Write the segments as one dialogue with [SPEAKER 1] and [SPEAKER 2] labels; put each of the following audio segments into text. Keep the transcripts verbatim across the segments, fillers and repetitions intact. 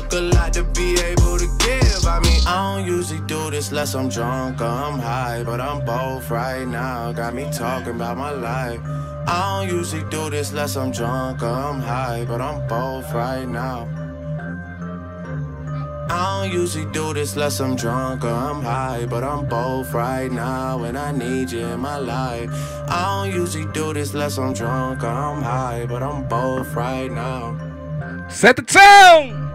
[SPEAKER 1] took a lot to be able to give. I mean, I don't usually do this unless I'm drunk or I'm high, but I'm both right now. Got me talking about my life. I don't usually do this unless I'm drunk or I'm high, but I'm both right now. I don't usually do this unless I'm drunk or I'm high, but I'm both right now and I need you in my life. I don't usually do this unless I'm drunk or I'm high, but I'm both right now.
[SPEAKER 2] Set the tone!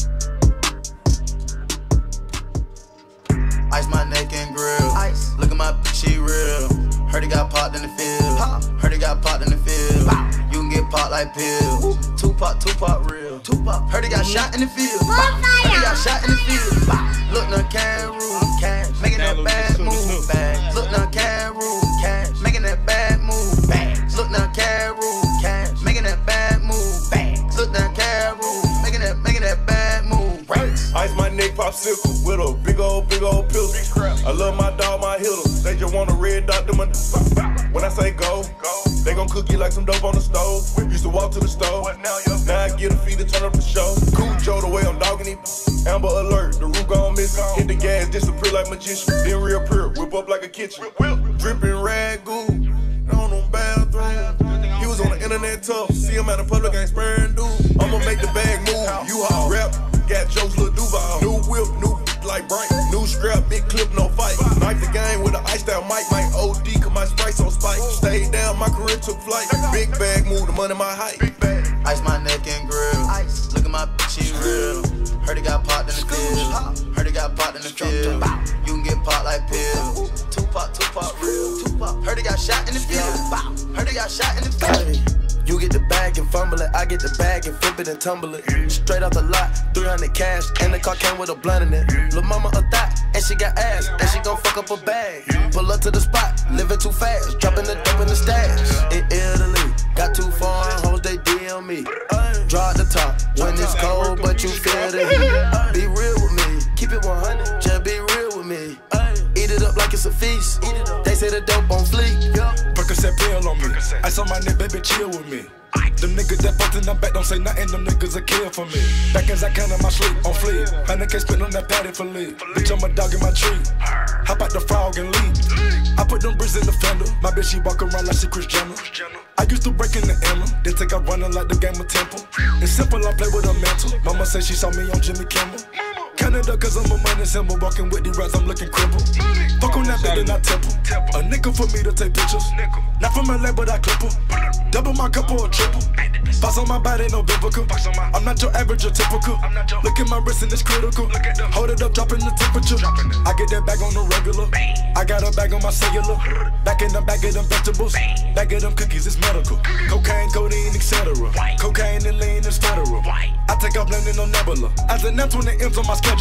[SPEAKER 3] Ice my neck and grill. Ice. Look at my bitch, she real. Heard he got popped in the field. Pop. Heard he got popped in the field. Pop. You can get popped like pills. Tupac, Tupac real. Tupac. Heard he got shot in the field. Heard he got shot in the field. Look now, Kangaroo. Cash. Making that bad move. Bags. Look now, Kangaroo. Cash. Making that bad move. Bags. Look now, Kangaroo. Cash. Making that bad move. Bags. Look now, Kangaroo. Making that, making that bad move. Bags.
[SPEAKER 4] Ice my neck popsicle with a big old, big old pistol. I love my dog, my hitter. They just want a red dot to my. When I say go, go, they gon' cook you like some dope on the stove. Used to walk to the stove, now, now I get a feed to turn up the show. Cool Joe, the way I'm dogging it. Amber alert, the roof gon' miss. Hit the gas, disappear like magician. Then reappear, whip up like a kitchen. Dripping rag goo, on them bathroom. He was on the internet tough. See him out in public, ain't sparing dude. I'ma make the bag move. You all rap, got jokes, Lil Duval. New whip, new like bright. New strap, big clip, no fight. Knife the game with an ice down mic. My O D, cause my sprite's on spike. Stayed down, my career took flight. Big bag, move the money, my height.
[SPEAKER 3] Ice my neck and grill. Ice. Look at my bitch, she real. Heard he got popped in the field. Heard he got popped in the field. You can get popped like pills. Tupac, Tupac real. Tupac. Heard he got shot in the field. Heard he got shot in the field. You get the bag and fumble it, I get the bag and flip it and tumble it. Straight off the lot, three hundred cash, and the car came with a blunt in it. Lil' mama a thot, and she got ass, and she gon' fuck up a bag. Pull up to the spot, living too fast, dropping the dope in the stash. In Italy, got too foreign hoes, they D M me. Draw at the top, when it's cold, but you feel the heat. Be real with me, keep it one hundred, just be real with me. Eat it up like it's a feast, they say the dope on fleek.
[SPEAKER 4] Percocet pill on me, ice on my neck, baby, chill with me. Them niggas that fucked in the back don't say nothing, them niggas a kill for me. Back as I can in my sleep, on fleek. Hundred K spit on that patty for leave. Bitch, I'm a dog in my tree. Hop out the frog and leave. I put them bricks in the fender. My bitch, she walk around like she Kris Jenner. I used to break in the Emma, then take out running like the game of Temple. It's simple, I play with a mantle. Mama say she saw me on Jimmy Kimmel. Canada, cause I'm a money symbol. Walking with the rats, I'm looking crippled. Fuck on that bitch and I temple. A nickel for me to take pictures. Not from L A, but I clip her. Double my cup or a triple. Box on my body, no biblical. I'm not your average or typical. Look at my wrist and it's critical. Hold it up, dropping the temperature. I get that bag on the regular. I got a bag on my cellular. Back in the bag of them vegetables. Bag of them cookies, it's medical. Cocaine, codeine, et cetera. Cocaine and lean is federal. I take off landing on Nebula. As an M twenty M's on my schedule.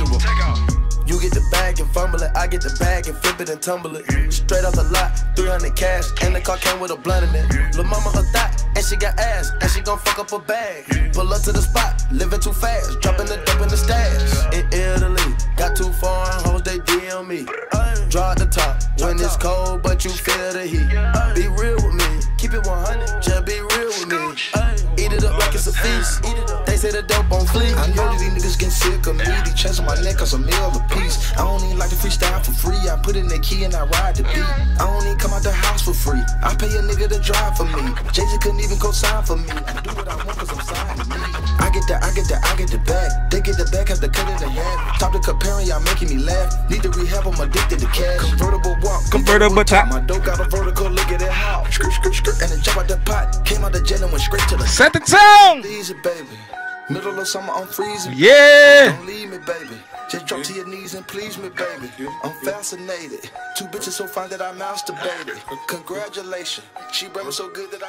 [SPEAKER 3] You get the bag and fumble it, I get the bag and flip it and tumble it. Straight off the lot, three hundred cash, and the car came with a blunt in it. Lil' mama a thot, and she got ass, and she gon' fuck up a bag. Pull up to the spot, living too fast, dropping the dope in the stash. In Italy, got two foreign hoes, they D M me. Draw at the top, when it's cold, but you feel the heat. Be real with me, keep it one hundred, just be real with me. Eat it up like it's a feast, they say the dope on fleek.
[SPEAKER 5] I know that these niggas getting sick of me, these chains on my neck cause a meal a piece. I don't even like to freestyle for free, I put in the key and I ride the beat. I don't even come out the house for free, I pay a nigga to drive for me. Jay-Z couldn't even co-sign for me, I do what I want cause I'm signed to me. I get the, I get the, I get the bag, they get the bag, have to cut it in half. Top to comparing, y'all making me laugh, need to rehab, I'm addicted to cash. Convertible walk,
[SPEAKER 2] convertible top.
[SPEAKER 5] My dope got a vertical, look at it how. Skirt, skirt, skirt, and then jump out the pot, came out the jet and went straight to the
[SPEAKER 2] set the tone.
[SPEAKER 5] Easy, baby. Middle of summer, I'm freezing.
[SPEAKER 2] Yeah.
[SPEAKER 5] Don't leave me, baby. Just drop to your knees and please me, baby. I'm fascinated. Two bitches so fine that I masturbated. Congratulations. She brought me so good that I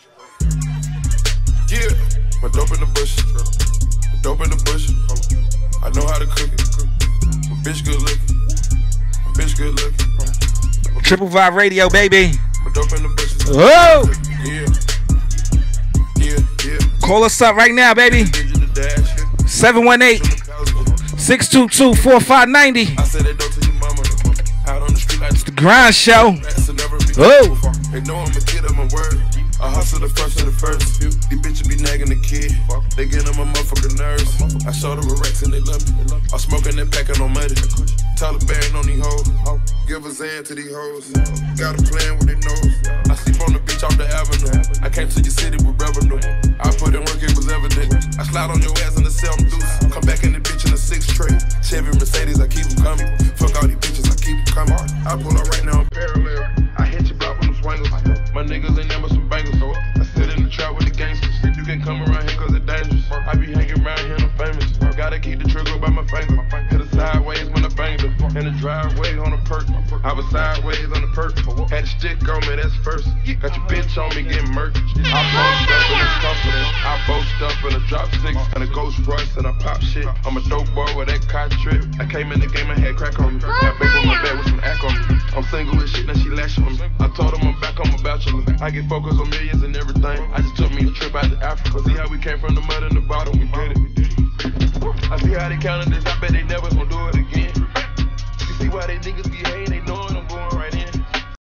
[SPEAKER 5] graduated.
[SPEAKER 4] Yeah. My dope in the bush. My dope in the bush. I know how to cook it. My bitch good looking. My bitch good looking.
[SPEAKER 2] Triple Vibe Radio, baby.
[SPEAKER 4] My dope in the bush.
[SPEAKER 2] Whoa.
[SPEAKER 4] Yeah. Yeah, yeah.
[SPEAKER 2] Call us up right now, baby. seven one eight, six two two, four five nine zero. It's the Grind Show.
[SPEAKER 4] Oh. They know I'm a kid of my word. I hustle the first to the first. These bitches be nagging the
[SPEAKER 6] kid. They get on my motherfucking nerves. I showed them a Rex and they love me. I'm smoking that pack and no money. Taliban on these hoes. Give a Zan to these hoes. Got a plan with their nose. I sleep on the beach off the avenue. I came to your city with revenue. I put in work, it was evident. I slide on your ass in the self deuce. Come back in the bitch in a six tray. Chevy Mercedes, I keep them coming. Fuck all these bitches, I keep them coming. I pull up right now in parallel. I hit your block with them swingers. My niggas ain't never some bangers. I sit in the trap with the gangsters. You can come around here cause it's dangerous. I be hanging around here and I'm famous. Gotta keep the trigger by my finger. Hit it sideways when I banged her. In the driveway on the perk. I was sideways on the perk. Had a stick on me, that's first. Got your bitch on me getting murked. I boast up in a confidence. I boast up in a drop six and a ghost Royce and I pop shit. I'm a dope boy with that cot trip. I came in the game and had crack on me. Got back on my back with some act on me. I'm single with shit, now she lashing on me. I told him I'm back on my bachelor. I get focused on millions and everything. I just took me a trip out to Africa. See how we came from the mud and the bottom, we did it. I see how they counted this, I bet they never gonna do it again. You see why they niggas be hating, they knowing I'm going right in.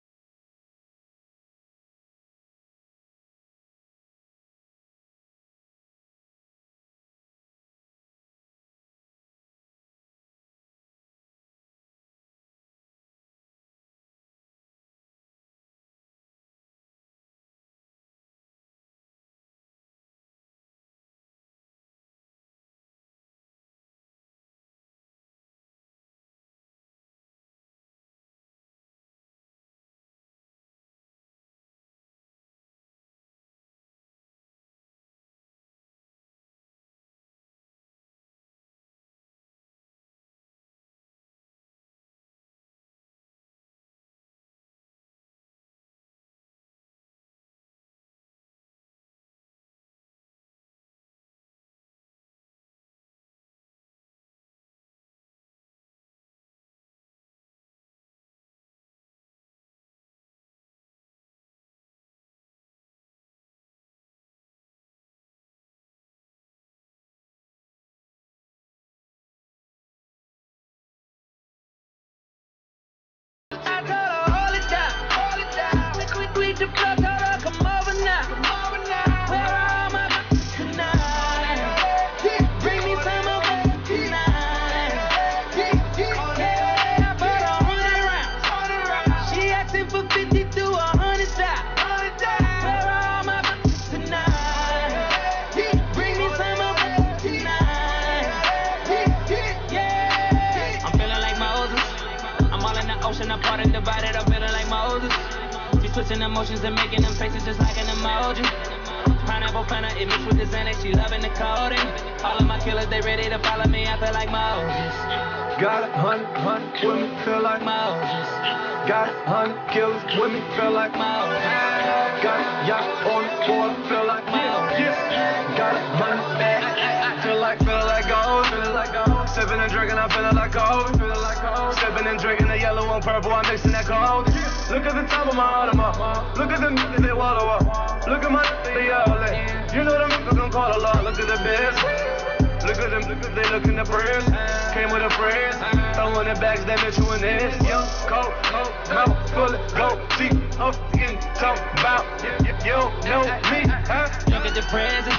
[SPEAKER 7] Switching emotions and making them faces just like an emoji. Pineapple planner, it mixed with the Xanax, she loving the coding. All of my killers, they ready to follow me, I feel like Moses.
[SPEAKER 8] Got a hundred, hundred with me, feel like
[SPEAKER 7] Moses.
[SPEAKER 8] Got a hundred killers with me, feel like
[SPEAKER 7] Moses.
[SPEAKER 8] Got a yacht on the water, feel like
[SPEAKER 7] Moses.
[SPEAKER 8] Got a hundred bags, feel like, feel like gold, feel like gold. Sipping and drinking, I'm feeling like gold, feeling like gold. Sipping and drinking the yellow and purple, I'm mixing that gold. Look at the top of my Audemars. Look at the niggas they wallow up. Look at my they all in. You know them niggas gon' call a lot. Look at the biz. Look at them niggas, they looking the prayers. Came with a prayers. Throwing the bags, that bitch you in this. Yo, cold, cold, mouth full of gold. See, I'm getting talk about. You don't know me, huh?
[SPEAKER 7] Look at the present.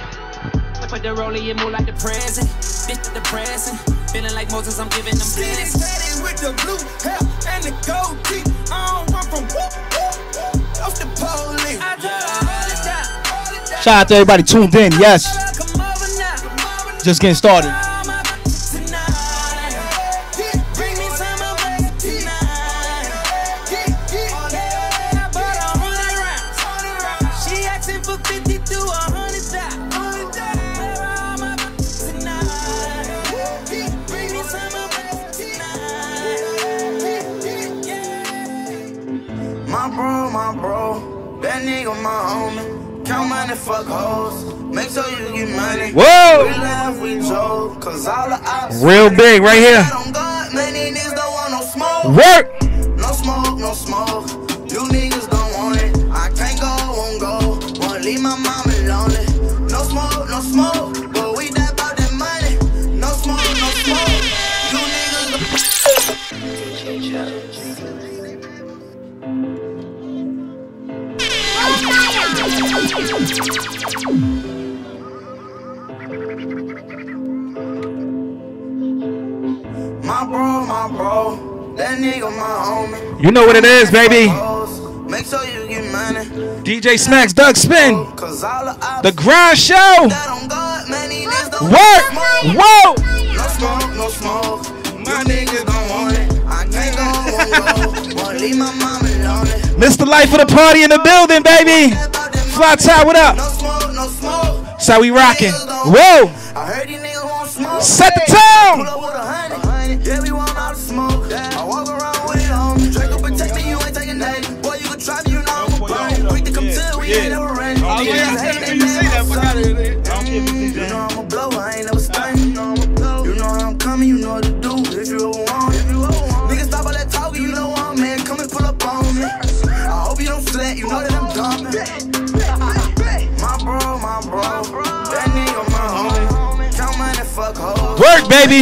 [SPEAKER 7] Put the rollie and move like the present. Bitch the present. Feeling like Moses, I'm giving them blessings.
[SPEAKER 9] Steady with the blue hair and the gold teeth. I don't run from whoop, whoop, whoop, off the police. I
[SPEAKER 2] Shout out to everybody tuned in. Yes. Just getting started.
[SPEAKER 3] My bro, my bro, that nigga my homie. Count money, fuck hoes. Make sure you get money.
[SPEAKER 2] Whoa!
[SPEAKER 3] We laugh, we joke, cause all the ops
[SPEAKER 2] real big right here.
[SPEAKER 3] God, man, these niggas don't want no smoke.
[SPEAKER 2] Work!
[SPEAKER 3] No smoke, no smoke. You niggas don't want it. I can't go, won't go. Wanna leave my mama lonely. No smoke, no smoke. But we that about that money. No smoke, no smoke. You niggas.
[SPEAKER 5] my bro. That nigga my homie.
[SPEAKER 2] You know what it is, baby.
[SPEAKER 5] Make sure you get money.
[SPEAKER 2] D J Smacks, Doug Spin.
[SPEAKER 5] Cause all the ops
[SPEAKER 2] The grind show.
[SPEAKER 5] that on God, man, these niggas don't
[SPEAKER 2] Work.
[SPEAKER 5] smoke.
[SPEAKER 2] Whoa.
[SPEAKER 5] No smoke, no smoke. My niggas don't want it. I can't go, won't go. Won't leave my mama lonely.
[SPEAKER 2] Mister Life of the party in the building, baby. Fly Tie, what up?
[SPEAKER 5] No smoke, no smoke.
[SPEAKER 2] That's how we rocking. Whoa.
[SPEAKER 5] I heard these niggas want smoke.
[SPEAKER 2] Set the
[SPEAKER 5] Pull
[SPEAKER 2] tone.
[SPEAKER 5] up with a honey. Yeah, we want all the smoke. I walk around with it on. Draco protect me, you ain't taking that. Boy, you can try me, you know I'm a burn. Quick to come to, we ain't never ran.
[SPEAKER 10] Oh, yeah, I hate you say that, fuck out of here. I don't care if it's
[SPEAKER 5] You know I'm a blow, I ain't never stunned. You know I'm a blow. You know I'm coming, you know what to do. If you want, if you want. Niggas stop all that talking, you know I'm man. Come and pull up on me. I hope you don't sweat, you know that I'm dumping. My bro, my bro. That nigga my homie. Count money, fuck hoes.
[SPEAKER 2] Work, baby.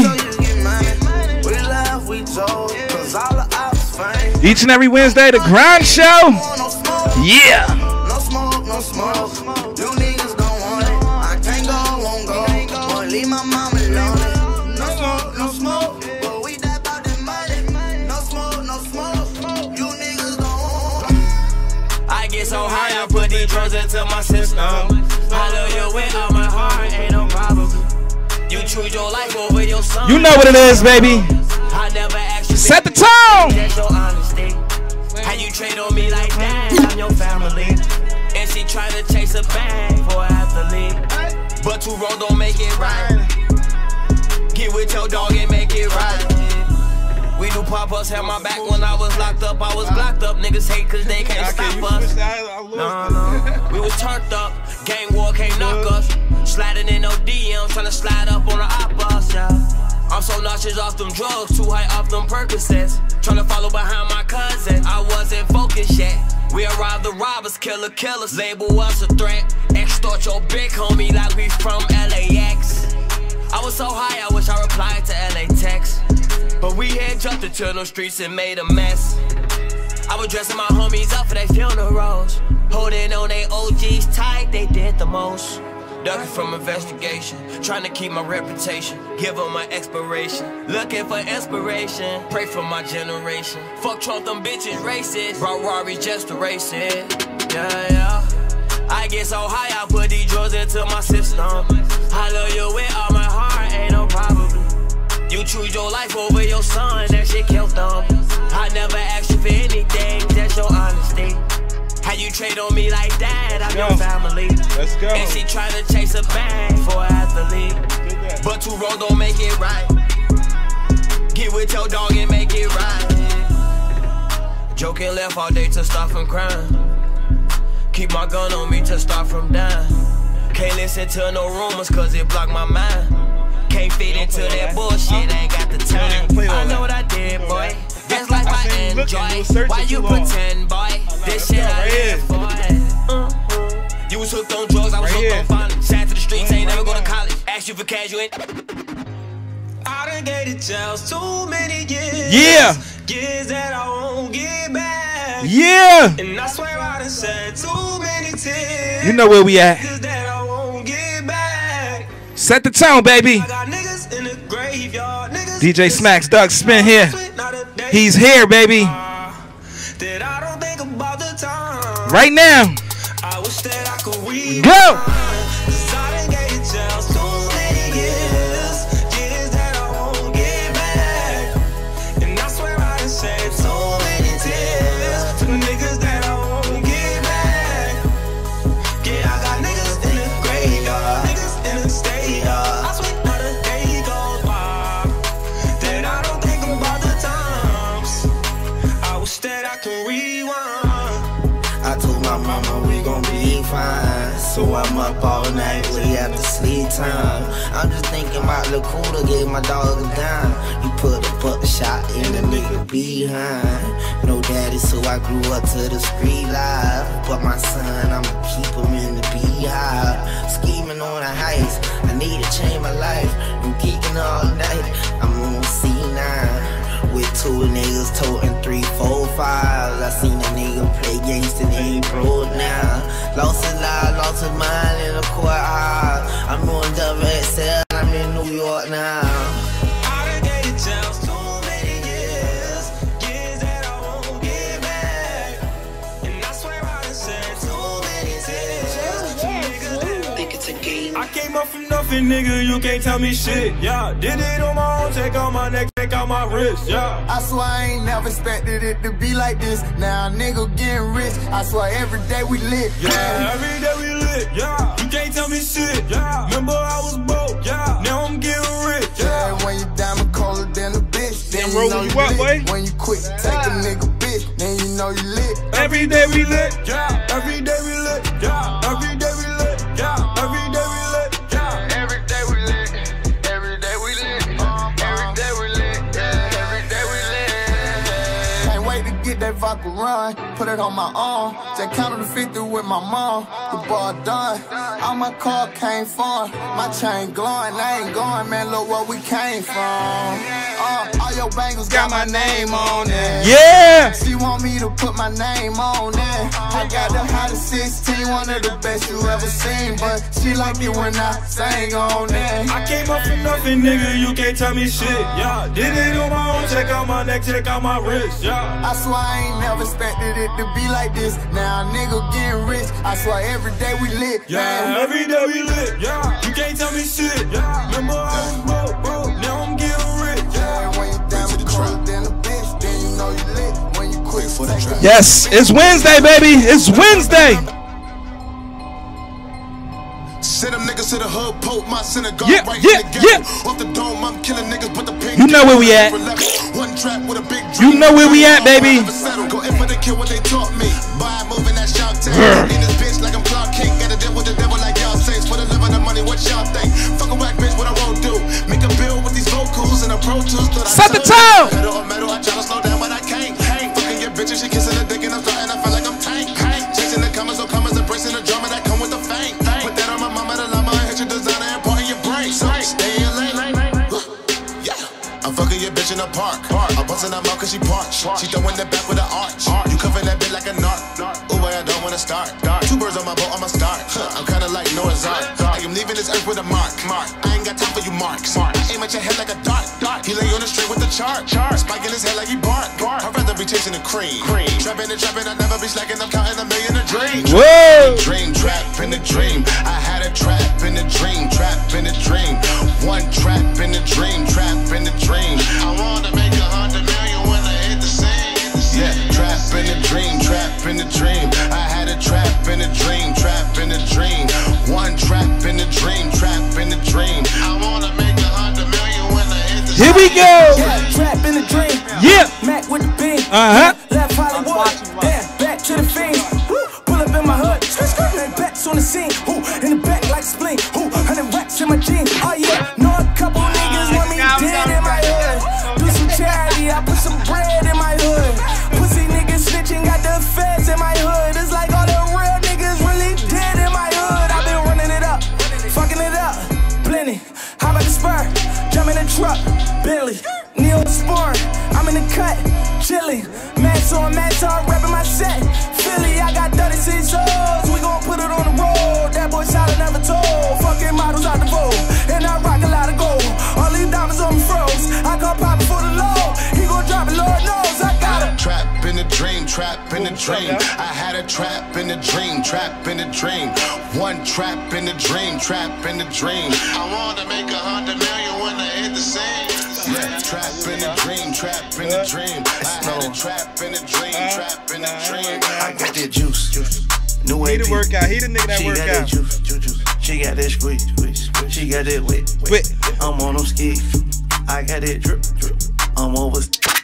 [SPEAKER 5] We laugh, we joke. Cause all the ops fame.
[SPEAKER 2] Each and every Wednesday, the grind show.
[SPEAKER 5] No smoke.
[SPEAKER 2] Yeah.
[SPEAKER 5] No smoke, no smoke. You niggas don't want it. I can't go, won't go. Won't leave my mama lonely. No smoke, no smoke. But we that about that money. No smoke, no smoke. You niggas don't want it.
[SPEAKER 11] I get so high, I put these drugs into my system. I love you with all my heart, ain't no problem. You choose your life over your son.
[SPEAKER 2] You know what it is, baby.
[SPEAKER 11] I never asked you.
[SPEAKER 2] Set the tone.
[SPEAKER 11] That's your honesty. How you trade on me like that? I'm your family. And she try to chase a bag for an athlete. But two wrongs don't make it right. Get with your dog and make it right. We do pop-ups, had my back when I was locked up. I was blocked up. Niggas hate cause they can't stop us. No, no. We was turned up. Gang war can't knock us. Sliding in no D Ms, tryna slide up on the op-boss, yeah. I'm so nauseous off them drugs, too high off them Percocets. Tryna follow behind my cousin, I wasn't focused yet. We arrived the robbers, killer killers, label us a threat. Extort your big homie like we from L A X. I was so high, I wish I replied to L A text. But we had jumped into them streets and made a mess. I was dressing my homies up for their funerals. Holding on they O Gs tight, they did the most. Ducking from investigation, trying to keep my reputation. Give them my expiration, looking for inspiration. Pray for my generation. Fuck Trump, them bitches racist. Brought Rari just to race it. Yeah, yeah. I get so high, I put these drugs into my system. I love you with all my heart, ain't no problem. You choose your life over your son, that shit killed them. I never asked you for anything, that's your honesty. How you trade on me like that? I'm
[SPEAKER 10] Go.
[SPEAKER 11] your family.
[SPEAKER 10] Let's go.
[SPEAKER 11] And she try to chase a bag for an athlete. But two wrongs don't make it right. Get with your dog and make it right. Joking left all day to stop from crying. Keep my gun on me to start from dying. Can't listen to no rumors cause it block my mind. Can't fit into that bullshit, ain't got the time. I know what I did, boy. This life I enjoy. Why you pretend, boy? This shit I live for. Mm-hmm. You was hooked on drugs, I was hooked on violence. Sat to the streets, ain't never go to college. Asked you for cash, you ain't.
[SPEAKER 9] I done gave the jails too many years.
[SPEAKER 2] Yeah.
[SPEAKER 9] Years that I won't get back.
[SPEAKER 2] Yeah.
[SPEAKER 9] And I swear I done said too many tears.
[SPEAKER 2] You know where we at.
[SPEAKER 9] Years that I won't get back.
[SPEAKER 2] Set the tone, baby.
[SPEAKER 9] I got niggas in the graveyard. Niggas
[SPEAKER 2] D J Smacks, Doug Spin here. He's here, baby.
[SPEAKER 9] That I don't think about the time.
[SPEAKER 2] Right now.
[SPEAKER 9] I wish that I could rewind.
[SPEAKER 2] Go.
[SPEAKER 9] Cause I done gave the jails too many years. Years that I won't get back. And I swear I done shed so many tears to niggas that I won't get back. Yeah, I got niggas in the graveyard, niggas in the state yard. I swear not a day goes by that I don't think about the times. I wish that I could rewind.
[SPEAKER 5] I told my mama we gon' be fine. So I'm up all night, way after sleep time. I'm just thinking about the cooler, gave my dog a dime. You put a buck shot in the nigga behind. No daddy, so I grew up to the street life. But my son, I'ma keep him in the beehive. Scheming on a heist, I need to change my life. I'm geeking all night, I'm on C nine. With two niggas toting three, four, five. I seen a nigga play gangsta, they ain't broke now. Lost his life, lost his mind in the courthouse. I'm on W X L, I'm in New York now.
[SPEAKER 9] I done gave the jails too many nothing, nigga, you can't tell me shit. Yeah, did it on my own, take out my neck, take out my wrist. Yeah.
[SPEAKER 5] I swear I ain't never expected it to be like this. Now a nigga getting rich. I swear every day we lit.
[SPEAKER 9] Yeah, every day we lit. Yeah, you can't tell me shit. Yeah, remember I was broke. Yeah, now I'm getting rich.
[SPEAKER 5] Yeah, yeah when you diamond colder than a bitch, then
[SPEAKER 2] you know you lit. Boy.
[SPEAKER 5] When you quit, take a nigga bitch, then you know you lit.
[SPEAKER 2] Every day we lit.
[SPEAKER 9] Yeah, every day we lit. Yeah, every day we lit. Yeah, every day we lit. Yeah,
[SPEAKER 5] every day we lit. Every day we lit. Every day we lit. Yeah, every day we lit. Can't wait to get that vodka run, put it on my arm. Just counted the fifty with my mom. The ball done. All my car came from. My chain glowing. I ain't going, man. Look where we came from. Uh, all your bangles got my name on it.
[SPEAKER 2] Yeah.
[SPEAKER 5] She want me to put my name on it. I got the hottest sixteen, one of the best you ever seen. But she like it when I sing on it.
[SPEAKER 9] I came up for nothing, nigga. You can't tell me shit. Yeah, did it on my own. Check out my neck, check out my wrist. Yeah.
[SPEAKER 5] I swear I ain't never expected it to be like this. Now a nigga getting rich. I swear every day we lit.
[SPEAKER 9] Yeah,
[SPEAKER 5] man.
[SPEAKER 9] every day we lit. Yeah, you can't tell me shit. Yeah, remember I was broke, bro. Now I'm getting rich.
[SPEAKER 5] Yeah, when you down with colder than a bitch, then you know you lit. When you quit for the trap.
[SPEAKER 2] Yes, it's Wednesday, baby. It's Wednesday.
[SPEAKER 6] Send them niggas to the hood, poke my synagogue
[SPEAKER 2] yeah,
[SPEAKER 6] right
[SPEAKER 2] yeah,
[SPEAKER 6] in the ghetto.
[SPEAKER 2] Yeah.
[SPEAKER 6] Off the dome, I'm killing niggas, but the pink.
[SPEAKER 2] You know where we at.
[SPEAKER 6] One trap with a big
[SPEAKER 2] you know where we at, baby.
[SPEAKER 6] Go in for the kill what they taught me. By moving that shout tank. In this bitch like I'm Clark King. Gotta deal with the devil like y'all saints. For the love of the money, what y'all think? Fuck a whack bitch, what I won't do. Make a bill with these vocals and a Pro Tools.
[SPEAKER 2] Set the tone.
[SPEAKER 6] Metal or metal, I try to slow down, but I can't. Fucking your bitch and she kissing the dick and I'm starting to feel like I'm tank. Chasing the commas, no commas, embracing the drama that come with the fame. Put that on my mama, the llama, hit your designer and part in your brain. So stay in lane. Yeah, I'm fucking your bitch in the park. I'm busting her mouth cause she parched. She throwing that back with an arch. You cuffing that bitch like a narc. Ooh, boy, I don't wanna start. Two birds on my boat, I'ma start. I'm kinda like Noah's Ark. I am leaving this earth with a mark. I ain't got time for you marks. I aim at your head like a dart. He lay on the straight with the chart. Spiking his head like he bark. I'd rather be chasing the cream. Trapping and trapping, I'd never be slacking. I'm counting a million a dream.
[SPEAKER 2] Whoa.
[SPEAKER 6] Dream, trap in the dream. I had a trap in the dream. Trap in the dream. One trap in the dream. Trap in the dream. I wanna make a hundred million when I hit the scene. Yeah, trap in the dream. Trap in the dream. I had a trap in the dream. Trap in the dream. One trap in the dream. Trap in the dream. I wanna make a hundred million when I hit the scene.
[SPEAKER 2] Here we go.
[SPEAKER 5] Yeah, trap in the dream.
[SPEAKER 2] Yeah.
[SPEAKER 5] Mac with the beam.
[SPEAKER 2] Uh huh.
[SPEAKER 5] Left Hollywood. Damn, back to the fiend. Pull up in my hood. Backs on the scene. Who in the back like spleen. Who hundred racks in my jeans. Oh yeah. Know a couple niggas want me dead in my hood. Do some charity. I put some bread in my hood. Pussy niggas snitching. Got the feds in my hood. It's like all the real niggas really dead in my hood. I've been running it up. Fucking it up. Plenty. How about the spur? Jump in the truck. Billy. Neosporin. I'm in the cut. Chilling. Max on max on. Rapping my set. Philly. I got thirty-six souls. We gon' put it on the road. That boy solid never told. Fucking models out the vote. And I rock a lot of gold. All these diamonds on me froze. I call Papa for the low. He gon' drop it, Lord knows. I got it.
[SPEAKER 6] Trap in the dream, trap in the dream. I had a trap in the dream, trap in the dream. One trap in the dream, trap in the dream. I wanna make a hundred million when I hit the scene. Yeah, trap in the dream, trap in the dream. I had a trap in the dream, trap in the dream.
[SPEAKER 5] I got that juice, juice. New
[SPEAKER 2] He the workout. He the nigga that
[SPEAKER 5] she
[SPEAKER 2] work
[SPEAKER 5] got
[SPEAKER 2] out.
[SPEAKER 5] That juice, juice, juice. She got that squeeze, squeeze, squeeze. She got that wet, wet.
[SPEAKER 2] Wet.
[SPEAKER 5] I'm on them skis. I got that drip, drip. I'm over.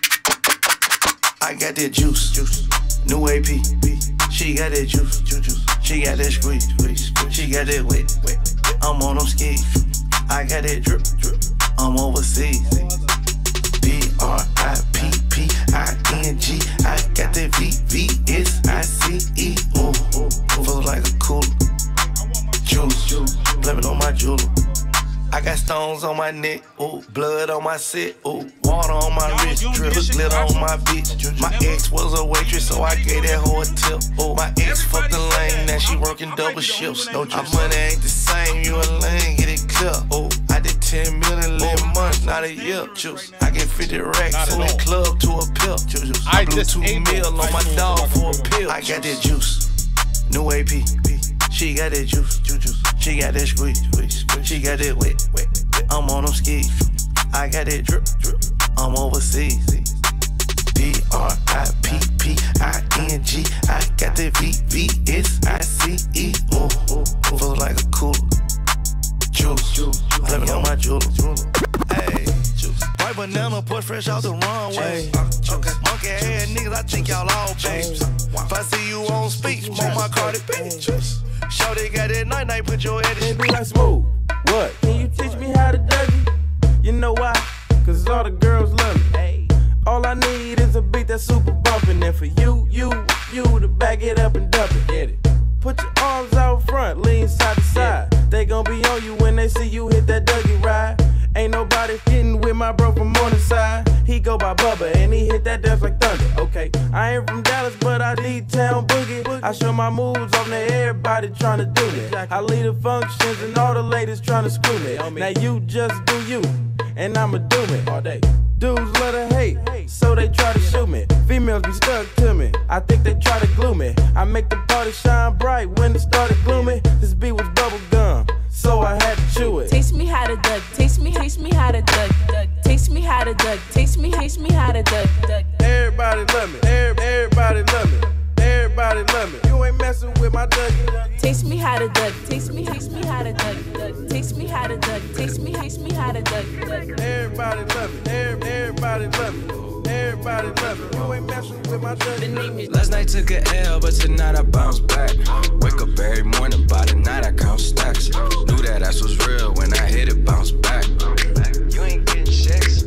[SPEAKER 5] I got that juice, juice. New A P. She got that juice, juice, juice. She got that squeeze, squeeze, squeeze. She got that wet, wet. I'm on them skis. I got that drip, drip. I'm overseas. P R I P P I N G. I got that V V S I C E. Ooh, feels like a cooler. Juice, blaming on my jeweler. I got stones on my neck, ooh, blood on my set, ooh, water on my wrist, drip, glitter on my bitch. My ex was a waitress, so I gave that hoe a tip. Ooh, my ex fucked the lane, now she working double shifts. No, my money ain't the same, you a lane, get it clear. Ooh, I did ten million eleven months, not a year. Juice, I get fifty racks in the club to a pill. Juice, I blew two mil on my dog for a pill. I got that juice, new A P. She got that juice, juice, juice. She got that squeeze, squeeze, squeeze. She got that wet, wet, wet. I'm on them skis. I got that drip, drip. I'm overseas. B R I P P I N G. I got that V V S I C E. Ooh, feel like a cooler. Juice, let me on my jewel. Hey, juice. White banana, put fresh out the runway. Okay. Monkey head niggas, I think y'all all babes. If I see you on speech, on my Cardi B. Shorty got that night night, put your head in.
[SPEAKER 12] Be like smooth. What? Can you teach me how to Dougie? You know why? Cause all the girls love me. Hey. All I need is a beat that's super bumpin'. And for you, you, you to back it up and dump it. Get it. Put your arms out front, lean side to side. Yeah. They gon' be on you when they see you hit that Dougie ride. Ain't nobody getting with my bro from Morningside. He go by Bubba and he hit that dance like thunder. Okay, I ain't from Dallas, but I D-town boogie. I show my moves on there, everybody tryna do me. I lead the functions and all the ladies tryna screw me. Now you just do you, and I'ma do me all day. Dudes love to hate, so they try to shoot me. Females be stuck to me, I think they try to glue me. I make the party shine bright when it started gloomy. This beat was bubble gum, so I had to chew it.
[SPEAKER 13] Taste me how to duck, taste me, taste me how to duck, duck. Taste me how to duck, taste me, taste me how to duck, duck.
[SPEAKER 12] Everybody love me, everybody love me. Everybody love me. You ain't messing with my Dougie.
[SPEAKER 13] Taste me how to duck. Taste me, taste me how to duck. duck. Taste me how to duck. Taste me, taste me how to duck. duck.
[SPEAKER 12] Everybody love me. Everybody love me. Everybody love me. You ain't messing with my Dougie.
[SPEAKER 11] Last night took a L, but tonight I bounce back. Wake up every morning, by the night I count stacks. Knew that ass was real when I hit it, bounce back. You ain't getting checks.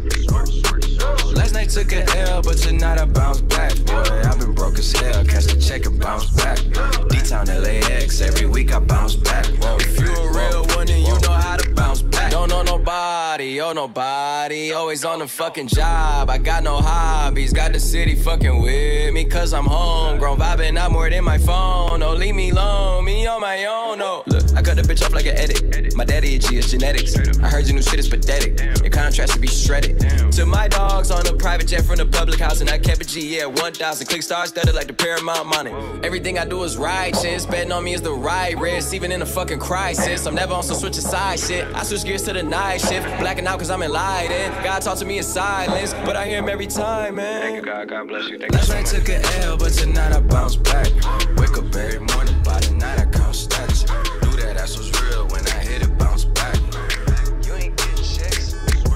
[SPEAKER 11] Last night took a L, but tonight I bounce back. Boy, I've been broke as hell, catch the check and bounce back. D-Town L A X, every week I bounce back. Whoa. If you a real one, then you know how to bounce back. Don't know nobody, oh nobody, always on the fucking job. I got no hobbies, got the city fucking with me, cause I'm homegrown, vibing out more than my phone. Oh, leave me alone, me on my own, no. Look, I cut the bitch off like an edit. My daddy a G, it's genetics. I heard your new shit is pathetic. Your contrast to be shredded. To my dogs on a private jet from the public house, and I kept a G, yeah, one thousand. Click stars studded like the Paramount money. Everything I do is righteous. Betting on me is the right risk, even in a fucking crisis. I'm never on some switch of side shit. I switch gears to the night shift. Blacking out cause I'm enlightened. God talk to me in silence, but I hear him every time, man. Thank you, God. God bless you. Thank Last night took a L, but tonight I bounce back. Wake up every morning, by the night I count stacks. Knew that ass was real when I hit it, bounce back. You ain't getting checks.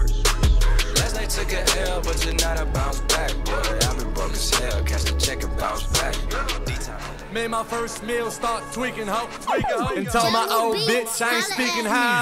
[SPEAKER 11] Last night took a L, but tonight I bounce back. Boy, I've been broke as hell, catch the check and bounce back.
[SPEAKER 14] Made my first meal, start tweaking, ho. And told my old bitch I ain't speaking how.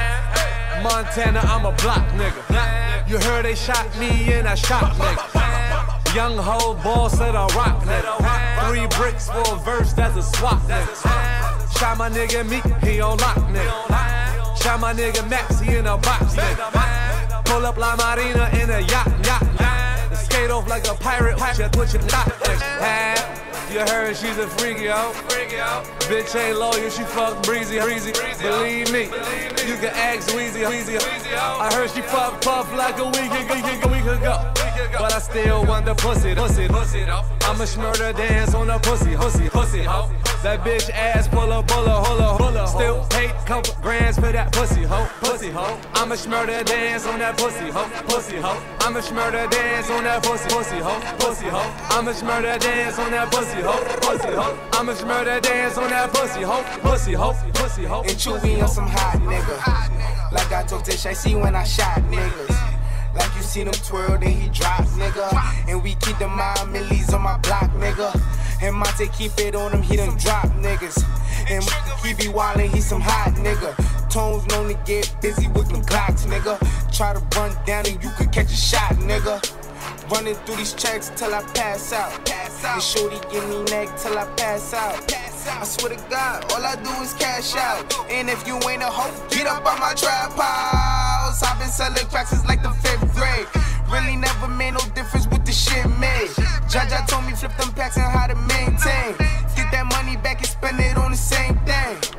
[SPEAKER 14] Montana, I'm a block nigga. You heard they shot me and I shot nigga. Young hoe ball said I rock nigga. Three bricks for a verse, that's a swap nigga. Shot my nigga Meek, he on lock nigga. Shot my nigga Max, he in a box nigga. Pull up La Marina in a yacht, yacht, yacht. Skate off like a pirate, just put your knot nigga. You heard she's a freaky, yo. Bitch ain't loyal, she fuck breezy, breezy. Believe me, you can ask Weezy, Weezy. I heard she fuck Puff like a week ago, week ago. But I still want the pussy, pussy, pussy. I'ma smurder dance on the pussy, pussy, pussy. That bitch ass pull a bulla, hula, hula. Still pay couple grands for that pussy, ho, pussy, ho. I'ma smurder dance on that pussy, ho, pussy, ho. I'ma smurder dance on that pussy, pussy, ho, pussy, ho. I'ma smurder dance on that pussy, ho, pussy, ho. I'ma smurder dance on that pussy, ho, pussy, ho, pussy, ho.
[SPEAKER 15] And Chewy on some hot nigga. Like I told Tish, I see when I shot niggas. Like you seen him twirl, then he drop, nigga. And we keep the mind millies on my block, nigga. And Monte keep it on him, he done drop niggas. And he be wildin', he some hot nigga. Tones known to get busy with them Glocks, nigga. Try to run down and you could catch a shot, nigga. Running through these checks till I pass out. Pass out. And shorty give me neck till I pass out. Pass out. I swear to God, all I do is cash out. And if you ain't a hoe, get up on my trap house. I've been selling cracks since like the fifth grade. Really never made no difference with the shit made. Jaja told me flip them packs and how to maintain. Get that money back and spend it on the same thing.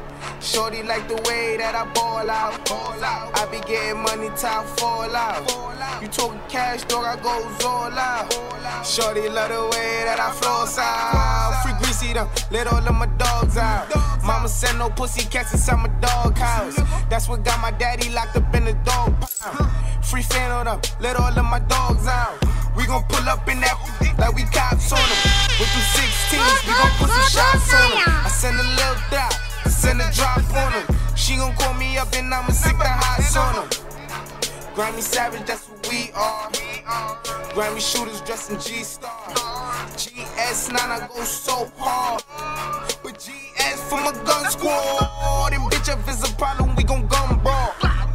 [SPEAKER 15] Shorty like the way that I ball out. I be getting money, top fall out. You talking cash, dog, I goes all out. Shorty love the way that I floss out. Free greasy them, let all of my dogs out. Mama said no pussy cats inside my dog house. That's what got my daddy locked up in the dog pound. Free fan on them, let all of my dogs out. We gon' pull up in that like we cops on them. With them sixteens, we gon' put some shots on them. I send a little drop, send a drop on them. She gon' call me up and I'ma stick the hots on them. Grammy Savage, that's what we are. Grammy shooters dressed in G-Star. G S nine, I go so hard. But G S for my gun squad. And bitch, if it's a problem, we gon' gun brawl.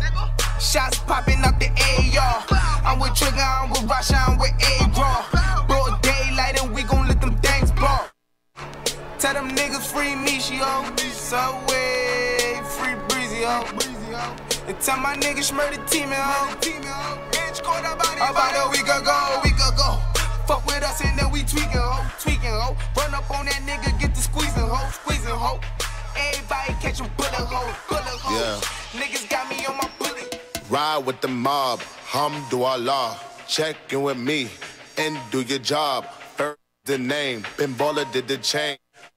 [SPEAKER 15] Shots popping out the A R. I'm with Trigger, I'm with Rasha, I'm with A-Raw. Broad daylight and we gon' let them things ball. Tell them niggas free me, she yo. Subway, free Breezy, yo. And tell my niggas murder team, yo. Bitch, caught about a week ago, week ago. Fuck with us and then we tweaking, ho, tweaking, ho. Run up on that nigga, get the squeezing, ho, squeezing, ho. Everybody catch a bullet, ho, bullet, ho.
[SPEAKER 6] Yeah.
[SPEAKER 15] Niggas got me on my bullet.
[SPEAKER 6] Ride with the mob, Hamdulillah. Check in with me and do your job. Earn the name, Ben Baller did the chain.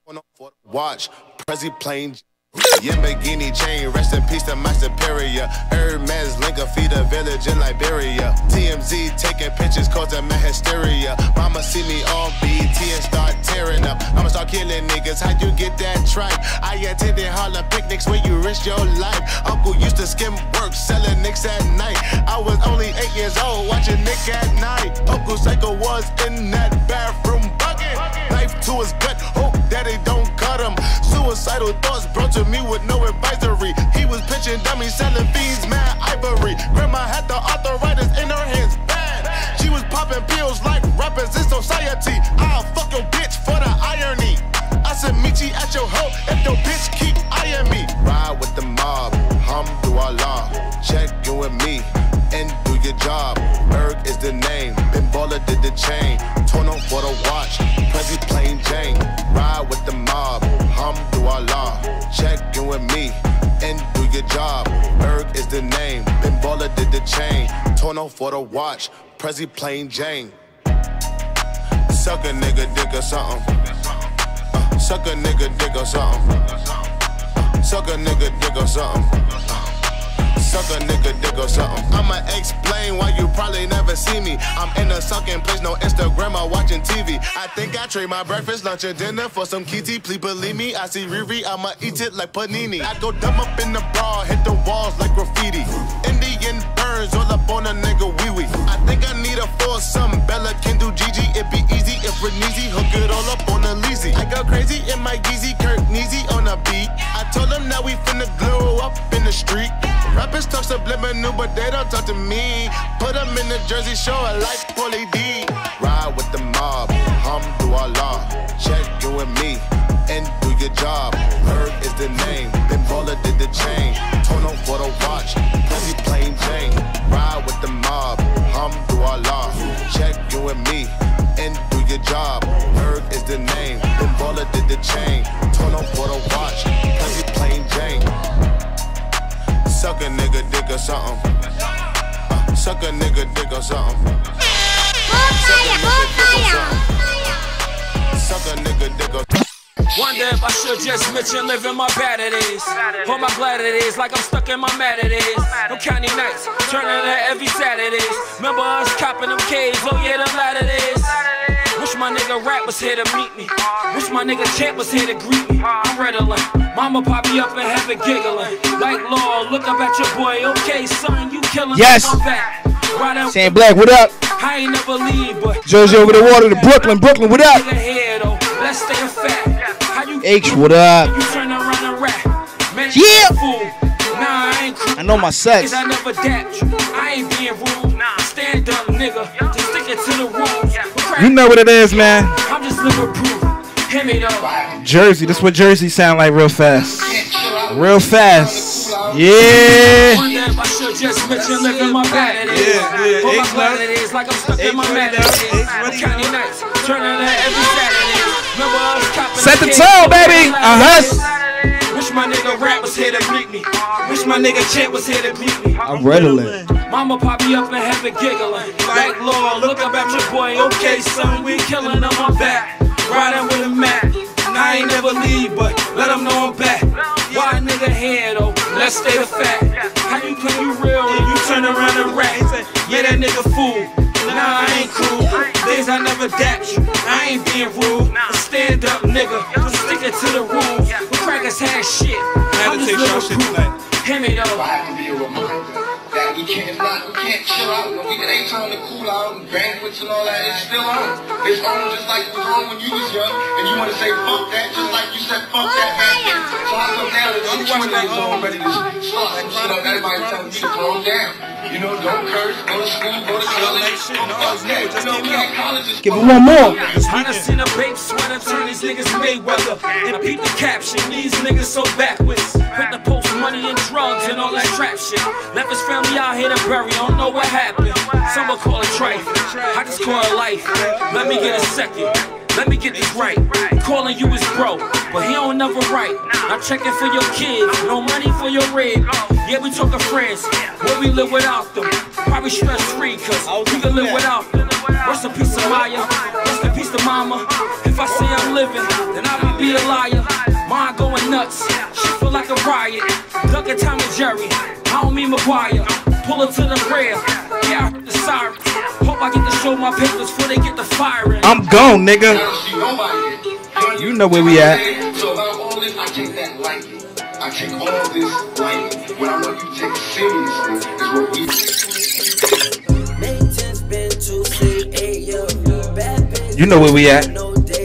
[SPEAKER 6] Watch, Prezi plain. Yamagini chain, rest in peace to my superior. Hermes Linka feed a village in Liberia. T M Z taking pictures causing my hysteria. Mama see me on B T and start tearing up. I'ma start killing niggas, how you get that tripe? I attended Harlem picnics where you risk your life. Uncle used to skim work, selling nicks at night. I was only eight years old, watching Nick at night. Uncle Psycho was in that bathroom bucket. Knife to his gut, hope that they don't cut him. Suicidal thoughts brought to me with no advisory. He was pitching dummies, selling fiends, mad ivory. Grandma had the arthritis in her hands, bad. She was popping pills like rappers in society. I'll fuck your bitch for the irony. I said meet you at your hoe if your bitch keep eyeing me. Ride with the mob, Hamdulillah. Check in with me and do your job. Berg is the name, Ben Baller did the chain. Torn up for the watch, Prezi plain Jane. Ride with the mob, Hamdulillah. Check in with me and do your job. Berg is the name, Ben Baller did the chain. Torn up for the watch, Prezi plain Jane. Suck a nigga dick or something. Uh, suck a nigga dick or something. Uh, suck a nigga dick or something. Suck a nigga dick or something. I'ma explain why you probably never see me. I'm in a sucking place, no Instagram or watching T V. I think I trade my breakfast, lunch, and dinner for some kitty. Please believe me, I see Riri, I'ma eat it like panini. I go dumb up in the bra, hit the walls like graffiti. Indian burns all up on a nigga wee wee. I think I need a foursome. Bella can do Gigi, it be easy if Reneezy hook it all up on a Leezy. I go crazy in my Yeezy, Kirk Neezy on a beat. I told them now we finna glow up in the street. Rappers talk subliminal, but they don't talk to me. Put them in the Jersey Shore like Pauly D. Ride with the mob, Hamdulillah. Check in with me and do your job. Berg is the name, Ben Baller did the chain. Torn up for the watch, Prezi plain Jane. Ride with the mob, Hamdulillah. Check in with me and do your job. Berg is the name, Ben Baller did the chain. Torn up for the watch, Prezi plain Jane. Suck a nigga dick or something. Uh, suck a nigga dick or something. Suck a nigga dick or something. Suck a nigga dick or something.
[SPEAKER 16] Wonder if I should just mention living my better days. Hold my bladder days like I'm stuck in my matter days. No county nights, turning to every Saturdays. Remember us copping them K's, oh yeah, the latter days. Wish my nigga rap was here to meet me. Wish my nigga champ was here to greet me. I'm riddling. Mama pop me up in heaven giggling. Like Lord, look up at your boy. Okay, son, you killing
[SPEAKER 2] yes.
[SPEAKER 16] my back. Right
[SPEAKER 2] Sam Black, what up?
[SPEAKER 16] I ain't never leave, but
[SPEAKER 2] Jersey over the water to Brooklyn. Brooklyn, what up?
[SPEAKER 16] Let's stay fat.
[SPEAKER 2] H, what up?
[SPEAKER 16] You turn around and rap. Man,
[SPEAKER 2] yeah.
[SPEAKER 16] Nah, I ain't cool.
[SPEAKER 2] I know my sex.
[SPEAKER 16] I never dapped you. I ain't being rude. Nah, stand up, nigga. Just stick it to the rules.
[SPEAKER 2] You know what it is, man.
[SPEAKER 16] I'm just living proof. Hear me though.
[SPEAKER 2] Jersey, this is what Jersey sound like real fast. Real fast. Yeah.
[SPEAKER 16] Wonder if I should just mention living my bad it is.
[SPEAKER 2] Yeah, yeah.
[SPEAKER 16] Hold my bad it is like I'm stuck in my mad it is. County nights, turning to every Saturday. Remember us copping.
[SPEAKER 2] Set the tone, baby. Uh huh.
[SPEAKER 16] my nigga Rap was here to greet me. Wish my nigga Champ was here to greet me.
[SPEAKER 2] I'm redolent.
[SPEAKER 16] Mama pop me up and have it giggling. Like, Lord, look up at your boy. Okay, son, we killing on my back. Riding with a Mac. And I ain't never leave, but let them know I'm back. Why a nigga here though? Let's stay the fact. How you claim you real and you turn around and rap? Yeah, that nigga fool. Nah, I ain't cool. Days I never dapped you. I ain't being rude. A stand up nigga. I'm sticking to the rules. The crackers had shit. I'm just little Hear me though.
[SPEAKER 5] I have to be a reminder that we can't not, we can't chill out. We, it ain't time to cool out and banquets and all that. It's still on. It's on just like it was on when you was young. And you want to say fuck that, just like you said fuck that back then. So I come down and I'm twenty years old, ready to start some shit up. Everybody telling me to calm down. You know, don't curse, go to school, go to college. Fuck that. You know, we at colleges.
[SPEAKER 2] Give it one more.
[SPEAKER 16] I done seen a babe sweater turn these niggas Mayweather. And peep the caption, these niggas so backwards. Put the post money and drugs and all that trap shit. Left his family out here to bury, don't know what happened. Some will call it trifle, I just call it life. Let me get a second, let me get this right. Calling you is bro, but he don't never write. I'm checking for your kids, no money for your rib. Yeah, we talking friends, where we live without them. Probably stress free, cause we can live without them. Rest in peace to Maya, rest in peace to Mama. If I say I'm living, then I would be a liar. Mine going nuts, she feel like a riot. Look at Tom and Jerry, I don't mean McGuire. Pull her to the rail, yeah, I heard the siren. Hope I get to show my papers before they get the firing.
[SPEAKER 2] I'm gone, nigga. You know where we at.
[SPEAKER 5] So about all this, I take that lightly. I take all this lightly. What I want you to take seriously is what we.
[SPEAKER 2] You know where we at.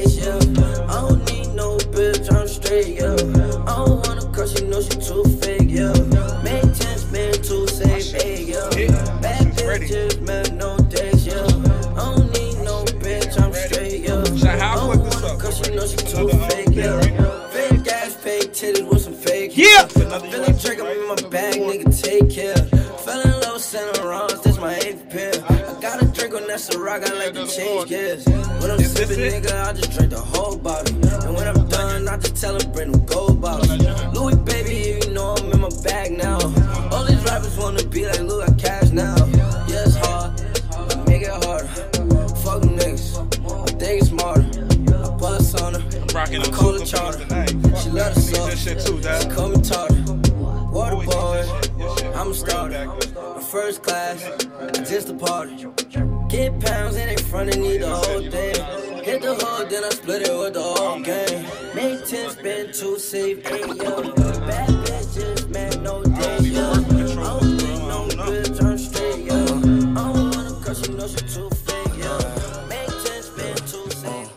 [SPEAKER 12] Yeah. I'm feeling drink, I'm in my bag, nigga, take care. Feeling low, Saint Laurent, that's my eighth pair. I got a drink on that's a rock, I like to change gears. When I'm sipping, nigga, I just drink the whole bottle. And when I'm done, I just tell them bring them gold bottles. Louis, baby, you know I'm in my bag now. All these rappers wanna be like Louis, I cash now. Yeah, it's hard, I make it harder. Fuck them niggas, I think it's smarter. I bust on her, I call her charter. She love the sauce, she call me tartar. Water boy, I'm a starter. My first class, just a party. Get pounds and they front and need the whole thing. Hit the hood, then I split it with the whole gang. Make ten, spend two, save eight, yo. Bad bitches, man, no day, yo. I don't need no bitch, I'm straight, yo. I don't wanna cause she know she too fake, yo. Make ten, spend two, save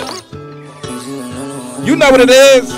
[SPEAKER 12] eight.
[SPEAKER 2] You know what it is.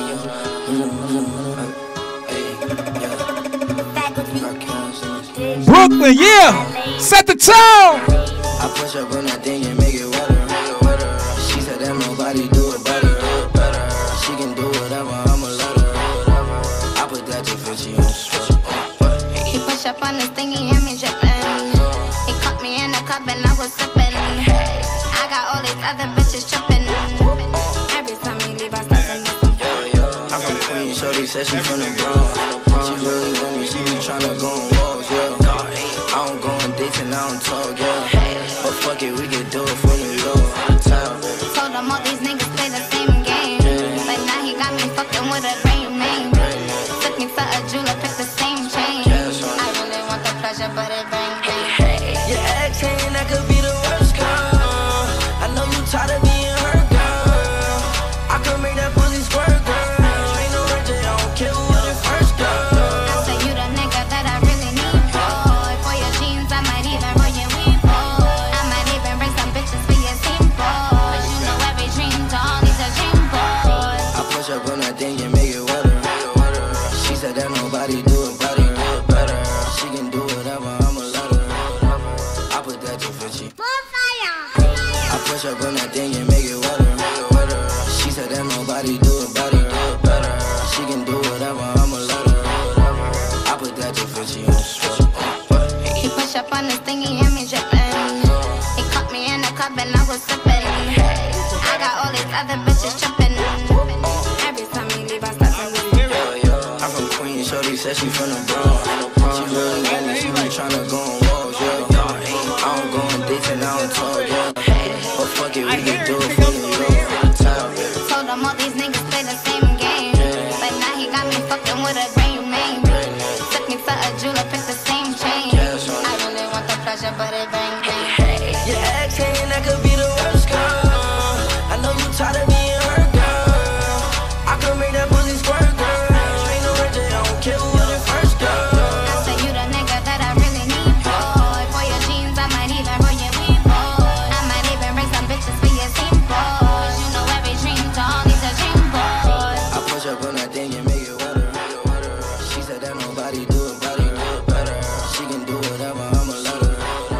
[SPEAKER 2] Brooklyn, yeah. Set the tone.
[SPEAKER 12] I push up on that thing and make it wetter. She said that nobody do it better. She can do whatever, I'ma let her. I put that to fifty on the strip.
[SPEAKER 17] He push up on this thing, he had me drippin'. He caught me in the club and I was sippin'. I got all these other bitches trippin'. Every time he leave, I start to miss him.
[SPEAKER 12] I'm from Queen, shorty said she from the Bronx. She really want me, she be tryna go on walks, yeah. I don't go on dates and I don't talk, yeah. But fuck it, we can do it for New York.
[SPEAKER 17] Told him all these niggas play the same game. But now he got me fucking with a rain man. Took me to a jeweler, picked the same chain. I really want the pleasure, but it bang bang.
[SPEAKER 12] Your ex saying that could be the worst, girl. I know you tired of being hurt, girl. I could make that pussy squirt, girl. Ain't no rich, I don't care who was your first girl.
[SPEAKER 17] I say you the nigga that I really need, boy. For your jeans, I might even roll your weed, boy. I might even bring some bitches for your team, boy. You know every dream dog needs a dream, boy.
[SPEAKER 12] I push up on that thing and make it wetter. She said that nobody do it better. She can do whatever, I'ma let her. I put that to fifty
[SPEAKER 3] said she from the Bronx. She really money, she be tryna go on walks, yeah. I don't go on dates and I don't talk, yeah. But fuck it, we can do it for New York.
[SPEAKER 17] Told him all these niggas play the same game. But now he got me fucking with a brand new name. Took me to a jeweler, picked the same chain. I really want the pleasure, but it bang bang.
[SPEAKER 3] Your ex saying that could be the worst, girl. I know you tired of being hurt, girl. I can make that pussy squirt, girl. Ain't no rich, I don't care who the first, girl.
[SPEAKER 17] I say you the nigga that I really need, boy. For your jeans, I might even roll your weed, boy. I might even bring some bitches for your team, boys. You know every dream dog is a dream, boy.
[SPEAKER 3] I push up on that thing and make it wetter. She said that nobody do it better. She can do whatever, I'ma let her.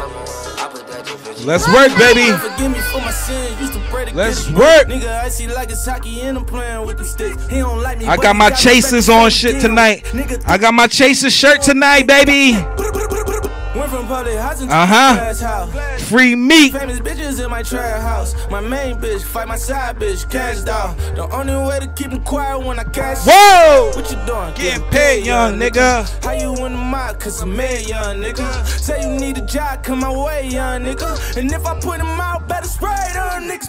[SPEAKER 3] I put that difference.
[SPEAKER 2] Let's work, baby.
[SPEAKER 12] Forgive me for my sin. Used to pray to
[SPEAKER 2] Let's
[SPEAKER 12] get it.
[SPEAKER 2] work.
[SPEAKER 12] Nigga, I see like it's hockey and I'm playing with the sticks. He don't like me.
[SPEAKER 2] I
[SPEAKER 12] but
[SPEAKER 2] got
[SPEAKER 12] he
[SPEAKER 2] my
[SPEAKER 12] got
[SPEAKER 2] Chasers
[SPEAKER 12] respect
[SPEAKER 2] on
[SPEAKER 12] for
[SPEAKER 2] shit
[SPEAKER 12] the
[SPEAKER 2] tonight.
[SPEAKER 12] Nigga,
[SPEAKER 2] I got my Chasers shirt tonight, baby.
[SPEAKER 12] went from public housing to
[SPEAKER 2] Uh-huh.
[SPEAKER 12] glass house.
[SPEAKER 2] Free meat.
[SPEAKER 12] Famous bitches in my trap house. My main bitch fight my side bitch, cash down. The only way to keep them quiet when I cash.
[SPEAKER 2] Whoa!
[SPEAKER 12] What you doing?
[SPEAKER 2] Getting paid, young nigga.
[SPEAKER 12] How you in the mob? Cause I'm mad, young nigga. Say you need a job, come my way, young nigga. And if I put them out, better spray it on niggas.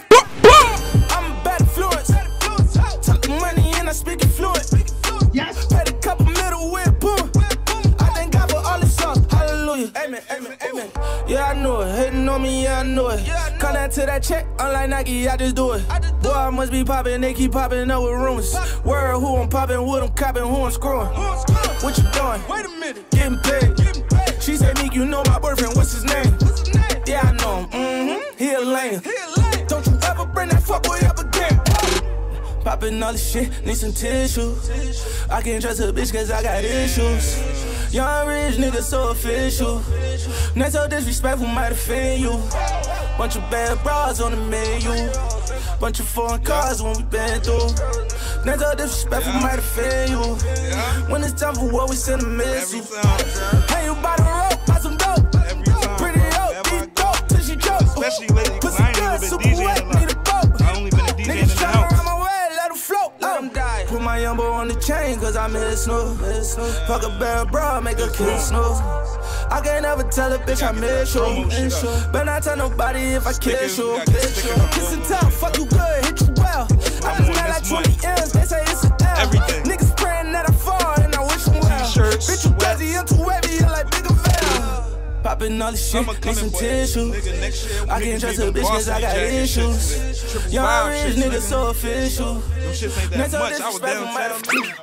[SPEAKER 12] I'm a bad influence. Talking money and I speak it fluent. Yes. Paid a couple middle with boom. I thank God for all the sauce. Hallelujah. Amen, amen, amen. Yeah, I know it. Hating on me, yeah, I know it. Come down to that check, unlike Nike, I just do it. Boy, I must be popping, they keep popping up with rumors. Word, who I'm popping, with I'm copping, who I'm screwing. What you doing? Wait a minute. Getting paid. She said, Meek, you know my boyfriend, what's his name? Yeah, I know him. Mm-hmm. He a lame. Don't you ever bring that fuckboy up again. Poppin' all this shit, need some tissue. I can't trust a bitch cause I got issues. Young rich nigga so official. Not so disrespectful, might offend you. Bunch of bad bras on the menu. Bunch of foreign cars when we been through. Not so disrespectful, might offend you. When it's time for war, we send a missile. Hey, you by the rope, buy some dope. Pretty dope, eat dope till she choke.
[SPEAKER 10] Especially lately, cause I ain't even been DJing a lot. I only been a D J in the house.
[SPEAKER 12] Float, let him die. Put my young boy on the chain, cause I miss no. Fuck a bad bra, make a kiss no. I can't ever tell a bitch I miss you. Better not tell nobody if I kiss you. Kiss and tell, fuck you good, hit you well. I just got like twenty M's, they say it's an L. Niggas praying that I fall, and I wish them well. Bitch, you crazy, I'm too heavy, you like bigger veil. Poppin' all this shit, need some tissue. I can't trust a bitch cause I got issues. Young rich nigga so official.
[SPEAKER 10] Shit ain't that
[SPEAKER 12] Next
[SPEAKER 10] much. I was downtown.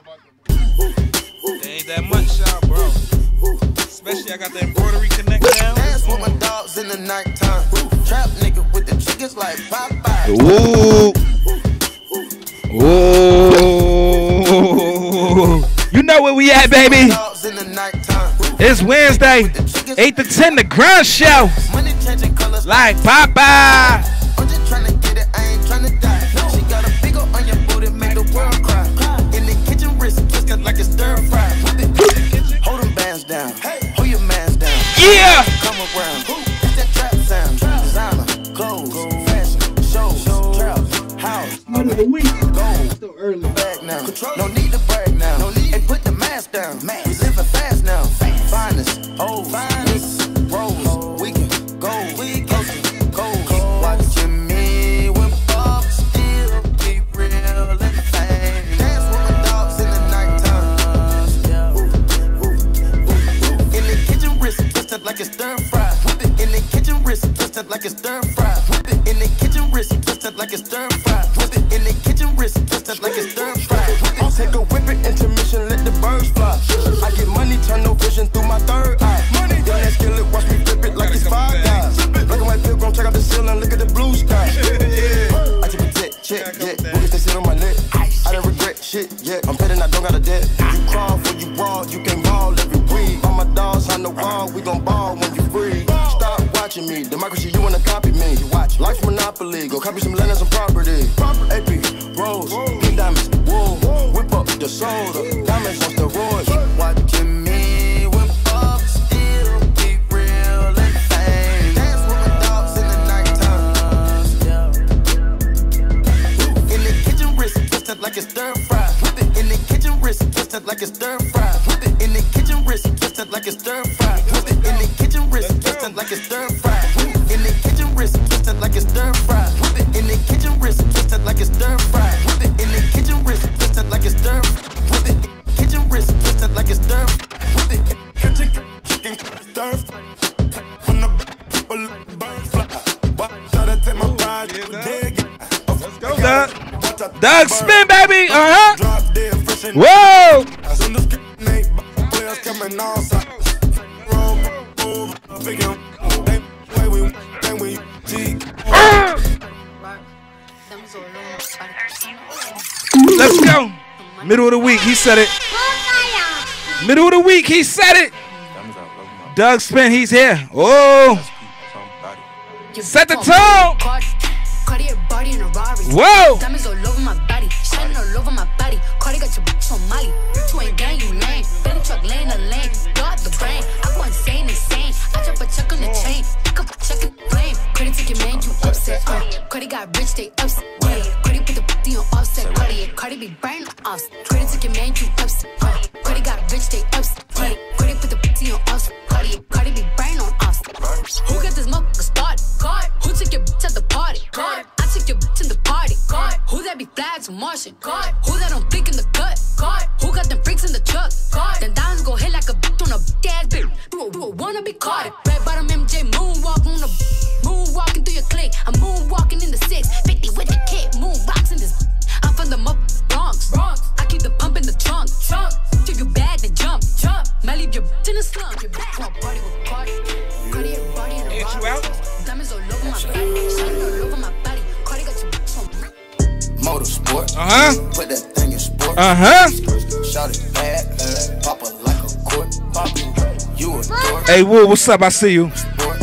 [SPEAKER 12] It
[SPEAKER 10] ain't that much, y'all, bro. Especially I got the embroidery connect now.
[SPEAKER 5] Dance with my dogs in the nighttime. Trap nigga with the chickens like Popeye.
[SPEAKER 2] Ooh. Ooh. You know where we at, baby. It's Wednesday, eight to ten, the grind show. Like Popeye.
[SPEAKER 5] I'm just trying to get it, I ain't trying to die. She got a big ol' on your booty, make the world cry. In the kitchen, wrist twisted like a stir fry. Hold them bands down, hold your mans down.
[SPEAKER 2] Yeah!
[SPEAKER 5] Come around, it's that trap sound. Designer, clothes, fashion, shows, trap, house.
[SPEAKER 10] Money of the week.
[SPEAKER 5] Gold, still early. Back now, no need to brag now. No need. And put the mask down. We living fast now. Finest, oh, finest, rose, we can go, we can go. Keep watching me when Bob still keep real and fame. Dance with my dogs in the nighttime. In the kitchen, wrist twisted like a stir fry. In the kitchen, wrist twisted like a stir fry. In the kitchen, wrist twisted like a stir fry. In the kitchen, wrist twisted like a stir fry. I'll take a whip it, intermission, let the birds fly. I get money, turn no vision through my third eye. Money, young that skill it, watch me flip it like it's five guys. Black and white pilgrim, check out the ceiling, look at the blue sky. I keep a tick, check, yeah. Boogies, they sit on my neck. I don't regret shit, yeah. I'm betting I don't got a debt. You crawl for you raw, you can ball every week. All my dogs on the wall, we gon' ball when you free. Stop watching me, democracy, you wanna copy me. Life's monopoly, go copy some land and some property. A P, Rose, pink diamonds, wool. Whip up the soda, diamonds on steroids. Keep watching me when Bob still keep real and fame. Dance with my dogs in the nighttime. In the kitchen, wrist twisted like a stir fry. In the kitchen, wrist twisted like a stir fry. In the like it's stir fry. In the kitchen wrist, twist it like it's stir fry. Whip it in the kitchen wrist, twist it like it's stir fry. Whip it in the kitchen wrist, twist it like it's stir. Whip it kitchen wrist, twist it like it's stir. Whip it kitchen chicken stir. When the people burn fly, try to take my pride.
[SPEAKER 2] Let's go, Doug. Doug spin, baby. Uh huh. Whoa. Let's go. Middle of the week, he said it. Middle of the week, he said it. Doug Spin, he's here. Oh. Set the tone. Whoa.
[SPEAKER 18] Diamonds all over my body, shining all over my body. Cardi got your bitch on Molly. You ain't gang, you lame. Bentley truck laying the lane. Got the brain. I go insane, insane. I drop a check on the chain. Pick up a check and blame. Cardi take your man, you upset. Uh. Cardi got rich, they upset. Yeah. Cardi put the booty on offset. Cardi, Cardi be burning offset. Cardi take your man, you upset. Uh. Cardi got rich, they upset. Yeah. Cardi put the booty on offset. Cardi, Cardi be burning on offset. Who got this motherfucker started? God. Who took your bitch at the party? God. I took your bitch in the party. God. Who that be flags or Martian? God. Who that don't think in the cut? God. Who got them freaks in the truck? God. Then diamonds go hit like a bitch on a big ass bitch. Do a, do a wanna be caught. Red bottom M J moonwalk on the moonwalking through your clique. I'm moonwalking in the six fifty with the kid. Moonboxing this. I'm from the mo- Bronx. Bronx. I keep the pump in the trunk. Trunk. Take you bad then jump. Jump. Might leave your bitch in the slump. Your back. My party with Cardi. Cardi everybody in the rock. Diamonds all over my body. Shining all over my body. Cardi got your bitch on.
[SPEAKER 5] Motorsport.
[SPEAKER 2] Uh huh.
[SPEAKER 5] Put that thing in sport.
[SPEAKER 2] Uh huh.
[SPEAKER 5] Shout it bad. Pop it like a court. Pop it. You a dork.
[SPEAKER 2] Hey, Woo, what's up? I see you.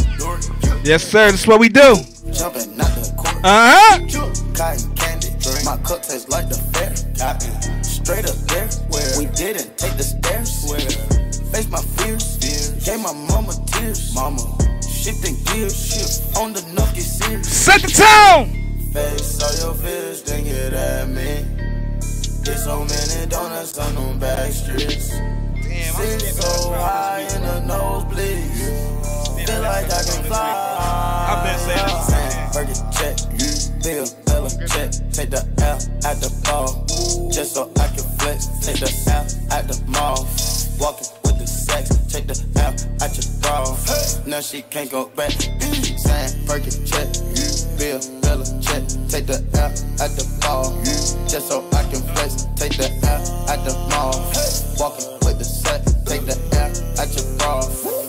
[SPEAKER 2] Yes, sir. That's what we do.
[SPEAKER 5] Jumping out the court.
[SPEAKER 2] Uh huh.
[SPEAKER 5] Cotton candy. My cup tastes like the fair. Straight up there. We didn't take the stairs. Face my fears. Gave my mama tears. Mama. Shifting gears. Shift on the nucky series.
[SPEAKER 2] Set the tone.
[SPEAKER 5] Face all your fears, then get at me. Get so many donuts on them back streets. Sit so high in the nosebleed. Feel like I can fly.
[SPEAKER 10] I've been saying that.
[SPEAKER 5] Burger check, Bill, Bella check. Take the L at the ball, just so I can flex. Take the L at the mall. Walking with the sex, take the L at your bra. Now she can't go back. Saying Burger check, Bill, Bella check. Take the L at the ball, just so I can flex. Take the L at the mall. Walking with the set, take the L at your bra.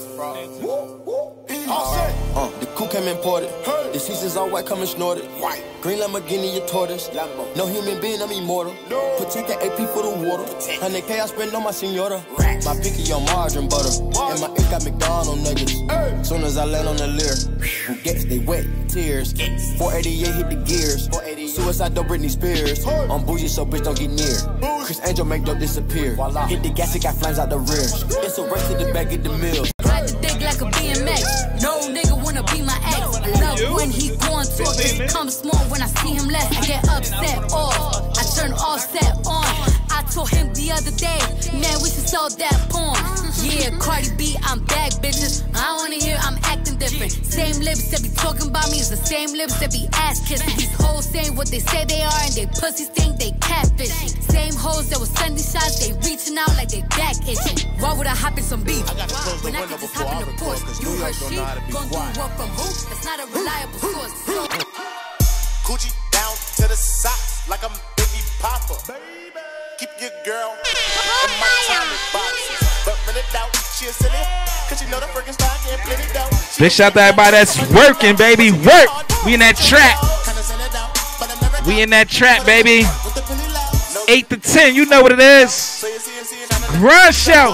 [SPEAKER 5] Uh, the coupe came imported. The seasons all white, coming snorted. White. Green Lamborghini, your tortoise. No human being, I'm immortal. Protect the A P for the water. one hundred K I spend on my senora. My picky on margarine butter. And my ink got McDonald's nuggets. Soon as I land on the Lear, who gets they wet tears. four eighty-eight hit the gears. Suicide don't Britney Spears. I'm bougie, so bitch don't get near. Chris Angel make dope disappear. Hit the gas, it got flames out the rear. It's a race to the back of the mill.
[SPEAKER 18] Ride the dick like a B M X. No nigga wanna be my ex. I love when he going to it. Come small when I see him less. I get upset off. I turn offset on. I told him the other day, man, we should sell that porn. Yeah, Cardi B, I'm back, bitches. I don't wanna hear I'm acting different. Same lips that be talking about me is the same lips that be ass kissing. These hoes saying what they say they are and they pussies think they catfishing. Same hoes that was sending shots, they reaching out like they back itching. Why would I hop in some beef? When I could just hop in the Porsche. You heard she gon' do what from who? That's not a reliable source.
[SPEAKER 3] Gucci down to the socks like I'm Biggie Papa. Keep your girl in my Tommy boxes. But when it out, she a silly. Cause you know the freaking style getting plenty dough.
[SPEAKER 2] Big shout out to everybody that's working, baby. Work. We in that trap. We in that trap, baby. eight to ten, you know what it is. Grind show.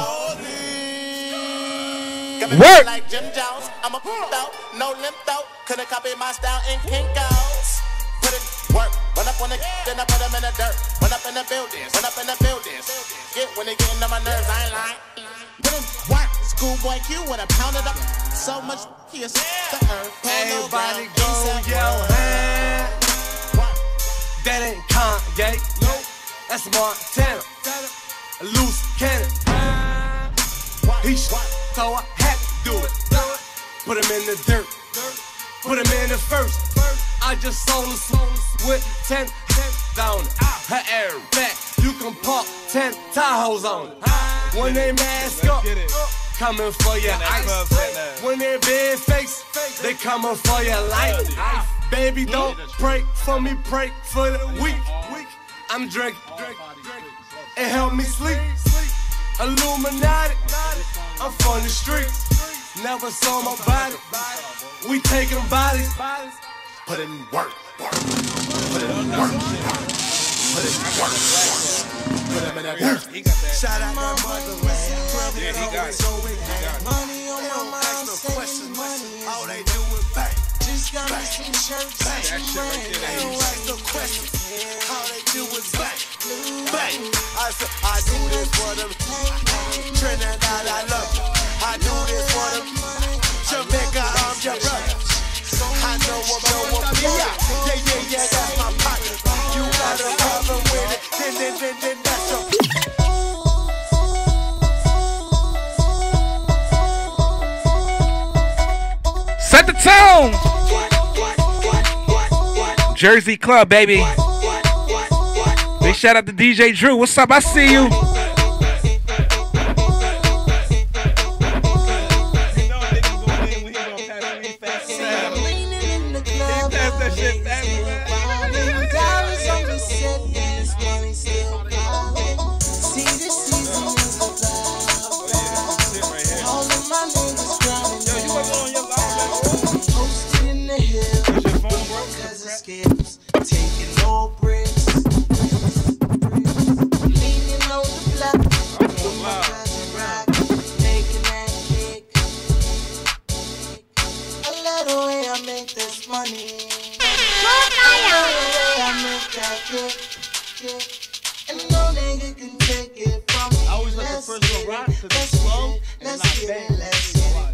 [SPEAKER 2] Work.
[SPEAKER 3] Like Jim Jones, I'm a out, no limp out. Couldn't copy my style in Kinko's. Put it work, run up on the then I put them in the dirt. Run up in the buildings, run up in the buildings. Get when they getting on my nerves, I ain't lying. Put it work, schoolboy Q when I pound it up. So much he is the earth.
[SPEAKER 14] Everybody go yell hand. That ain't Kanye, no, that's Montana. A loose cannon. He shot, so I had to do it. put him in the dirt, put him in the first. I just sold a soul with ten down it. Her air back, you can park ten Tahoes on it. When they mask up, coming for your ice. When they big face, they coming for your life. Baby, don't pray for me, pray for the weak. I'm drinking, it help me sleep. Illuminati, I'm from the streets. Never saw my body. We taking bodies. Put it in work. Put it in work. Put it in work. Put him in that work. Shout out my mother. Yeah, he got it. Money on my mind, no questions. All they do is bang. Just got me some shirts. Bang. They don't ask no questions. All they do is bang. Bang. I said, I do this for them. Trinidad, I love you. I do this for them. Jamaica, I'm your brother. I know what know what me out. Yeah, yeah, yeah, that's my partner. You got a problem with it, then, then, then, then that's your.
[SPEAKER 2] Set the tone. Jersey Club, baby. Big shout out to D J Drew. What's up? I see you.
[SPEAKER 15] Taking no breaks, leaning on the block, making that kick. I love the way I make this money. I love the way I make that kick. And no nigga can take it from me. I always let the first one rock to the slow and not bang. Let's get it.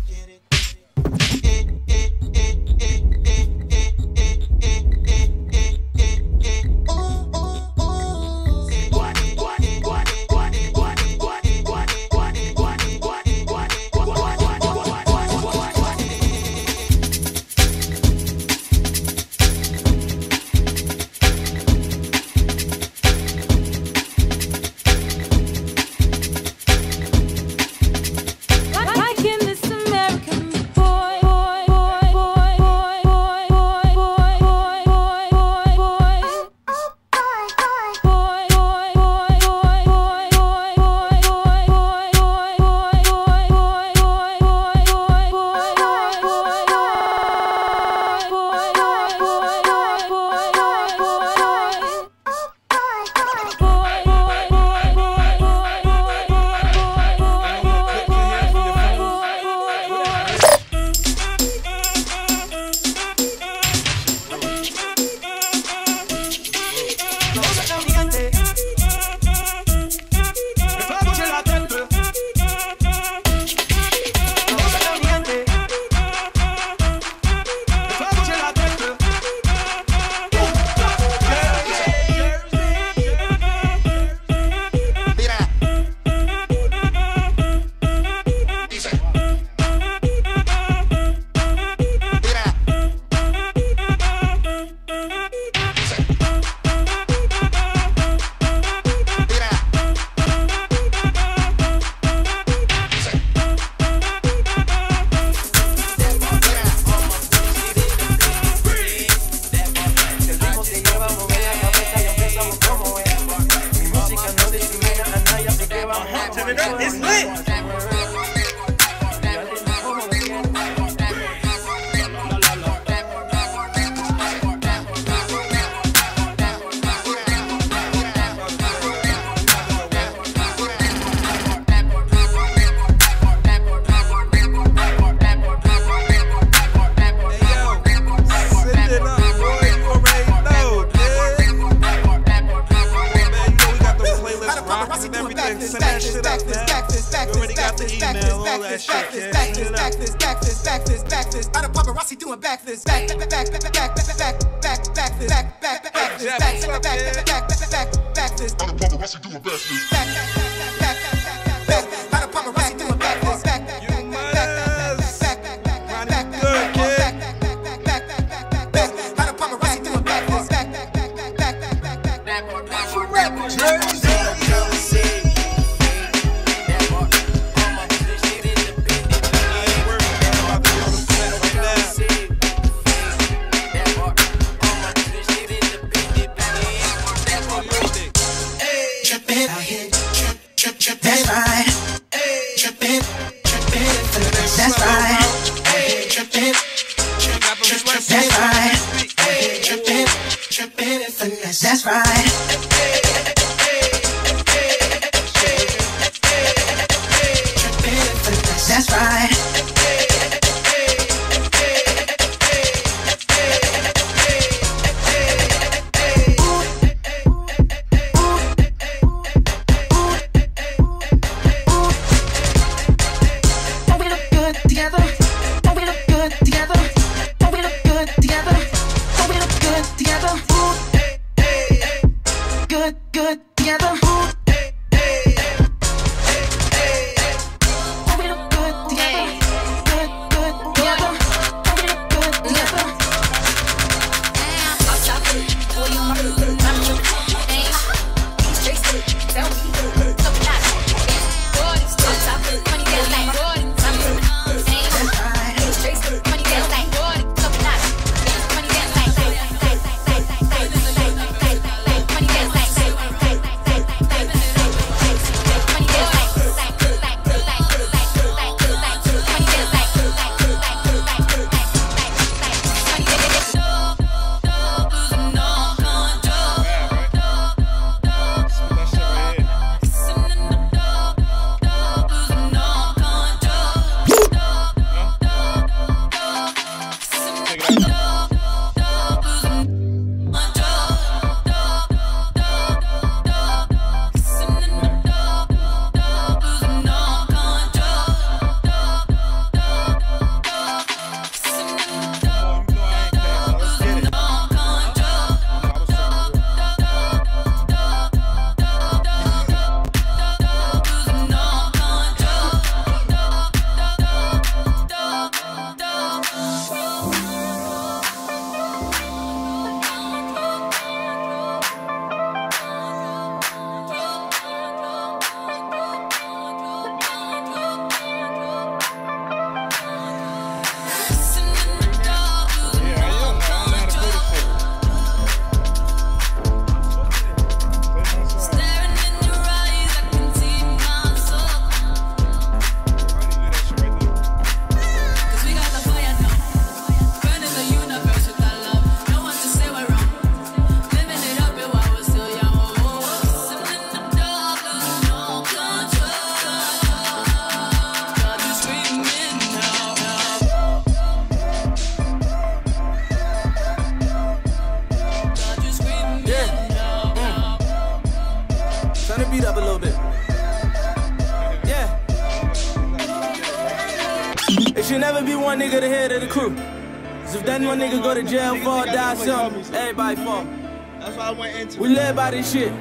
[SPEAKER 12] should never be one nigga the head of the crew. Cause if that one nigga go to jail, fall, die, something, everybody fall.
[SPEAKER 10] That's why I went into
[SPEAKER 12] We live by this shit.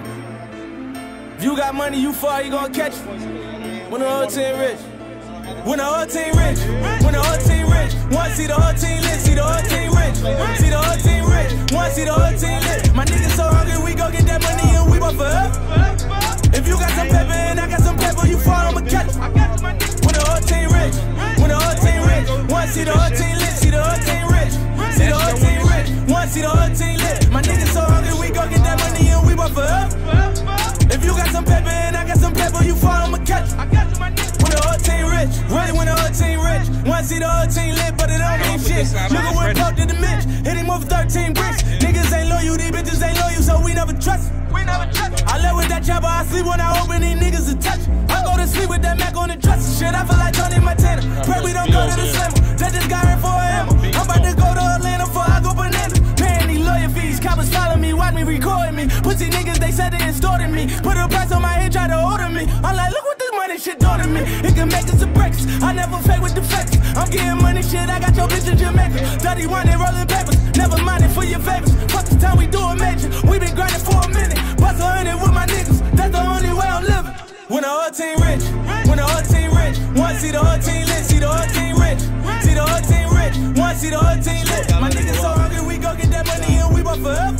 [SPEAKER 12] If you got money, you fall, you gon' catch it. When the whole team rich. When the whole team rich. When the whole team rich. One see the whole team lit. See the whole team rich. See the whole team rich. One see the whole team lit. My niggas so hungry, we gon' get that money and we both forever. If you got some pepper and I got some pepper, you fall, I'ma catch it. When the whole team rich. When the whole team rich. One see the whole team lit. See the whole team rich. See the whole team rich. One see the whole team lit. My niggas so hungry, we gon' get that money and we both forever. If you got some pepper and I got some pepper, you fall, I'ma catch it. When the whole team rich, really when the whole team rich. One see the whole team lit, but it don't mean shit. Nigga went broke to the Mitch, hit him with thirteen bricks. Niggas ain't loyal, these bitches ain't loyal, so we never trust. We never trust. I live with that chopper, I sleep when I open these niggas to touch. I go to sleep with that Mac on the dresser. Shit, I feel like Tony Montana. Pray we don't go to the slammer. That just got here for a hammer. I'm about to go to Atlanta before I go bananas. Paying these lawyer fees, coppers follow me, watch me recording me. Pussy niggas, they said they extorted me. Put a price on my head, try to order me. I'm like, look what this money shit doing to me. It can make us a breakfast. I never fake with the facts. I'm getting money shit, I got your bitch in Jamaica. thirty-one and rolling papers, never mind it for your favors. Fuck the time we do a major. We been grinding for a minute. Bust a hundred with my niggas, that's the only way I'm living. When the whole team rich, when the whole team rich. One see the whole team lit, see the whole team rich. See the whole team rich, one see the whole team lit. My niggas so hungry, we gon' get that money and we both forever.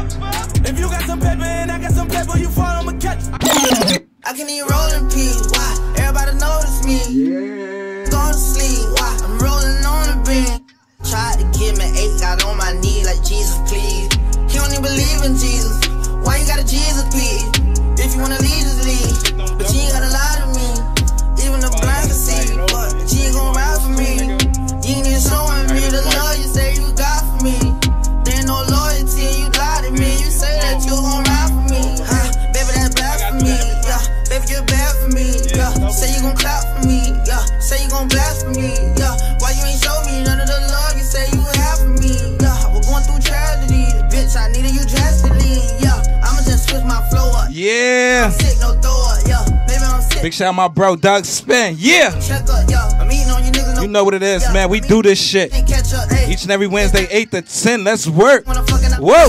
[SPEAKER 12] If you got some pepper and I got some pepper, you fall, I'ma catch it.
[SPEAKER 15] I can even roll in peace, why? Everybody notice me. Yeah. Going to sleep, why? I'm rolling on the beam. Tried to give me eight, got on my knee like Jesus, please. He don't even believe in Jesus. Why you got a Jesus, please? If you wanna leave, just leave. But you ain't gotta lie to me. Even the blind can see, but you ain't gon' ride for me. You ain't even showing me the love you say you got for me. There ain't no loyalty and you lie to me. You say that you gon' ride for me. Huh? Baby, that's bad for me. Yeah, baby, you're bad for me. Yeah, say you gon' clap for me. Yeah, say you gon' blast for me. Yeah, why you ain't show me none of the love you say you have for me? Yeah, we're going through tragedy. Bitch, I needed you drastically. Yeah, I'ma just switch my flow up.
[SPEAKER 2] Yeah.
[SPEAKER 15] I'm sick, no throw up. Yeah, baby, I'm sick.
[SPEAKER 2] Big shout out my bro Doug Spin. Yeah.
[SPEAKER 15] Check up, yeah. I'm eating on you niggas.
[SPEAKER 2] You know what it is, man. We do this shit each and every Wednesday, eight to ten. Let's work. Whoa.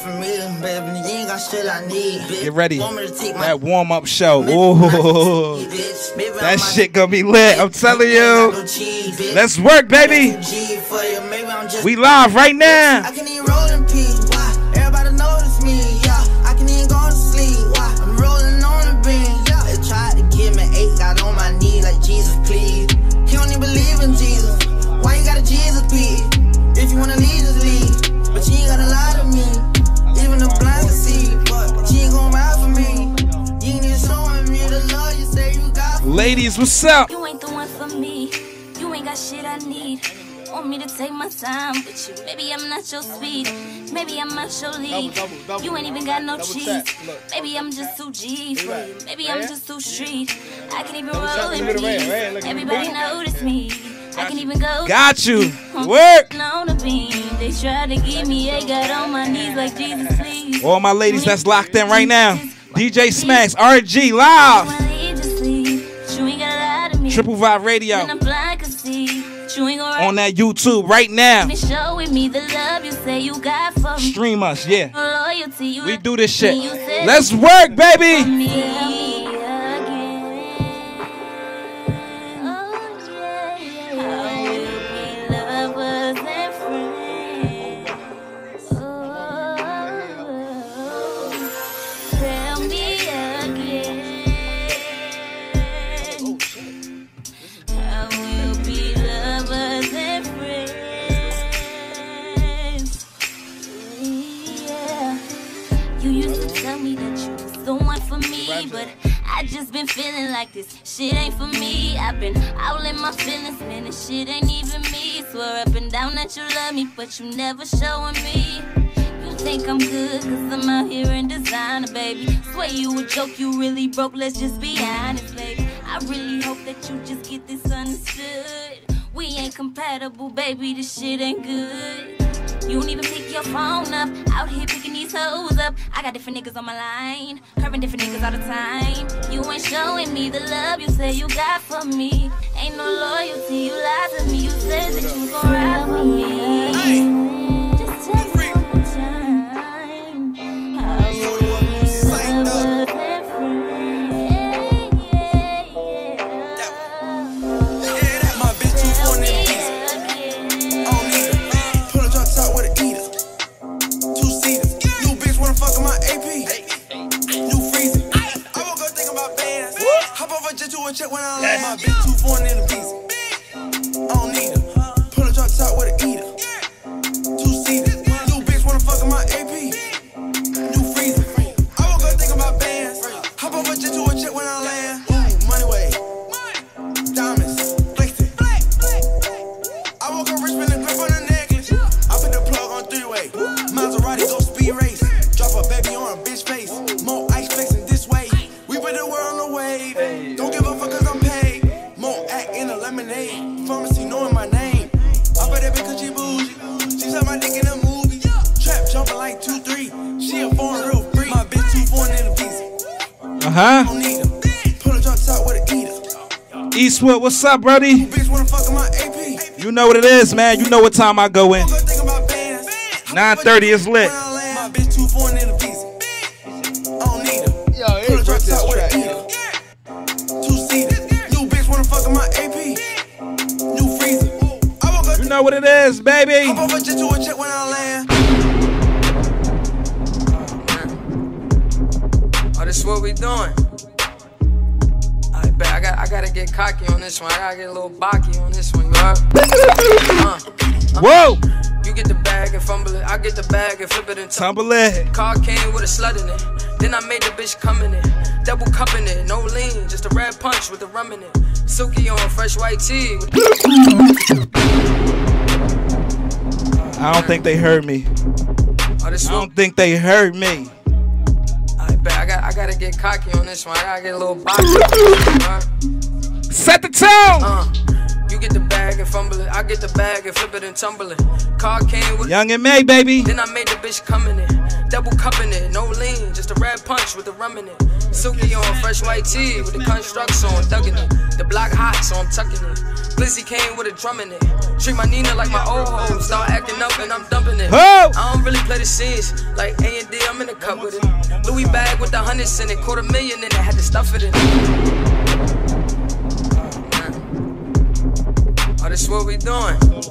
[SPEAKER 2] Get ready. That warm up show. Ooh. That shit gonna be lit. I'm telling you. Let's work, baby. We live right now.
[SPEAKER 15] I can even roll in peace. Why? Everybody notice me. Yeah. I can even go to sleep. Why? I'm rolling on the beam. Yeah. They tried to give me eight, got on my knee like Jesus, please. He don't even believe in Jesus. Why you got a Jesus, please? If you wanna leave, just leave. But you ain't gotta lie to me. Even the blind can see, but you ain't gon' ride for me. You ain't even showing me the love you say you got for me.
[SPEAKER 2] Ladies, what's up?
[SPEAKER 18] You ain't the one for me. You ain't got shit I need. Want me to take my time with you. Maybe I'm not your speed. Maybe I'm not your lead. You ain't even got no cheese. Maybe I'm just too G for you. Maybe I'm just too street. I can even roll in peace. Everybody notice me. I can even go.
[SPEAKER 2] Got you. Work.
[SPEAKER 18] On the beam. They try to give me a got on my knees like Jesus, please.
[SPEAKER 2] All my ladies that's locked in right now. D J Smacks, R G, live. Triple Vibe Radio. On that YouTube right now. Stream us, yeah. We do this shit. Let's work, baby.
[SPEAKER 18] But I just been feeling like this shit ain't for me. I've been out in my feelings, man, this shit ain't even me. Swear up and down that you love me, but you never showing me. You think I'm good, cause I'm out here in designer, baby. Swear you a joke, you really broke, let's just be honest, baby. I really hope that you just get this understood. We ain't compatible, baby, this shit ain't good.
[SPEAKER 19] You don't even pick your phone up. Out here picking these hoes up. I got different niggas on my line, curving different niggas all the time. You ain't showing me the love you say you got for me. Ain't no loyalty, you lied to me. You said that you was gon' ride for me. Just tell me one more time. How you ever different?
[SPEAKER 3] My bitch too foreign in the pizza. I don't need her. Pull a drop top with a eater. Two seaters. New bitch wanna fuck in my A P. New freezer. I woke up thinking about bands. Hop off a jet to a check when I land. My bitch too foreign in the pizza. I don't need her. Pull a drop top with a eater. Two seaters. New bitch wanna fuck in my A P. New freezer. I woke up thinking about bands. Hop off a jet to a check when I land. Ooh, money way. Diamonds. I woke up rich, spin the grip on the necklace. I put the plug on three-way. Maserati go speed race. Drop a baby on a bitch face. More ice flexing this way. We put the world on the wave. Don't give a fuck cause I'm paid. More act in a lemonade. Pharmacy knowing my name. I bet that bitch cause she bougie. She said my dick in a movie. Trap jumping like two three. She a foreign real freak. My bitch too foreign in the visa.
[SPEAKER 2] Uh-huh.
[SPEAKER 3] Don't need her. Pull a drop top with a eater.
[SPEAKER 2] Eastwood, what's up, Brody?
[SPEAKER 3] Bitch wanna fuck in my A P.
[SPEAKER 2] You know what it is, man. You know what time I go in. nine thirty is lit.
[SPEAKER 3] My bitch too foreign in the visa. I don't need her.
[SPEAKER 15] Yo, hey, drop this track.
[SPEAKER 3] Two seaters. New bitch wanna fuck in my A P. New freezer. I woke up.
[SPEAKER 2] You know what it is, baby.
[SPEAKER 3] Hop off a jet to a check when I land.
[SPEAKER 20] Oh, this is what we doing. I bet I got I gotta get cocky on this one. I gotta get a little bocky on this one, you heard? Uh, uh,
[SPEAKER 2] Whoa!
[SPEAKER 20] You get the bag and fumble it. I get the bag and flip it and
[SPEAKER 2] tumble it.
[SPEAKER 20] Car came with a slut in it. Then I made the bitch come in it. Double cupping it, no lean, just a red punch with the rum in it. Silky on fresh white tea. With
[SPEAKER 2] I don't think they heard me.
[SPEAKER 20] Oh, this
[SPEAKER 2] I don't think they heard me.
[SPEAKER 20] I bet I got I gotta get cocky on this one. I gotta get a little boxy.
[SPEAKER 2] Set the tone.
[SPEAKER 20] Uh, you get the bag and fumble it. I get the bag and flip it and tumble it. Car came with
[SPEAKER 2] Young and May, baby.
[SPEAKER 20] Then I made the bitch come in it. Double cupping it, no lean, just a red punch with the rum in it. Silky on fresh white tee with the construct, so I'm thugging it. The block hot, so I'm tucking it. Blizzy came with a drum in it. Treat my Nina like my old hoe. Start acting up and I'm dumping it.
[SPEAKER 2] Oh!
[SPEAKER 20] I don't really play the scenes like A and D. I'm in the cup with it. Louis bag with the hundreds in it. Quarter million in it. Had to stuff it in. Oh, this is what we doing.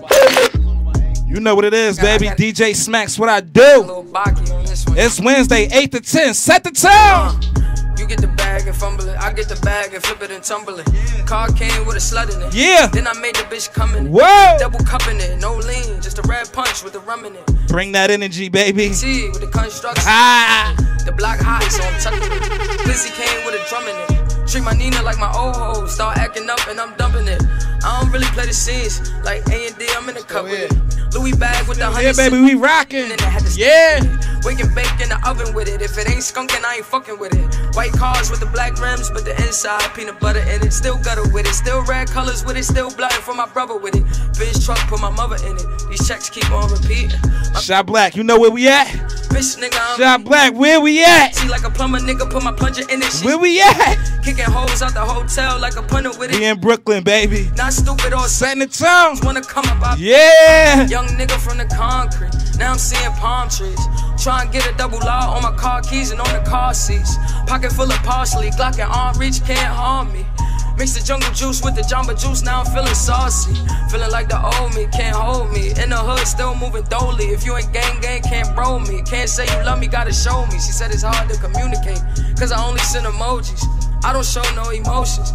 [SPEAKER 2] You know what it is, baby. D J Smacks, what I do. It's Wednesday, eight to ten. Set the tone.
[SPEAKER 20] Uh, you get the bag and fumble it. I get the bag and flip it and tumble it. Car came with a slut in it.
[SPEAKER 2] Yeah.
[SPEAKER 20] Then I made the bitch come in it.
[SPEAKER 2] Whoa.
[SPEAKER 20] Double cupping it, no lean, just a red punch with the rum in it.
[SPEAKER 2] Bring that energy, baby.
[SPEAKER 20] T with the construction.
[SPEAKER 2] Ah.
[SPEAKER 20] The block hot, so I'm tucking it. Blizzy came with a drum in it. Treat my Nina like my old hoe. Start acting up and I'm dumping it. I don't really play the scenes like A and D. I'm in the cup with it. Louis bag with the
[SPEAKER 2] Yeah,
[SPEAKER 20] hundred.
[SPEAKER 2] baby, we rocking. Yeah.
[SPEAKER 20] We can bake in the oven with it. If it ain't skunking, I ain't fucking with it. White cars with the black rims, but the inside peanut butter in it. Still gutter with it. Still red colors with it. Still blood for my brother with it. Bitch truck, put my mother in it. These checks keep on repeating.
[SPEAKER 2] Shot Black, you know where we at?
[SPEAKER 20] Bitch, nigga, I'm
[SPEAKER 2] Shot Black, where we at?
[SPEAKER 20] See like a plumber, nigga, put my plunger in it.
[SPEAKER 2] Where we at?
[SPEAKER 20] Kicking hoes out the hotel like a punter with it.
[SPEAKER 2] We in Brooklyn, baby.
[SPEAKER 20] Not stupid or
[SPEAKER 2] setting the tone.
[SPEAKER 20] Wanna come up,
[SPEAKER 2] yeah.
[SPEAKER 20] Young nigga from the concrete. Now I'm seeing palm trees. Try and get a double law on my car keys and on the car seats. Pocket full of parsley, Glock and arm reach can't harm me. Mix the jungle juice with the Jamba juice, now I'm feeling saucy. Feeling like the old me, can't hold me. In the hood, still moving dolly. If you ain't gang gang, can't bro me. Can't say you love me, gotta show me. She said it's hard to communicate, cause I only send emojis. I don't show no emotions.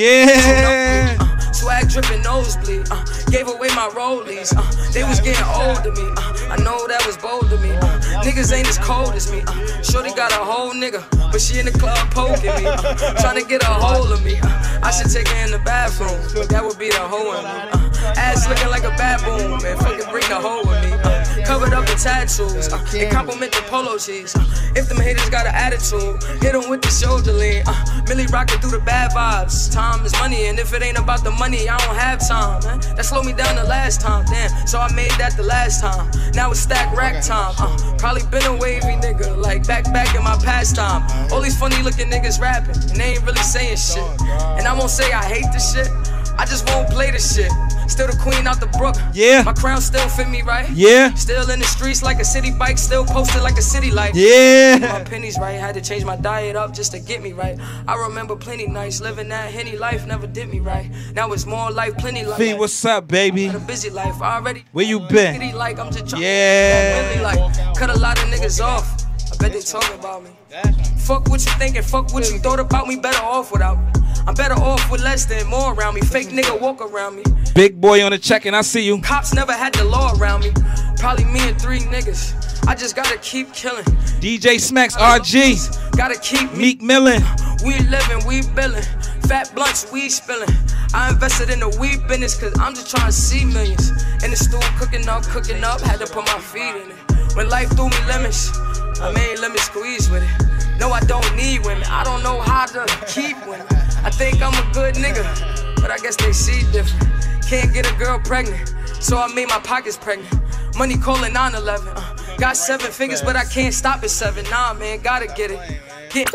[SPEAKER 2] Yeah.
[SPEAKER 20] Uh, swag dripping nosebleed. Uh, gave away my rollies. Uh, they was getting old to me. Uh, I know that was bold to me. Uh, niggas ain't as cold as me. Uh, Shorty got a whole nigga, but she in the club poking me. Uh, trying to get a hold of me. Uh, I should take her in the bathroom, but that would be the hoe in me. Uh, ass looking like a baboon, man. Fucking bring the hoe with me. Uh, covered up in tattoos. Uh, and compliment the polo cheese. Uh, if them haters got an attitude, hit them with the shoulder lean. Uh, Millie rocking through the bad vibes. Time is money, and if it ain't about the money, I don't have time, man. That slowed me down the last time, damn. So I made that the last time. Now it's stack rack time. Uh, probably been a wavy nigga, like back back in my pastime. All these funny looking niggas rapping, and they ain't really saying shit. And I won't say I hate this shit, I just won't play this shit. Still the queen out the brook.
[SPEAKER 2] Yeah.
[SPEAKER 20] My crown still fit me right.
[SPEAKER 2] Yeah.
[SPEAKER 20] Still in the streets like a city bike. Still posted like a city light.
[SPEAKER 2] Yeah.
[SPEAKER 20] My pennies right. Had to change my diet up just to get me right. I remember plenty nights living that Henny life never did me right. Now it's more life, plenty life.
[SPEAKER 2] V, what's up, baby?
[SPEAKER 20] Got a busy life. I already.
[SPEAKER 2] Where you been?
[SPEAKER 20] City like I'm just
[SPEAKER 2] Yeah.
[SPEAKER 20] Really like cut a lot of niggas off. I bet they talking about me. Fuck what you thinking. Fuck what you thought about me. Better off without me. I'm better off with less than more around me. Fake nigga walk around me.
[SPEAKER 2] Big boy on the check and I see you.
[SPEAKER 20] Cops never had the law around me. Probably me and three niggas. I just gotta keep killing.
[SPEAKER 2] D J Smacks R G.
[SPEAKER 20] Gotta keep
[SPEAKER 2] Meek Millin.
[SPEAKER 20] We living, we billin'. Fat blunts, we spillin'. I invested in the weed business cause I'm just trying to see millions. In the stool cooking up, cooking up. Had to put my feet in it. When life threw me lemons, I made lemon squeeze with it. No, I don't need women. I don't know how to keep women. I think I'm a good nigga, but I guess they see different. Can't get a girl pregnant, so I made my pockets pregnant. Money calling nine eleven. Uh, got seven figures, but I can't stop at seven. Nah, man, gotta get it. Get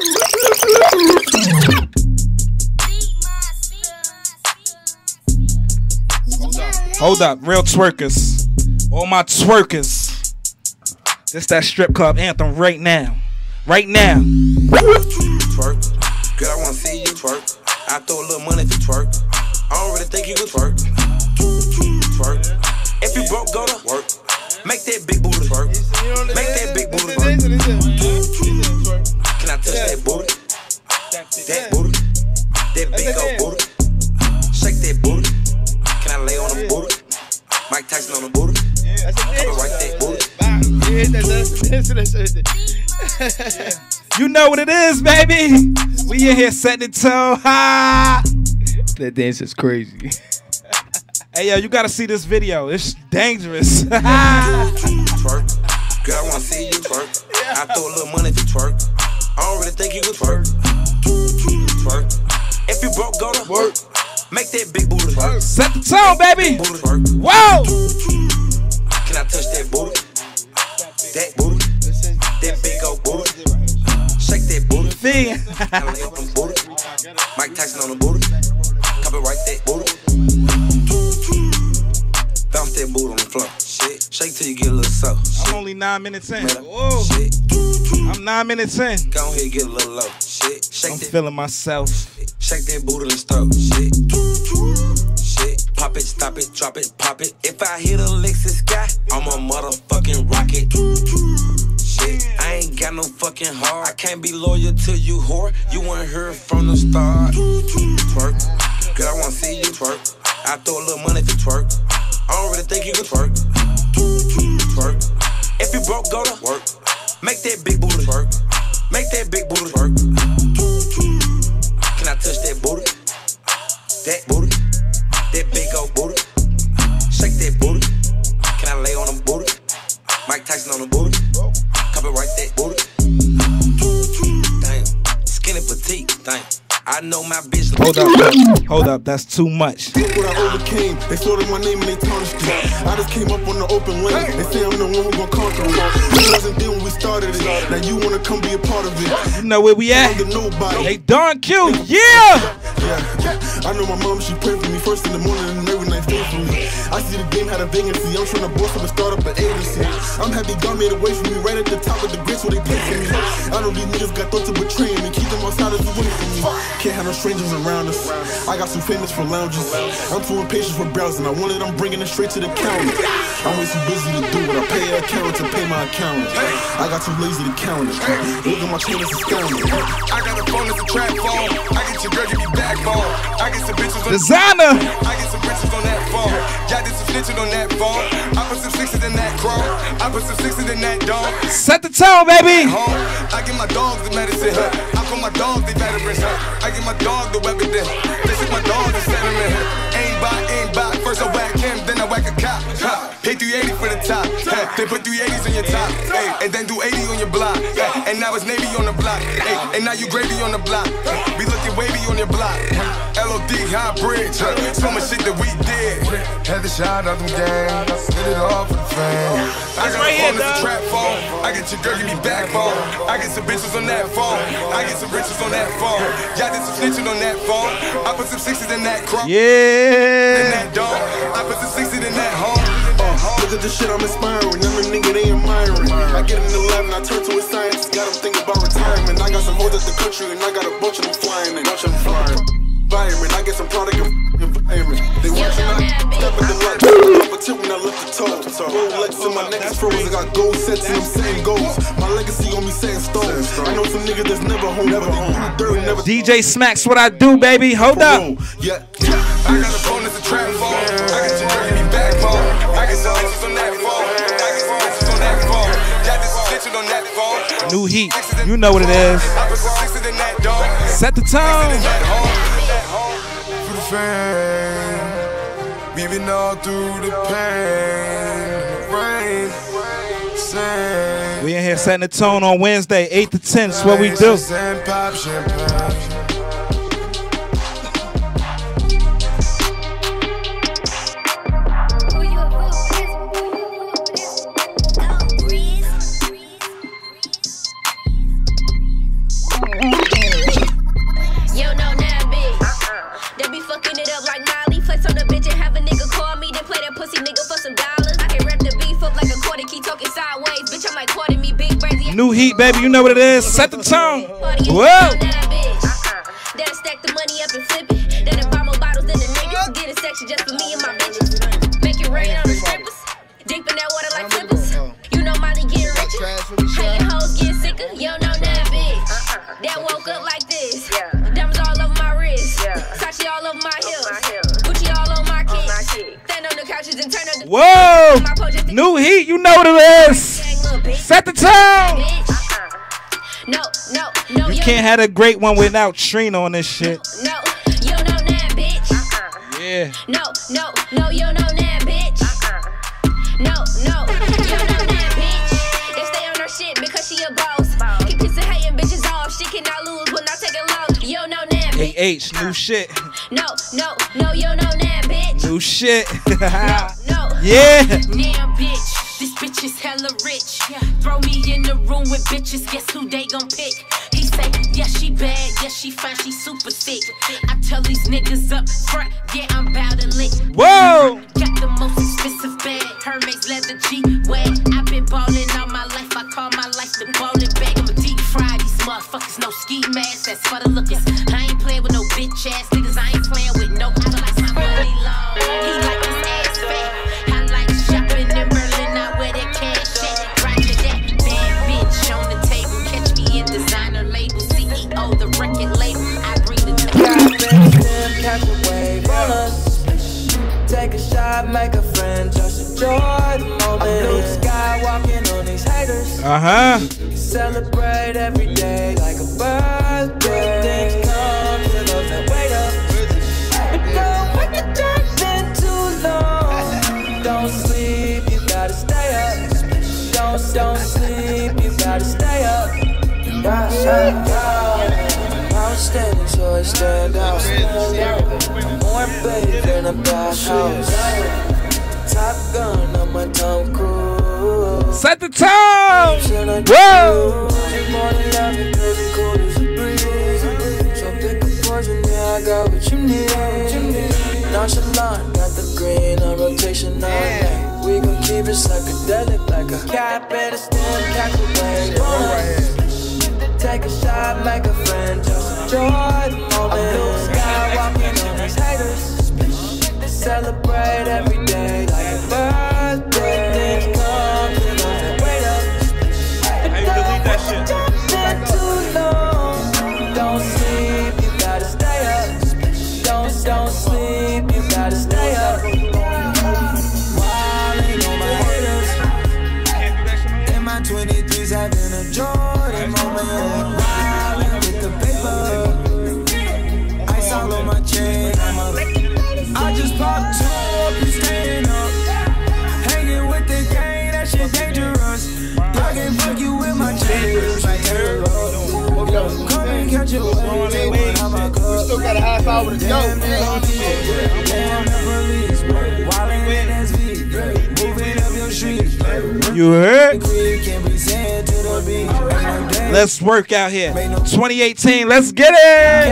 [SPEAKER 2] Hold up, real twerkers. All my twerkers. This that strip club anthem right now. Right now.
[SPEAKER 3] Twerk. Girl, I wanna see you twerk. I throw a little money if you twerk. I don't really think you could twerk. Twerk. If you broke, go to work. Make that big booty twerk. Make that big booty twerk. Can I touch that booty? That booty. That big old booty. Shake that booty. Can I lay on the booty? Mike Tyson on the booty. Come right that booty.
[SPEAKER 2] You know what it is, baby. We in here setting the tone. Ha!
[SPEAKER 21] That dance is crazy.
[SPEAKER 2] Hey, yo, you gotta see this video. It's dangerous.
[SPEAKER 3] Twerk. Girl, I wanna see you twerk. I throw a little money if you twerk. I don't really think you could twerk. Twerk. If you broke, go to work. Make that big booty twerk.
[SPEAKER 2] Set the tone, baby.
[SPEAKER 3] Booty twerk.
[SPEAKER 2] Whoa!
[SPEAKER 3] Can I touch that booty? That booty. That big old booty. Shake that booty.
[SPEAKER 2] V.
[SPEAKER 3] I lay up on booty. Mike Tyson on the booty. Copyright that booty. Bounce that booty on the floor. Shit. Shake till you get a little soft.
[SPEAKER 2] I'm only nine minutes in. Whoa.
[SPEAKER 3] Shit.
[SPEAKER 2] I'm nine minutes in.
[SPEAKER 3] Go ahead, get a little low. Shit. Shake
[SPEAKER 2] I'm
[SPEAKER 3] that.
[SPEAKER 2] feeling myself.
[SPEAKER 3] Shake that booty and stroke. Shit. Shit. Pop it, stop it, drop it, pop it. If I hit a Lexus sky, I'm a motherfucking rocket. Shit. I ain't got no fucking heart. I can't be loyal to you, whore. You weren't here from the start. Twerk. Girl, I wanna see you twerk. I throw a little money if you twerk. I don't really think you could twerk. Twerk. If you broke, go to work. Make that big booty twerk. Make that big booty twerk. Can I touch that booty? That booty. That big old booty. Shake that booty. Can I lay on the booty? Mike Tyson on the booty. Copyright that booty. Damn. Skinny petite. Damn. I know my bitch.
[SPEAKER 2] Hold up, hold up, that's too much.
[SPEAKER 6] What I overcame, they saw my name and they tarnished it. I just came up on the open lane. They say I'm the one who gon' conquer it. You wasn't there when we started it. Now you wanna come be a part of it.
[SPEAKER 2] You know where we at? Hey, Don Q, yeah!
[SPEAKER 6] Yeah, I know my mom, she pray for me first in the morning and every night stay for me. I see the game had a vacancy. I'm trying to boss up and start up an agency. I'm happy God made a way for me right at the top of the grits where they play for me. I know these niggas got thoughts to betray me. Keep them outside as a way for me. Can't have no strangers around us. I got some famous for lounges. I'm too impatient for browsing. I wanted, I'm bringing it straight to the counter. I'm way too busy to do it. I pay an accountant to pay my accountant. I got too lazy to count it. Look at my chain, it's astounding.
[SPEAKER 22] I got a phone that's a trap phone. I get your girl, give me backbone. I get some bitches on
[SPEAKER 2] Designer.
[SPEAKER 22] I get some bitches on that phone. Y'all did some snitching on that phone. I put some sixes in that chrome. I put some sixes in that dome.
[SPEAKER 2] Set the tone, baby.
[SPEAKER 22] I get my dogs the medicine. Huh? I call my dogs the veterans. Huh? I get my dog the weapon. Then this is my dog the sentiment. Ain't by, ain't by. First I whack him, then I whack a cop. Huh? Pay three eighty for the top. Hey, they put three eighties on your top. Hey, and then do eighty on your block. Hey, and now it's Navy on the block. Hey, and now you gravy on the block. We looking wavy on your block. L O D, high bridge. Huh? So much shit that we did. Had the shot out them gangs. Did it all for the phone, it's a trap phone. I get your girl, give me backbone. I get some bitches on that phone. I get some riches on that phone. Y'all did some snitching on that phone. I put some sixties in that cross.
[SPEAKER 2] Yeah.
[SPEAKER 22] In that dome. I put some sixties in that home.
[SPEAKER 6] Uh, look at this shit I'm inspiring. I'm a nigga they admiring. I get in the lab and I turn to a scientist. Got them thinking about retirement. I got some hoes at the country and I got a bunch of them flying and bunch of them flying. Environment. I get some product of environment. They watching I step in the light. Up until when I lift the toe. Rolex in my neck is frozen. I got gold sets and I'm saying goals. My legacy on me saying stones. I know some niggas that's never home. Never home. Dirt, never.
[SPEAKER 2] D J Smacks, what I do, baby. Hold up.
[SPEAKER 22] Yeah. I got a phone that's a trap phone. I got your girl, give me backbone. I get some bitches on that phone. I get some bitches on that phone. Y'all did some bitches on that phone.
[SPEAKER 2] New heat. You know what it is.
[SPEAKER 22] I put some sixes in that dome.
[SPEAKER 2] Set the tone.
[SPEAKER 6] For the fame, weaving all through the pain, rain, sand.
[SPEAKER 2] We in here setting the tone on Wednesday, eight to ten. That's what we do.
[SPEAKER 6] And pop champagne.
[SPEAKER 2] New heat, baby. You know what it is. Set the tone. Whoa.
[SPEAKER 19] Then stack the money up and flip it. Then I buy more bottles than the niggas. Get a section just for me and my bitches. Make it rain on the strippers. Deep in that water like flippers. You know Molly getting richer. How your hoes get sicker. You don't know that bitch. That woke up like this. Diamonds all over my wrist. Sachi all over my heels. Gucci all over my kids. Stand on the couches and turn on the.
[SPEAKER 2] Whoa. New heat. You know what it is. Set the tone.
[SPEAKER 19] No, no, no.
[SPEAKER 2] You can't have a great one without Trina on this shit.
[SPEAKER 19] No, you know that bitch.
[SPEAKER 2] Yeah.
[SPEAKER 19] No, no, no, you know that bitch. No, no, you know that bitch. They stay on her shit because she a boss. Keep pissing hating bitches off. She cannot lose when I take it low. You know that bitch.
[SPEAKER 2] A H, new shit.
[SPEAKER 19] No, no, no, you know that bitch.
[SPEAKER 2] New shit.
[SPEAKER 19] No, no.
[SPEAKER 2] Yeah.
[SPEAKER 19] Damn bitch. This bitch is hella rich. Throw me in the room with bitches, guess who they gon' pick? He say, yeah, she bad, yeah, she fine, she super thick. I tell these niggas up front, yeah, I'm bout to lick.
[SPEAKER 2] Whoa!
[SPEAKER 19] Got the most expensive bag, Hermes leather G-Wag. I've been ballin' all my life, I call my life the ballin' bag. I'ma deep fry these motherfuckers, no ski mask, that's for the lookers. I ain't playin' with no bitch ass niggas, I ain't playin' with no, I like my money long. He like his ass fat, I like shopping in Berlin, I wear that cash at. Right to that bad bitch on the table, catch me in designer label, C E O, the record label, I bring the
[SPEAKER 9] catch a wave on us. Take a shot, make a friend, just enjoy the moment. Blue sky walking on these haters.
[SPEAKER 2] Uh-huh.
[SPEAKER 9] Celebrate every day like a birthday. Things come to those that wait up. But don't wait the time been too long. Don't sleep, you gotta stay up. Don't, don't sleep, you gotta stay up. Yeah, yeah, yeah. I'm standing, so I stand out. I'm more babe than a bathhouse. Top gun on my Tom Cruise.
[SPEAKER 2] Set the tone. Whoa.
[SPEAKER 9] More than love it, cause it's cool as a breeze. So pick a poison, yeah, I got what you need. Nonchalant, got the green on rotation all night. We gon' keep it psychedelic like a cat, better stand, catch a wave. Take a shot, make a friend, just enjoy the moment. Blue sky walking on these haters. Celebrate every day like a birthday. Things come to those that wait up.
[SPEAKER 10] How you delete that shit?
[SPEAKER 9] Been too long. Don't sleep, you gotta stay up. Don't, don't sleep, you gotta stay up. Wilding on my haters. In my twenty-threes, having a Jordan moment. Wilding with the paper. Ice all on my chain. I just popped two up and staying up. Hanging with the gang, that shit dangerous. I can fuck you with my chain. Come and catch a wave when I'm a club.
[SPEAKER 1] We still got a half hour to go.
[SPEAKER 9] Damn the police, wildin' with S V. Moving up your street.
[SPEAKER 2] You heard? Let's work out here. twenty eighteen, let's get it.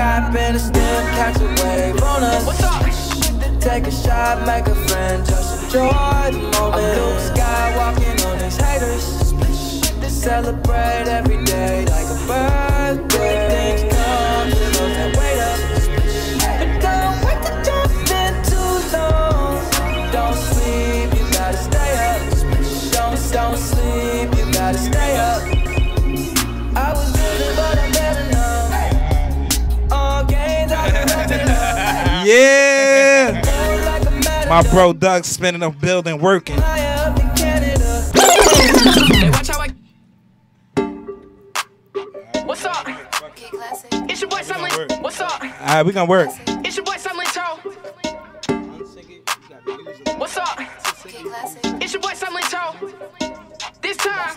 [SPEAKER 9] What's up? Take a shot, make a friend, just enjoy the moment. I'm Luke Skywalking on his haters. Celebrate every day like a birthday. Things come to those that wait up. But don't wait to jump in too long. Don't sleep, you gotta stay up. Don't, don't sleep, you gotta stay up. I was good, but I'm better now. All games, I've been wrapping up.
[SPEAKER 2] Yeah. My bro Doug spinning the building working.
[SPEAKER 9] What's up? It's your boy Sunley. What's up?
[SPEAKER 2] Alright, we gonna work.
[SPEAKER 9] It's your boy Sunley Toe. What's up? It's your boy Sunley Toe. This time,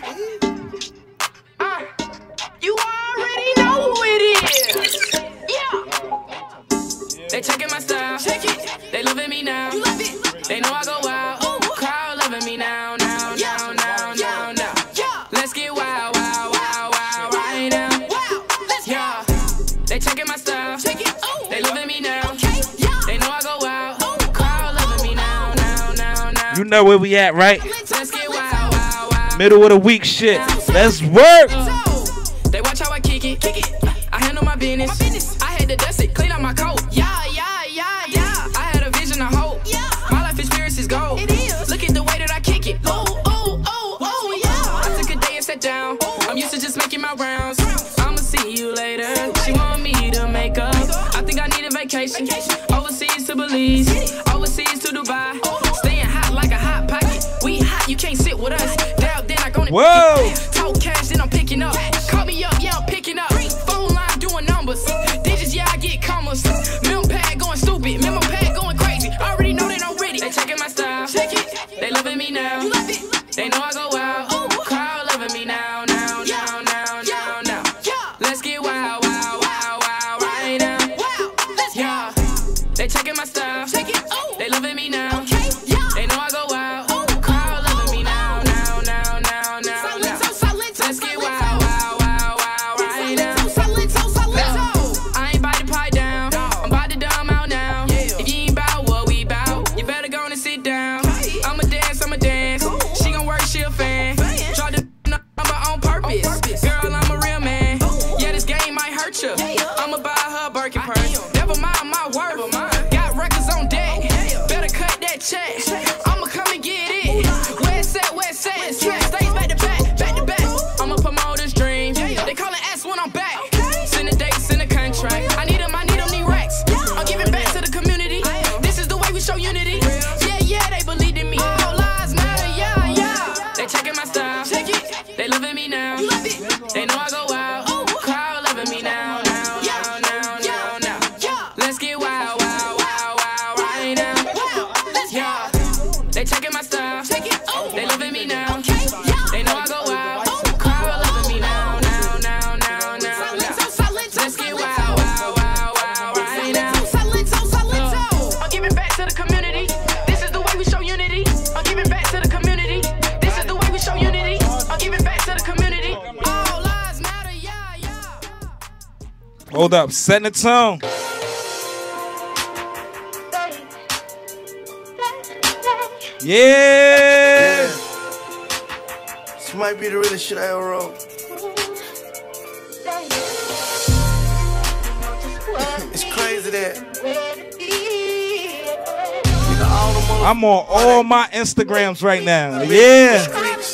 [SPEAKER 9] uh, you already know who it is. Yeah. They checking my style. Check it. They loving me now. You love it. They know I go wild. Crowd loving me now, now, now, now, now, now. Let's get wild, wild, wild, wild right now. Yeah. They checking my style. Check it. They loving me now. They know I go wild. Crowd loving me now, now, now, now.
[SPEAKER 2] You know where we at, right?
[SPEAKER 9] Let's get wild, wild, wild.
[SPEAKER 2] Middle of the week shit. Let's work.
[SPEAKER 9] They watch how I kick it. Kick it. I handle my business. My business. I had to dust it, clean out my coat. Yeah, yeah, yeah, yeah. I had a vision, I hope. Yeah. My life experience is gold. It is. Look at the way that I kick it. Oh, oh, oh, oh, yeah. I took a day and sat down. I'm used to just making my rounds. I'ma see you later. She want me to make up. I think I need a vacation. Overseas to Belize. Overseas to Dubai. Staying hot like a hot pocket. We hot, you can't sit with us. Down, then I gonna.
[SPEAKER 2] Whoa.
[SPEAKER 9] Talk cash, then I'm picking up. Call me up, yeah, I'm picking up. Phone line doing numbers. Digits, yeah, I get commas. Mem pad going stupid. Memo pad going crazy. Already know that I'm ready. They checking my style. Check it. They loving me now. You love it. They know I go wild. Crowd loving me now, now, now, now, now, now. Let's get wild, wild, wild, wild right now. Yeah. They checking my style. Check it. They loving me now. They know I go wild. Crowd loving me now, now, now, now, now, now. Let's get wild, wild, wild, wild right now. I ain't about to pipe down. I'm about to dumb out now. If you ain't bout what we bout, you better go and sit down. I'ma dance, I'ma dance. She gon' work, she a fan. Try to number on purpose. Girl, I'm a real man. Yeah, this game might hurt you. I'ma buy her a Birkin purse. Never mind my worth. Got records on deck. Better cut that check. I'ma come and get it. Where's that, where's that? Stays back to back, back to back. I'ma promote this dream. They call it S when I'm back. Send the dates, send the contract. I need them, I need them, need racks. I'm giving back to the community. This is the way we show unity. Yeah, yeah, they believed in me. All lives matter, yeah, yeah. They checking my style. They loving me now. They know I go wild. Crowd loving me now, now, now, now, now, now. Let's get wild, wild, wild, wild right now. Yeah. They checking my style. They loving me now. They know I go wild. Crowd loving me now, now, now, now, now, now. Let's get wild, wild, wild, wild right now. I'm giving back to the community. This is the way we show unity. I'm giving back to the community. This is the way we show unity. I'm giving back to the community. All lives matter, yeah, yeah.
[SPEAKER 2] Hold up, setting the tone. Yeah.
[SPEAKER 1] This might be the realest shit I ever wrote. It's crazy that
[SPEAKER 2] I'm on all my Instagrams right now. Yeah.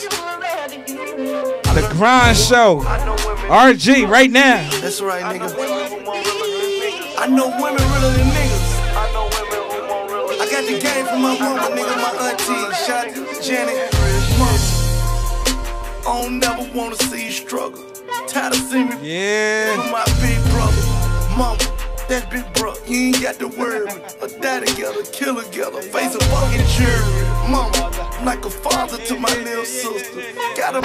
[SPEAKER 2] The Grind Show. R G right now.
[SPEAKER 1] That's right, nigga. I know women realer than niggas. I got the game from my mama, nigga, my auntie. Shout out to Janet. Mama. I don't never wanna see you struggle. Tired of seeing me.
[SPEAKER 2] Yeah.
[SPEAKER 1] With my big brother. Mama. That's big bro, you ain't got to worry. A die together, kill together, face a fucking jury. Mama, I'm like a father to my little sister. Gotta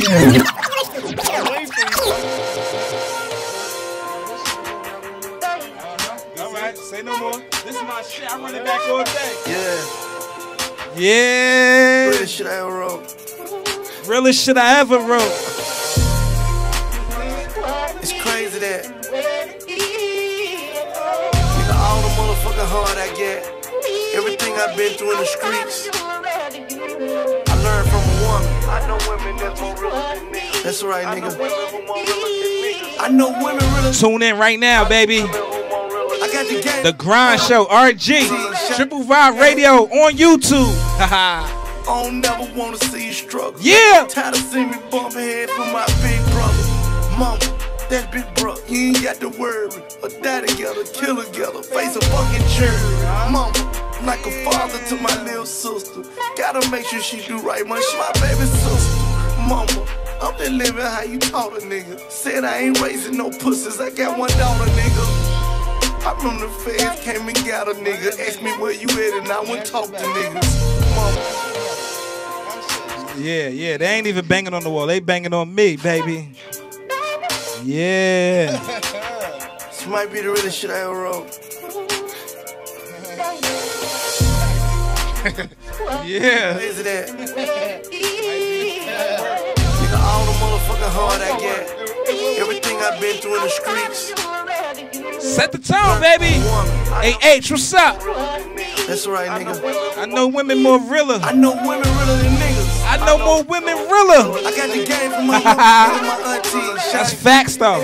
[SPEAKER 2] Alright, say no more. This is my shit, I run it back all day.
[SPEAKER 1] Yeah.
[SPEAKER 2] Yeah.
[SPEAKER 1] Greatest shit I ever wrote.
[SPEAKER 2] Realest shit I ever wrote.
[SPEAKER 1] It's crazy that nigga, all the motherfucking hard I get, everything I've been through in the streets, I learned from a woman. I know women that's more real than me. That's right, nigga. I know women really.
[SPEAKER 2] Tune in right now, baby.
[SPEAKER 1] I got the game.
[SPEAKER 2] The Grind Show, R G, Triple Vibe Radio on YouTube. Haha.
[SPEAKER 1] I don't never wanna see you struggle.
[SPEAKER 2] Yeah.
[SPEAKER 1] Tired of seeing me bump head from my big brother. Mama, that big brother, you ain't got to worry. A die together, kill together, face a fucking jury. Mama, I'm like a father to my little sister. Gotta make sure she do right, man. She my baby sister. Mama, I'm just living how you taught a nigga. Said I ain't raising no pussies, I got one daughter, nigga. I remember the feds came and got a nigga. Asked me where you at and I went talk to niggas. Mama.
[SPEAKER 2] Yeah, yeah, they ain't even banging on the wall. They banging on me, baby. Yeah.
[SPEAKER 1] This might be the realest shit I ever wrote.
[SPEAKER 2] Yeah.
[SPEAKER 1] Is it that? Nigga, all the motherfucking hard I get, everything I've been through in the streets.
[SPEAKER 2] Set the tone, baby. Hey, H, what's up?
[SPEAKER 1] That's right, nigga.
[SPEAKER 2] I know women more realer.
[SPEAKER 1] I know women realer than niggas.
[SPEAKER 2] I know more women realer.
[SPEAKER 1] I got the game from my mama, my auntie.
[SPEAKER 2] That's facts, though.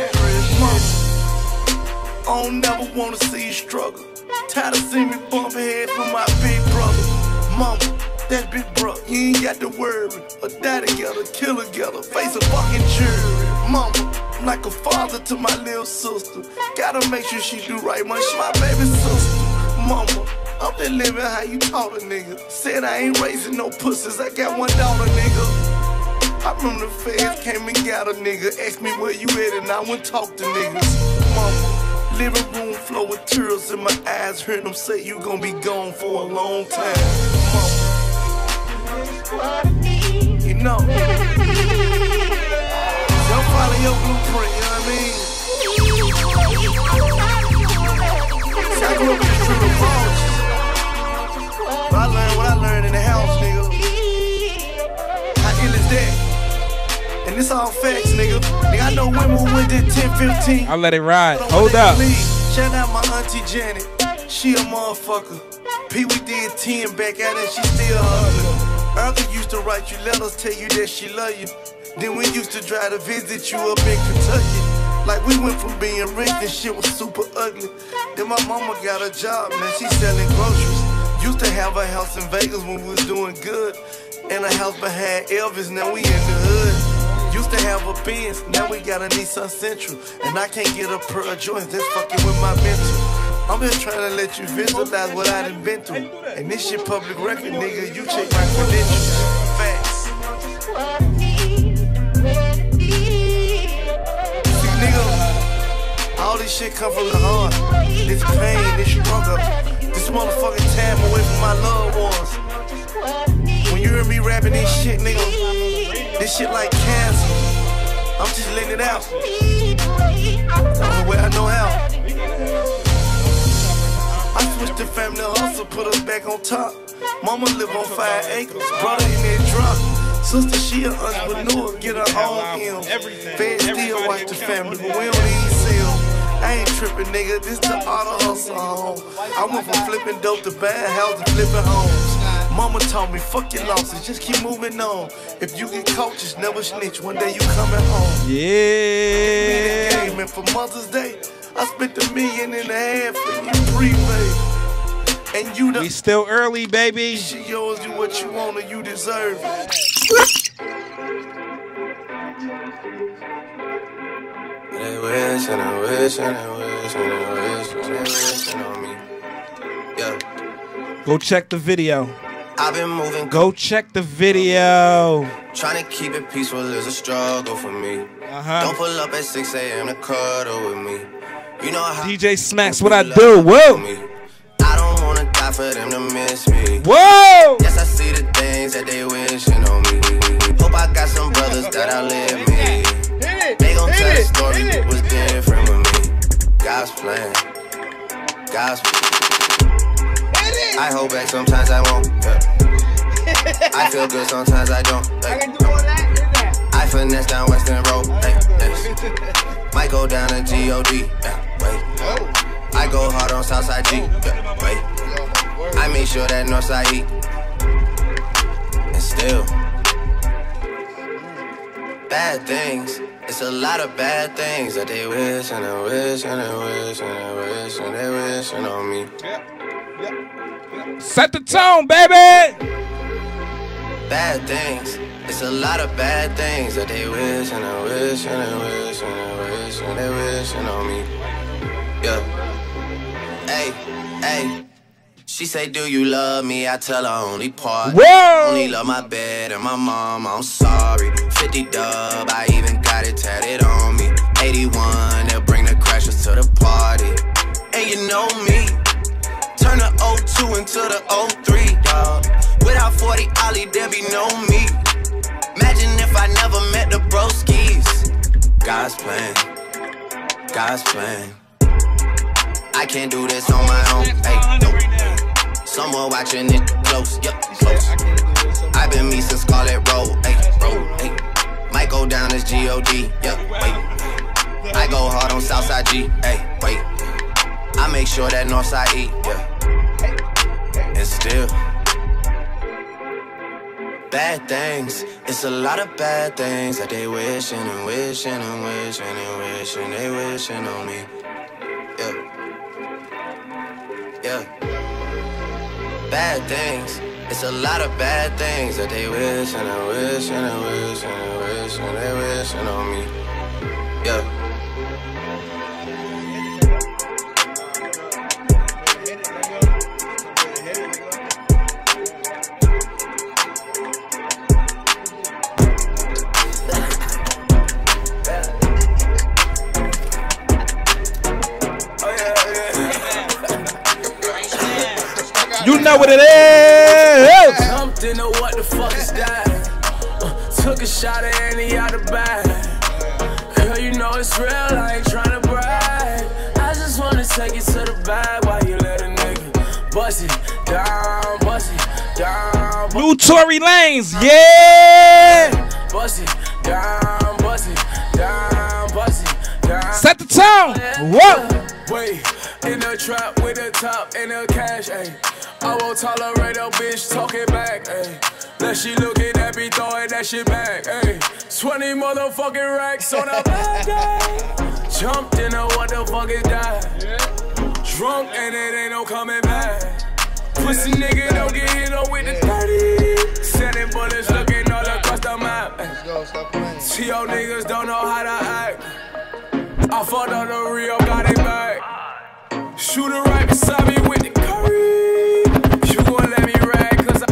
[SPEAKER 1] I don't never wanna see you struggle. Tired of seeing me bump head from my big brother. Mama, that big brother, you ain't got to worry. A die together, kill together, face a fucking jury. Mama, I'm like a father to my little sister. Gotta make sure she do right, man. She my baby sister. Mama, I'm just living how you taught a nigga. Said I ain't raising no pussies, I got one daughter, nigga. I remember the feds came and got a nigga. Asked me where you at and I went talk to niggas. Mama, living room flow with tears in my eyes. Heard them say you gon' be gone for a long time. Mama, you know, don't follow your blueprint, you know what I mean? See, I grew up in the street of Balls. But I learned what I learned in the house, nigga. How ill is that? And this all facts, nigga. Nigga, I know women who went to ten, fifteen.
[SPEAKER 2] I'll let it ride. Hold up.
[SPEAKER 1] Shout out my auntie Janet. She a motherfucker. Pee Wee did ten back at her and she still hustling. Urkel used to write you letters, tell you that she love you. Then we used to try to visit you up in Kentucky. Like we went from being rich and shit was super ugly. Then my mama got a job, man, she selling groceries. Used to have a house in Vegas when we was doing good. And a house behind Elvis, now we in the hood. Used to have a Benz, now we got a Nissan Sentra. And I can't get a pair of joints, that's fucking with my mental. I'm just trying to let you visualize what I done been through. And this shit public record, nigga, you check my credentials. Facts. See, nigga, all this shit come from the heart. This pain, this struggle, this motherfucking time away from my loved ones. When you hear me rapping this shit, nigga, this shit like cancer. I'm just letting it out. The only way I know how. I switched the family hustle, put us back on top. Mama live on five acres, brother in that drop. Sister, she an entrepreneur, get her own M. Fed still watch the family, but we don't even see them. I ain't tripping, nigga, this the art of hustle home. I went from flipping dope to buying houses, flipping homes. Mama told me, fuck your losses, just keep moving on. If you get caught, just never snitch, one day you coming home.
[SPEAKER 2] Yeah.
[SPEAKER 1] And for Mother's Day, I spent a million and a half for you prepaid. And you the
[SPEAKER 2] we still early, baby.
[SPEAKER 1] Shit yours, do what you want and you deserve it.
[SPEAKER 3] They wish and I wish and I wish and I wish and I wish on me. Yeah.
[SPEAKER 2] Go check the video.
[SPEAKER 3] I've been moving.
[SPEAKER 2] Go check the video.
[SPEAKER 3] Trying to keep it peaceful is a struggle for me.
[SPEAKER 2] Uh-huh.
[SPEAKER 3] Don't pull up at six A M to cuddle with me. You know how
[SPEAKER 2] D J Smacks, what I do? Whoa.
[SPEAKER 3] I don't wanna die for them to miss me.
[SPEAKER 2] Whoa.
[SPEAKER 3] Yes, I see the things that they wishing on me. Hope I got some brothers that outlive me. They gon' tell the story that was different with me. God's plan. God's plan. I hold back sometimes I won't. Yeah. I feel good sometimes I don't. Like, finesse down Western Road. Hey, hey. Might go down to G O D. Yeah, wait. I go hard on Southside G. Yeah, wait. I make sure that Northside eat. And still, bad things. It's a lot of bad things that they wish and they wish and they wish and they wish and they wishing on me.
[SPEAKER 2] Set the tone, baby.
[SPEAKER 3] Bad things. It's a lot of bad things that they wish and they wish and they wish and they wish and they wishing on me. Yeah. Hey, hey. She say, do you love me? I tell her only part.
[SPEAKER 2] Whoa!
[SPEAKER 3] Only love my bed and my mom, I'm sorry. fifty dub, I even got it tatted on me. eighty-one, they'll bring the crashers to the party. And you know me, turn the oh two into the oh three, dawg. Without forty Ollie, there be no me. Imagine if I never met the broskies. God's plan, God's plan. I can't do this on my own, hey, no. Someone watching it close, yup, close. I've been me since Scarlet Road, hey, road, hey. Might go down as G O D, yup, wait. I go hard on Southside G, hey, wait. I make sure that Northside eat, yeah. And still, bad things. It's a lot of bad things that they wishing and wishing and wishing and wishing they wishing on me. Yeah. Yeah. Bad things. It's a lot of bad things that they wish and they wish and they wish and they wish and they wishing on me. Yeah.
[SPEAKER 2] You know what it is.
[SPEAKER 12] Jumped into what the fuck is that? Uh, took a shot at any out the bag. Girl, you know it's real, I ain't tryna brag. I just wanna take it to the bag while you let a nigga bust it down, bust it down.
[SPEAKER 2] New Tory Lanez, yeah.
[SPEAKER 12] Bust it down, bust it down, bust it down.
[SPEAKER 2] Set the tone. Whoa.
[SPEAKER 12] Wait, in the trap with the top and the cash, ayy. I won't tolerate a bitch talking back, ayy. That she looking at me throwing that shit back, ayy. twenty motherfucking racks on a bad day. Jumped into what the fuck is that? Drunk and it ain't no coming back. Pussy nigga don't get hit up with the thirty. Sending bullets looking all across the map. See y'all niggas don't know how to act. I fought on the Rio, got it back. Shooter right beside me with the curry. You gon' let me rag, cause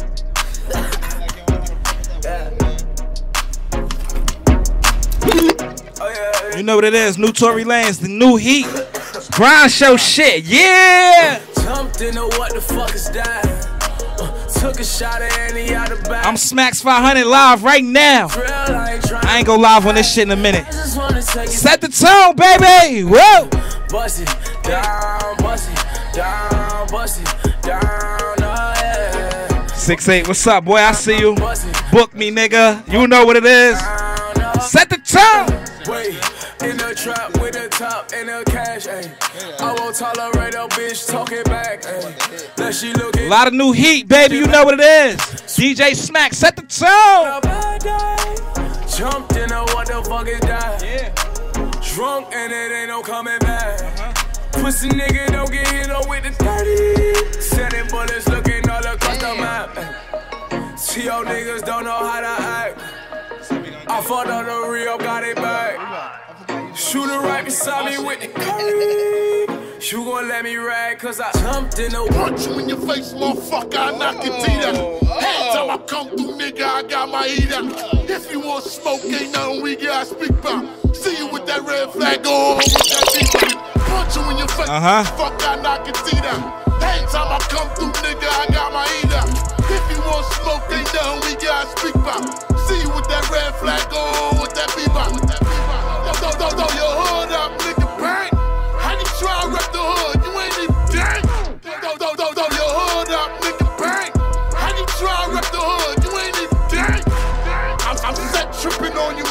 [SPEAKER 12] I...
[SPEAKER 2] You know what it is. New Tory Lanez, the new heat. Grind show shit, yeah.
[SPEAKER 12] Jumped into what the fuck is that? Uh, took a shot at any out the back.
[SPEAKER 2] I'm Smacks five hundred live right now. I ain't go live on this shit in a minute. Set the tone, baby. Whoa.
[SPEAKER 12] Bust it down, bust it down, bust it down, oh yeah.
[SPEAKER 2] six eight, what's up, boy? I see you. Book me, nigga. You know what it is. Set the tone.
[SPEAKER 12] Wait, in the trap with the top and the cash, ayy. I won't tolerate a bitch talking back, ayy. That she looking.
[SPEAKER 2] A lot of new heat, baby. You know what it is. D J Smack, set the tone.
[SPEAKER 12] Jumped in what the fuck is that? Yeah. Drunk and it ain't no coming back. Uh-huh. Pussy nigga don't get hit up with the thirty. Sending bullets looking all across the map. See y'all niggas don't know how to act. I fought on the Rio, got it back. Shooter right beside me with the curry. You gon' let me rag, cause I jumped in the
[SPEAKER 6] punch you in your face, motherfucker, I knock your teeth out. Every time I come through, nigga, I got my heat out. If you want smoke, ain't nothing we gotta speak about. See you with that red flag on, with that beat. Punch you in your face,
[SPEAKER 2] uh-huh.
[SPEAKER 6] Fuck, I knock your teeth out. Every time I come through, nigga, I got my heat out. If you want smoke, ain't nothing we gotta speak about. See you with that red flag on, with that beat. Yo, yo, yo, yo, your hood up, nigga, bang. How you try to rep the hood? You ain't even dang. Yo, yo, yo, yo, your hood up, nigga, bang. How you try to rep the hood? You ain't even dang. I'm, I'm set tripping on you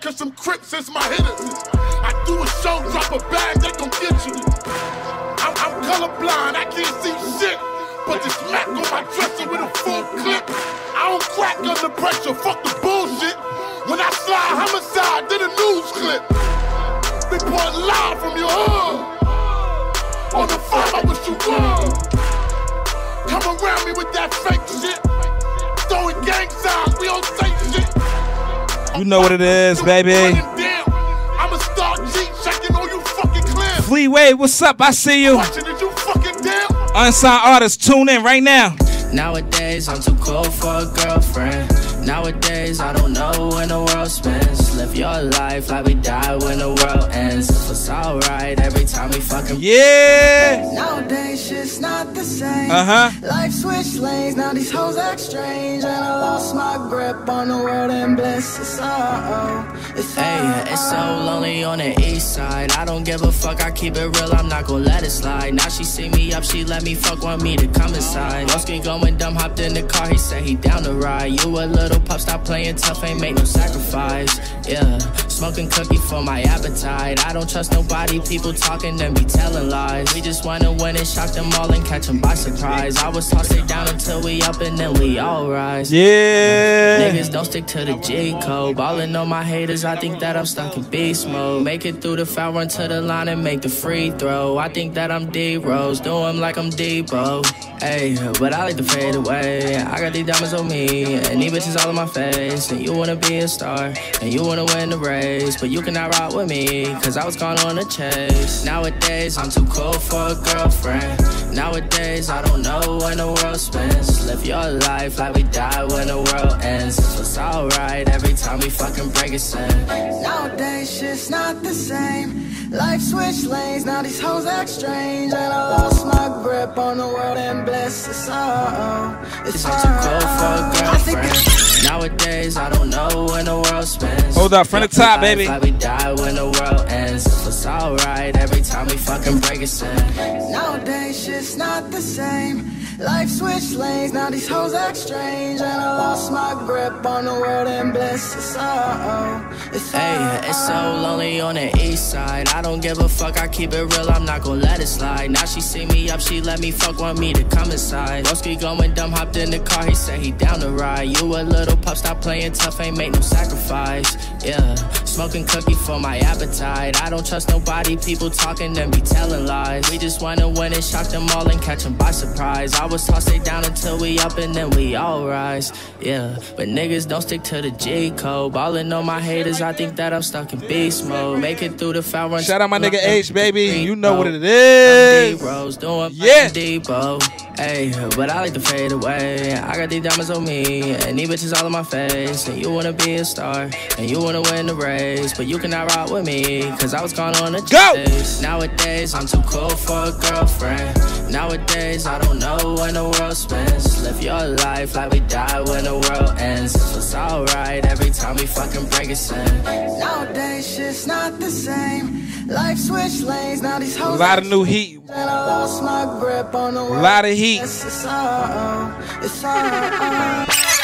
[SPEAKER 6] cause some Crips is my hitters. I do a show, drop a bag, they gon' get you. I'm, I'm colorblind, I can't see shit. But the smack on my dresser with a full clip. I don't crack under pressure, fuck the bullshit. When I slide homicide, then a news clip. Report live from your hood. On the farm, I wish you would. Come around me with that fake shit. Throwing gang signs, we don't say shit.
[SPEAKER 2] You know what it is, baby.
[SPEAKER 6] I'ma start G checking on you fucking clear.
[SPEAKER 2] Fleeway, what's up? I see you.
[SPEAKER 6] Did you fucking damn?
[SPEAKER 2] Unsigned artists, tune in right now.
[SPEAKER 11] Nowadays, I'm too cold for a girlfriend. Nowadays, I don't know when the world spins. Live your life like we die when the world ends. It's alright every time we fucking.
[SPEAKER 2] Yeah!
[SPEAKER 15] Nowadays, shit's not the same.
[SPEAKER 2] Uh-huh.
[SPEAKER 15] Life switched lanes, now these hoes act strange. And I lost my grip on the world and bliss. It's uh-oh. It's
[SPEAKER 11] Hey, it's so lonely on the east side. I don't give a fuck, I keep it real, I'm not gonna let it slide. Now she see me up, she let me fuck, want me to come inside. Broski going dumb, hopped in the car, he said he down to ride. You a little pup, stop playing tough, ain't make no sacrifice. Yeah, smoking cookie for my appetite. I don't trust nobody, people talking and be telling lies. We just wanna win and shock them all and catch them by surprise. I was tossed it down until we up and then we all rise.
[SPEAKER 2] Yeah.
[SPEAKER 11] Niggas don't stick to the G code. Ballin' on my haters, I think that I'm stuck in beast mode. Make it through the foul, run to the line and make the free throw. I think that I'm D-Rose, do 'em like I'm Debo. Hey, but I like to fade away. I got these diamonds on me, and these bitches all in my face. And you wanna be a star, and you wanna win the race, but you cannot ride with me, cause I was gone on a chase. Nowadays, I'm too cold for a girlfriend. Nowadays, I don't know when the world spins. Live your life like we die when the world ends. So it's alright every time we fucking break a sin.
[SPEAKER 15] Nowadays, shit's not the same. Life switched lanes, now these hoes act strange. And I lost my grip on the world and bliss. It's uh-oh. It's
[SPEAKER 11] I'm too cold for a girlfriend. Nowadays, I don't know when the world spins.
[SPEAKER 2] Hold up, front of top, baby.
[SPEAKER 11] Like we die when the world ends. So it's alright every time we fucking break a sin.
[SPEAKER 15] Nowadays, shit's not the same. Life switched lanes, now these hoes act strange. And I lost my grip on the world and bliss. It's uh-oh. It's
[SPEAKER 11] Hey, it's so lonely on the east side. I don't give a fuck, I keep it real, I'm not gonna let it slide. Now she see me up, she let me fuck, want me to come inside. Broski going dumb, hopped in the car, he said he down to ride. You a little pup, stop playing tough, ain't make no sacrifice. Yeah, smoking cookie for my appetite. I don't trust nobody, people talking and be telling lies. We just wanna win and shock them all and catch them by surprise. I was tossed it down until we up and then we all rise. Yeah, but niggas don't stick to the G code. Ballin' on my haters, I think that I'm stuck in beast mode. Make it through the foul run.
[SPEAKER 2] Shout out my nigga H, baby. You know what it is.
[SPEAKER 11] Yeah. Debo. Hey, but I like to fade away. I got these diamonds on me, and these bitches all in my face. And you wanna be a star, and you wanna win the race, but you cannot ride with me, cause I was gone on a chase. Nowadays, I'm too cold for a girlfriend. Nowadays, I don't know when the world spins. Live your life like we die when the world ends. So it's alright every time we fucking break a sin.
[SPEAKER 15] Nowadays, shit's not the same. Life switched lanes, now these
[SPEAKER 2] A
[SPEAKER 15] hoes
[SPEAKER 2] lot of new heat.
[SPEAKER 15] and I lost my grip on the world.
[SPEAKER 2] A lot of heat.
[SPEAKER 15] It's uh-oh. It's uh-oh.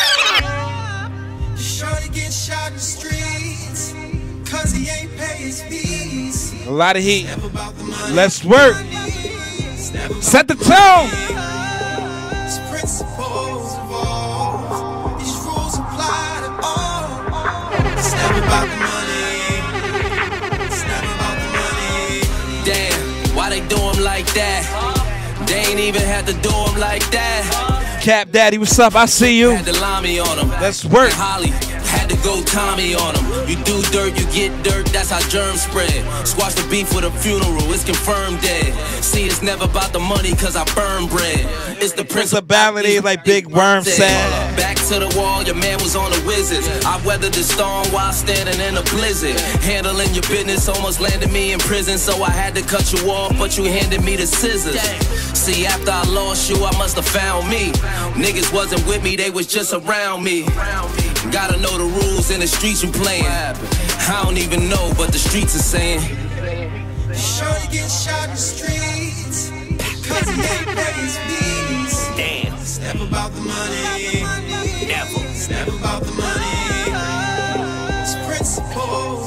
[SPEAKER 1] Shorty get shot in the streets, cause he ain't pay his fees.
[SPEAKER 2] A lot of heat. Let's work. Set the tone.
[SPEAKER 1] His principles evolve, these rules apply to all. It's never about the money, it's never about the money.
[SPEAKER 11] Damn, why they do him like that? They ain't even had to do him like that.
[SPEAKER 2] Cap Daddy, what's up? I see you.
[SPEAKER 11] Had to line me on him.
[SPEAKER 2] Let's work.
[SPEAKER 11] And Holly had to go Tommy on him. You do dirt, you get dirt, that's how germs spread. Squash the beef with a funeral, it's confirmed dead. See, it's never about the money, cause I burn bread. It's the
[SPEAKER 2] principality, like Big Worm said.
[SPEAKER 11] Back to the wall, your man was on the Wizards. I weathered the storm while standing in a blizzard. Handling your business almost landed me in prison, so I had to cut you off, but you handed me the scissors. See, after I lost you, I must have found me. Niggas wasn't with me, they was just around me. Gotta know the rules in the streets you playing. I don't even know, but the streets are saying.
[SPEAKER 1] Shorty get shot in the streets, cause he ain't pay his fees.
[SPEAKER 11] Damn.
[SPEAKER 1] It's never about the money.
[SPEAKER 11] Never.
[SPEAKER 1] It's never about the money. It's principles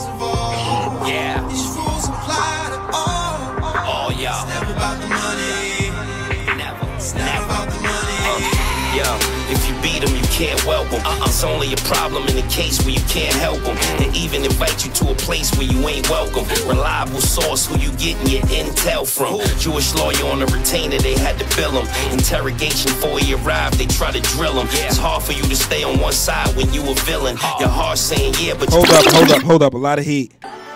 [SPEAKER 4] can't welcome. It's only a problem in the case where you can't help them. They even invite you to a place where you ain't welcome. Reliable source, who you getting your intel from. Jewish lawyer on a retainer, they had to bill him. Interrogation before he arrived, they try to drill him. It's hard for you to stay on one side when you a villain. Your heart saying yeah, but
[SPEAKER 2] hold up, hold up, hold up. A lot of heat.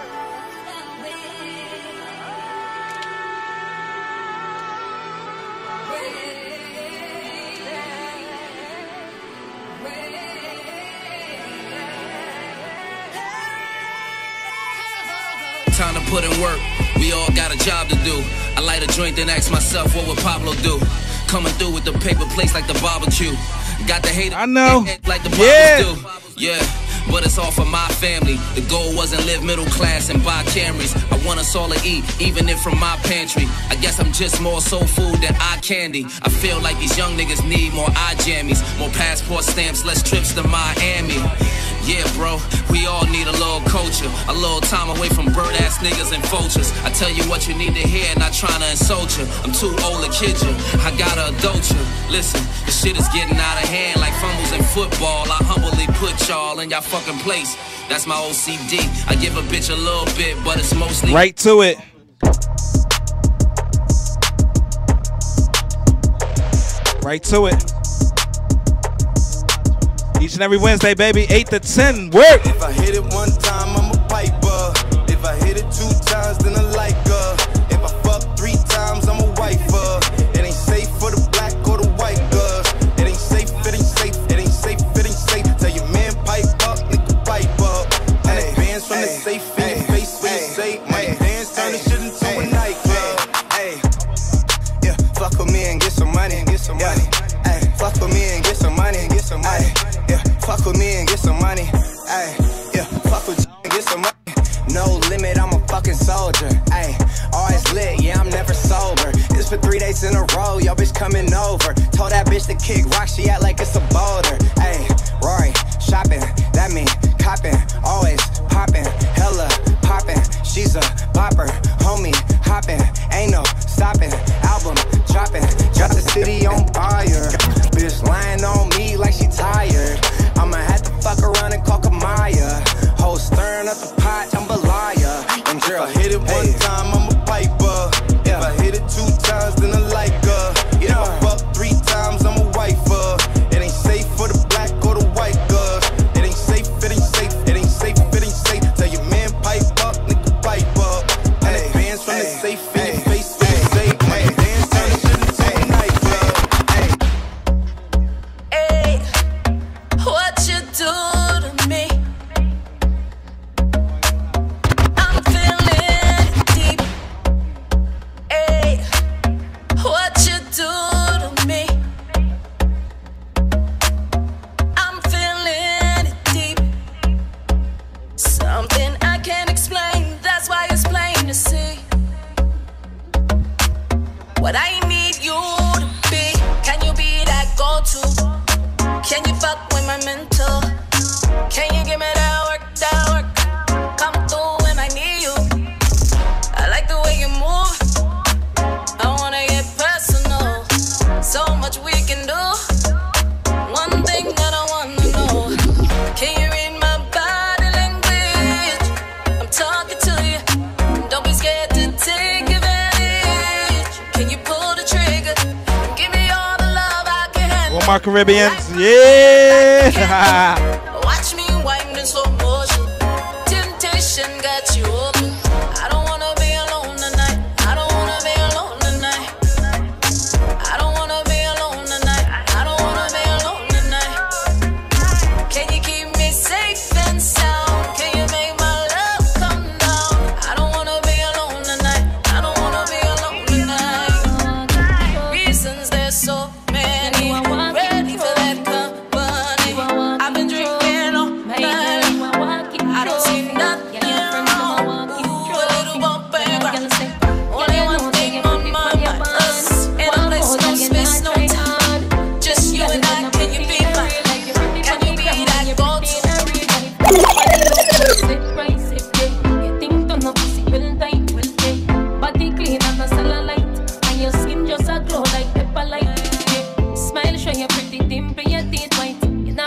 [SPEAKER 8] Time to put in work. We all got a job to do. I light a joint and ask myself, what would Pablo do? Coming through with the paper plates like the barbecue. Got the hate.
[SPEAKER 2] I know.
[SPEAKER 8] Like the
[SPEAKER 2] yeah.
[SPEAKER 8] do. Yeah. But it's all for my family. The goal wasn't live middle class and buy Camrys. I want us all to eat, even if from my pantry. I guess I'm just more soul food than eye candy. I feel like these young niggas need more eye jammies, more passport stamps, less trips to Miami. Yeah, bro, we all need a little culture, a little time away from bird-ass niggas and vultures. I tell you what you need to hear, not trying to insult you. I'm too old to kid you, I gotta adult you. Listen, the shit is getting out of hand like fumbles in football. I humbly put y'all in y'all fucking place. That's my O C D. I give a bitch a little bit, but it's mostly
[SPEAKER 2] right to it. Right to it. Each and every Wednesday, baby, eight to ten. Work.
[SPEAKER 3] If I hit it one time, I'm a piper. If I hit it two times, then I like her. If I fuck three times, I'm a wifer. It ain't safe for the black or the white girls. It ain't safe, it ain't safe, it ain't safe, it ain't safe. Tell your man pipe up, nigga pipe up. Hundred bands from the safe in your face when you say money dance, turn this shit into a nightclub. Hey, yeah, fuck with me and get some money and get some money. Hey, fuck with me and get some money and get some money. Yeah, fuck with me and get some money. Ay, yeah, fuck with you and get some money. No limit, I'm a fucking soldier. Ay, always lit, yeah, I'm never sober. It's for three days in a row, yo bitch coming over. Told that bitch to kick rock, she act like it's a boulder. Ay, Rory, shopping, that mean copping, always popping, hella popping. She's a bopper, homie, hopping, ain't no stopping. Album dropping, drop the city on fire. Bitch lying on me like she tired. I'ma have to fuck around and call Kamaya. Whole stirring up the pot, jambalaya. And girl, if I hit it one hey. time, I'm a piper. Yeah. If I hit it two times, then I like her. Yeah. If I fuck three times, I'm a wifer. It ain't safe for the black or the white girls. It ain't safe, it ain't safe, it ain't safe, it ain't safe. Tell your man pipe up, nigga pipe up. And hey. Advance from hey. the safe in hey. your face, when you say money dance, turn this shit into a nightclub.
[SPEAKER 23] Hey, what you do to me? I'm feeling deep. Hey, what you do to me? I'm feeling it deep. Something I can't explain, that's why it's plain to see. What I need you to be, can you be that go-to? Can you fuck with my mental? Can you give me that work, that work? Come through when I need you. I like the way you move. I wanna get personal. So much we can do. One thing that I wanna know, can you read my body language? I'm talking to you. Don't be scared to take advantage. Can you pull the trigger? Give me all the love I can handle.
[SPEAKER 2] All my Caribbeans, yeah.
[SPEAKER 23] Watch me wind in slow motion. Temptation got you open. I don't wanna be alone tonight. I don't wanna be alone tonight. I don't wanna be alone tonight. I don't wanna be alone tonight. Can you keep me safe and sound? Can you make my love come down? I don't wanna be alone tonight. I don't wanna be alone tonight. Reasons there's so many. Ready for that company. I've been drinking all night. I don't see nothing wrong. Ooh, a little bump and grind. Only one thing on my mind. Us in a place, no space, no time. Just you and I. Can you be mine? Can you be that go-to?
[SPEAKER 13] You think to no possible tight will take. Body clean and a cellulite, and your skin just a glow like pepper light. Smile, show your pretty dimple, your teeth white. You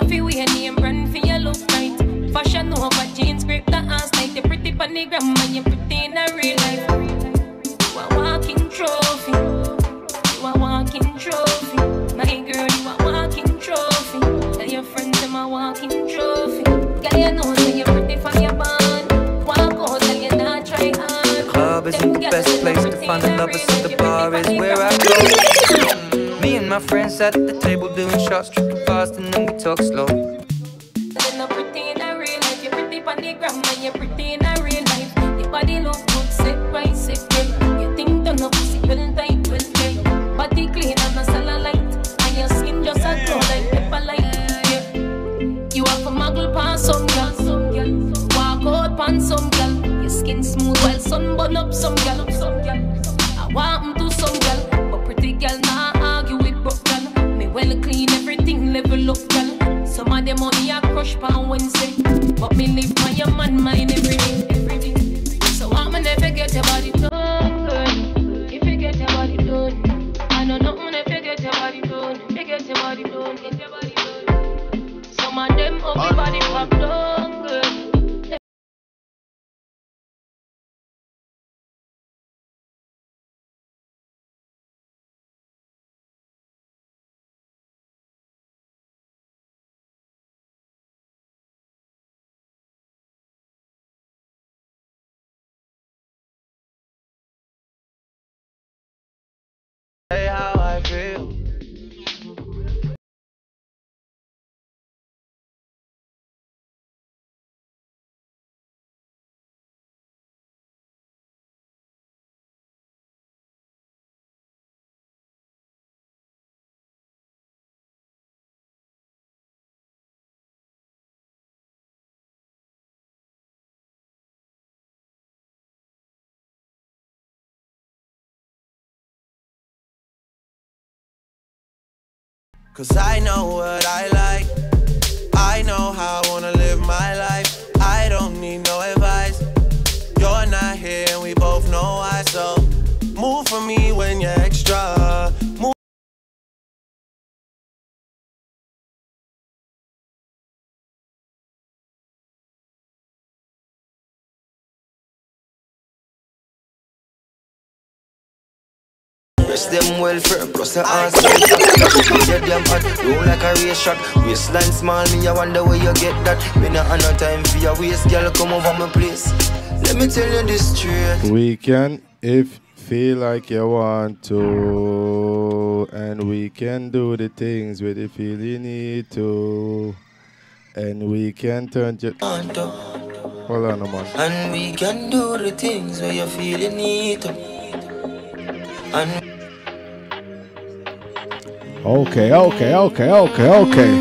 [SPEAKER 13] gram and you're pretty in a real life. You a walking trophy. You a walking trophy. My girl, you a walking trophy. Tell your friends I'm a walking trophy. Girl, you know that you're pretty from your band. Walk out and you're not try hard.
[SPEAKER 7] Club is the best place to find lovers, so the bar is where I go. Me and my friends at the table doing shots, tripping fast, and then we talk slow.
[SPEAKER 13] You're not pretty in a real life. You're pretty on the gram and you're pretty in a real life. Your body look good, sick, right, sick, yeah. You think don't know pussy, well tight, well tight. Body clean and a cellulite, and your skin just a glow like pepper light. Yeah. You have a muggle pan some girl, some girl. Walk out pan some girl. Your skin smooth while sun burn up some girl, some girl. I want 'em to some girl, but pretty girl nah argue with broke girl. Me well clean everything level up girl. Some of them money I crush pan Wednesday, but me live my your man mind every day, every day. So I'ma never get your body done, girl. If you get your body done, I know nothing if you get your body done. If you get your body done, get your body done. Some of them ugly body pop done, girl.
[SPEAKER 7] Say how I feel.
[SPEAKER 16] Cause I know what I like. I know how I wanna live my life. I don't need no advice. You're not here and we both know why. So move for me when you're extra. Move.
[SPEAKER 7] Rest them well firm, plus the answer. Get them hot, roll like a race shot. Waistline small, me I wonder where you get that. We not have no time for your waist, girl, come over my place. Let me tell you this straight.
[SPEAKER 17] We can, if feel like you want to, and we can do the things where you feel you need to, and we can turn you. Hold on a man.
[SPEAKER 7] And we can do the things where you feel you need to. And
[SPEAKER 17] Okay, okay, okay, okay, okay.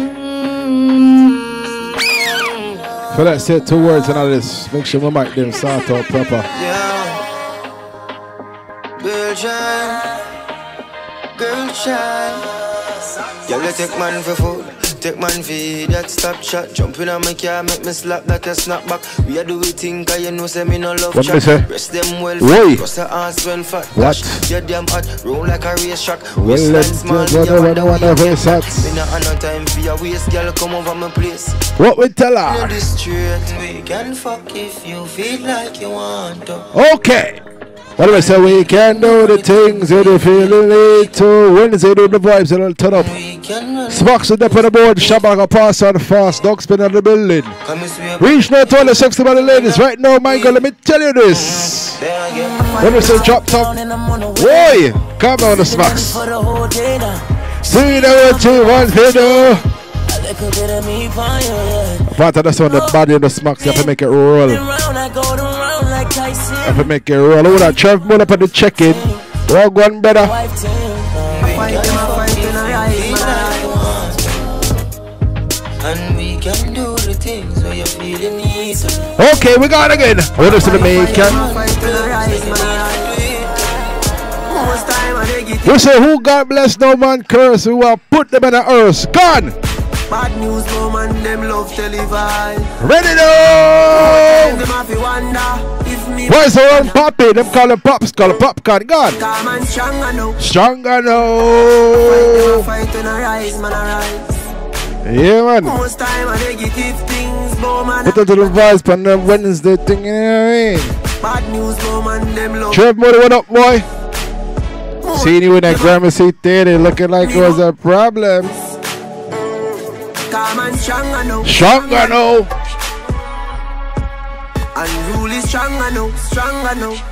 [SPEAKER 17] So let's say two words and all this. Make sure we mic them start out proper.
[SPEAKER 7] yeah, girl shine, girl shine. Girl, you take man for food, take man for that stop shot. Jumping on my car, make me slap that a snap back. We are do we think, cause you know say me no love
[SPEAKER 17] what
[SPEAKER 7] chat.
[SPEAKER 17] Say?
[SPEAKER 7] Rest them well,
[SPEAKER 17] Why?
[SPEAKER 7] cause the ass well fat.
[SPEAKER 17] What?
[SPEAKER 7] You're damn hot, roll like a race shot.
[SPEAKER 17] Well, let's do whatever one of his shots.
[SPEAKER 7] Me not have no time for your waist, girl, come over my place.
[SPEAKER 17] What we tell her?
[SPEAKER 7] You know this straight. We can fuck if you feel like you want to.
[SPEAKER 17] Okay. What do I say? We can do the things that you feel you need to. Wednesday do the vibes and it'll turn up. Smocks with up on the board. Shabaka pass on fast. Dog spin on the building. Reach now to all the sexy body ladies. Right now, my girl, let me tell you this. When we say drop top, boy, come on the Smocks. See what you want to do. Part of this one, the body of the Smocks, you have to make it roll. You have to make it roll. Hold on, Trev, pull up on the check-in. Walk one better.
[SPEAKER 7] And we can do the things where you feel the need.
[SPEAKER 17] Okay, we got it again. What is the Jamaican? We say who God bless, no man curse. We will put them in the earth. Gone.
[SPEAKER 15] Bad news, no man, them love televised.
[SPEAKER 17] Ready now. Why is the one poppy? Them call him pops, call him popcorn. Gone.
[SPEAKER 15] Stronger now.
[SPEAKER 17] Stronger now.
[SPEAKER 15] Fight when I rise, man, I rise.
[SPEAKER 17] Yeah, man.
[SPEAKER 15] Most time I negative things, but man.
[SPEAKER 17] Put it to the vibes on the Wednesday thing, you know what I mean?
[SPEAKER 16] Bad news, no man, them love.
[SPEAKER 17] Trev Moody, what up, boy? Seeing you in that Gramercy Theater looking like it was a problem.
[SPEAKER 16] Calm and strong, I know.
[SPEAKER 17] Strong, I know.
[SPEAKER 16] Unruly, strong, I know. Strong, I know.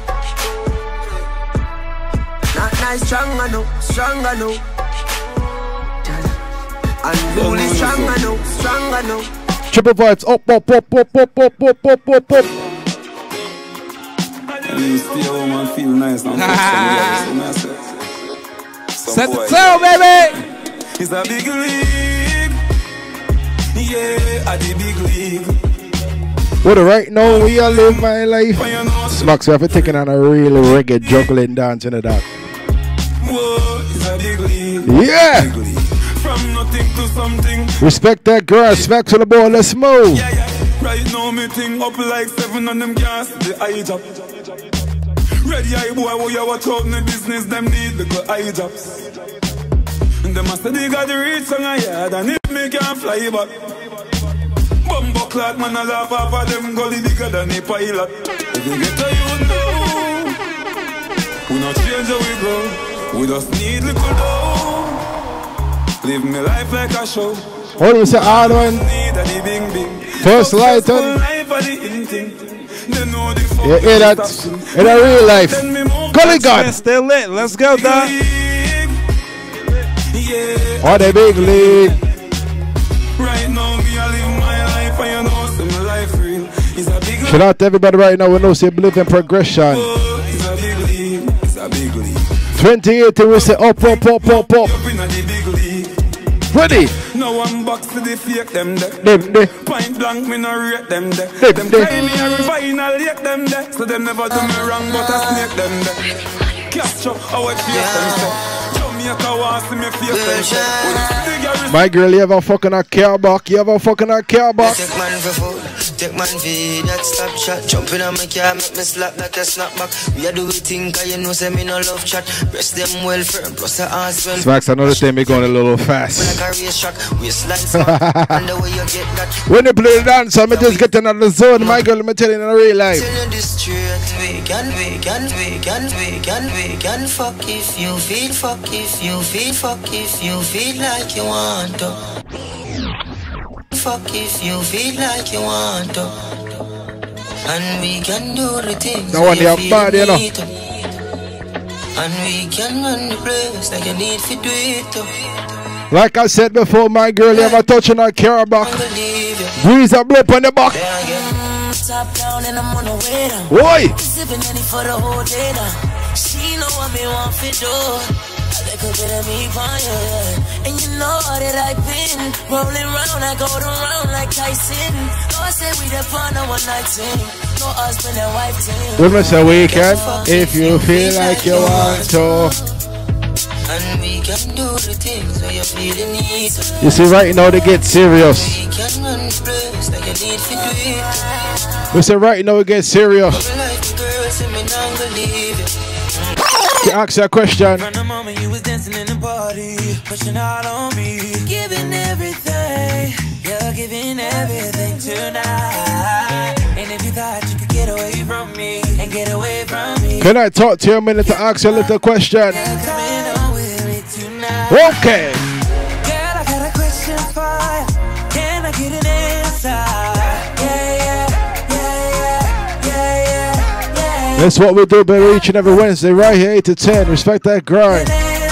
[SPEAKER 16] Not nice, strong, I know. Strong, I know. Unruly, strong, I know. Strong, I know.
[SPEAKER 17] Triple vibes, up, up, up, up, up, up, up, up, up, up.
[SPEAKER 5] You stay home and feel nice and
[SPEAKER 2] Set the tone, baby.
[SPEAKER 5] It's a big league. Yeah, at the big league.
[SPEAKER 17] What right now we all live my life. Smacks, we have to taking on a really reggae juggling dance into that.
[SPEAKER 5] Whoa, it's a big league.
[SPEAKER 17] Yeah.
[SPEAKER 5] Big league. From nothing to something.
[SPEAKER 17] Respect that girl. Smacks on the ball. Let's move.
[SPEAKER 5] Yeah, yeah. Right now me thing up like seven on them gas. The eye job. Ready eye boy, what you watch out in the business. Them need the good eye jobs. And them must they got the reach on a yard. And if me can't fly back. Bumbo clock man a laugh off of them gully bigger than a pilot. If you get to you know, we not change how we go. We just need little dough. Live me life like a show.
[SPEAKER 17] What do you say, hard one? First light on. You hear that? In a real life. Gully gun.
[SPEAKER 2] Still lit. Let's go, dog.
[SPEAKER 17] Oh, the big league.
[SPEAKER 5] Right now, me I live my life, and you know, see my life real. It's a big league.
[SPEAKER 17] Shout out to everybody right now. We know say believe in progression.
[SPEAKER 5] It's a big league. It's a big league.
[SPEAKER 17] twenty eighteen, we say up, up, up, up, up. Ready?
[SPEAKER 5] No one box to the fake them there.
[SPEAKER 17] Them there.
[SPEAKER 5] Point blank, me no rate them there.
[SPEAKER 17] Them,
[SPEAKER 5] them
[SPEAKER 17] them.
[SPEAKER 5] try me a final yet them there. So them never do me wrong, but I snake them there. Catch up, how I face them say. Jamaica wants to me face them.
[SPEAKER 17] My girl, you ever fucking a car back? You ever fucking a car back?
[SPEAKER 7] Take man for food, take man for that stop chat. Jumping on my car, make me slap like a snapback. We are do we think, cause you know say me no love chat. Breast them well firm, plus the ass well.
[SPEAKER 17] Smacks, another thing me going a little fast.
[SPEAKER 7] Like a race track, waistline smart. And the way you get that.
[SPEAKER 17] When you play the dance, I'm just getting out of the zone. My girl, let me tell you in real life.
[SPEAKER 7] Tell you this straight, we can, we can, we can, we can, we can fuck if you feel, fuck if you feel, fuck if you feel like you want to. Fuck if you feel like you want to. And we can do the things
[SPEAKER 17] that one
[SPEAKER 7] you
[SPEAKER 17] they are
[SPEAKER 7] feel
[SPEAKER 17] bad, you know.
[SPEAKER 7] to. And we can run the place like you need to do it to.
[SPEAKER 17] Like I said before, my girl, you ever touching her car back? Breeze a blip on the back.
[SPEAKER 11] Top down and I'm on the way down.
[SPEAKER 17] Why?
[SPEAKER 11] Sipping any for the whole day now. She know what me want to do. A little bit of me on you, yeah. And you know that I've been rolling round, I go around like Tyson. No, I say we the fun of one night thing. No husband and wife team.
[SPEAKER 17] Women say weekend if you feel like you want to.
[SPEAKER 7] And we can do the things where you feel the need to.
[SPEAKER 17] You see, right now they get serious.
[SPEAKER 7] We can run the place like you need to do it.
[SPEAKER 17] We say right now we get serious.
[SPEAKER 7] Like the girls say me not gonna leave you.
[SPEAKER 17] To ask you a question.
[SPEAKER 11] From the moment you was dancing in the party, pushing out on me, giving everything, you're giving everything tonight. And if you thought you could get away from me and get away from me,
[SPEAKER 17] Can I talk to you a minute to ask you a little question? Okay.
[SPEAKER 11] Girl, I got a question for you. Can I get an answer? Yeah, yeah, yeah, yeah, yeah, yeah, yeah.
[SPEAKER 17] That's what we do, baby, each and every Wednesday, right here, eight to ten. Respect that grind.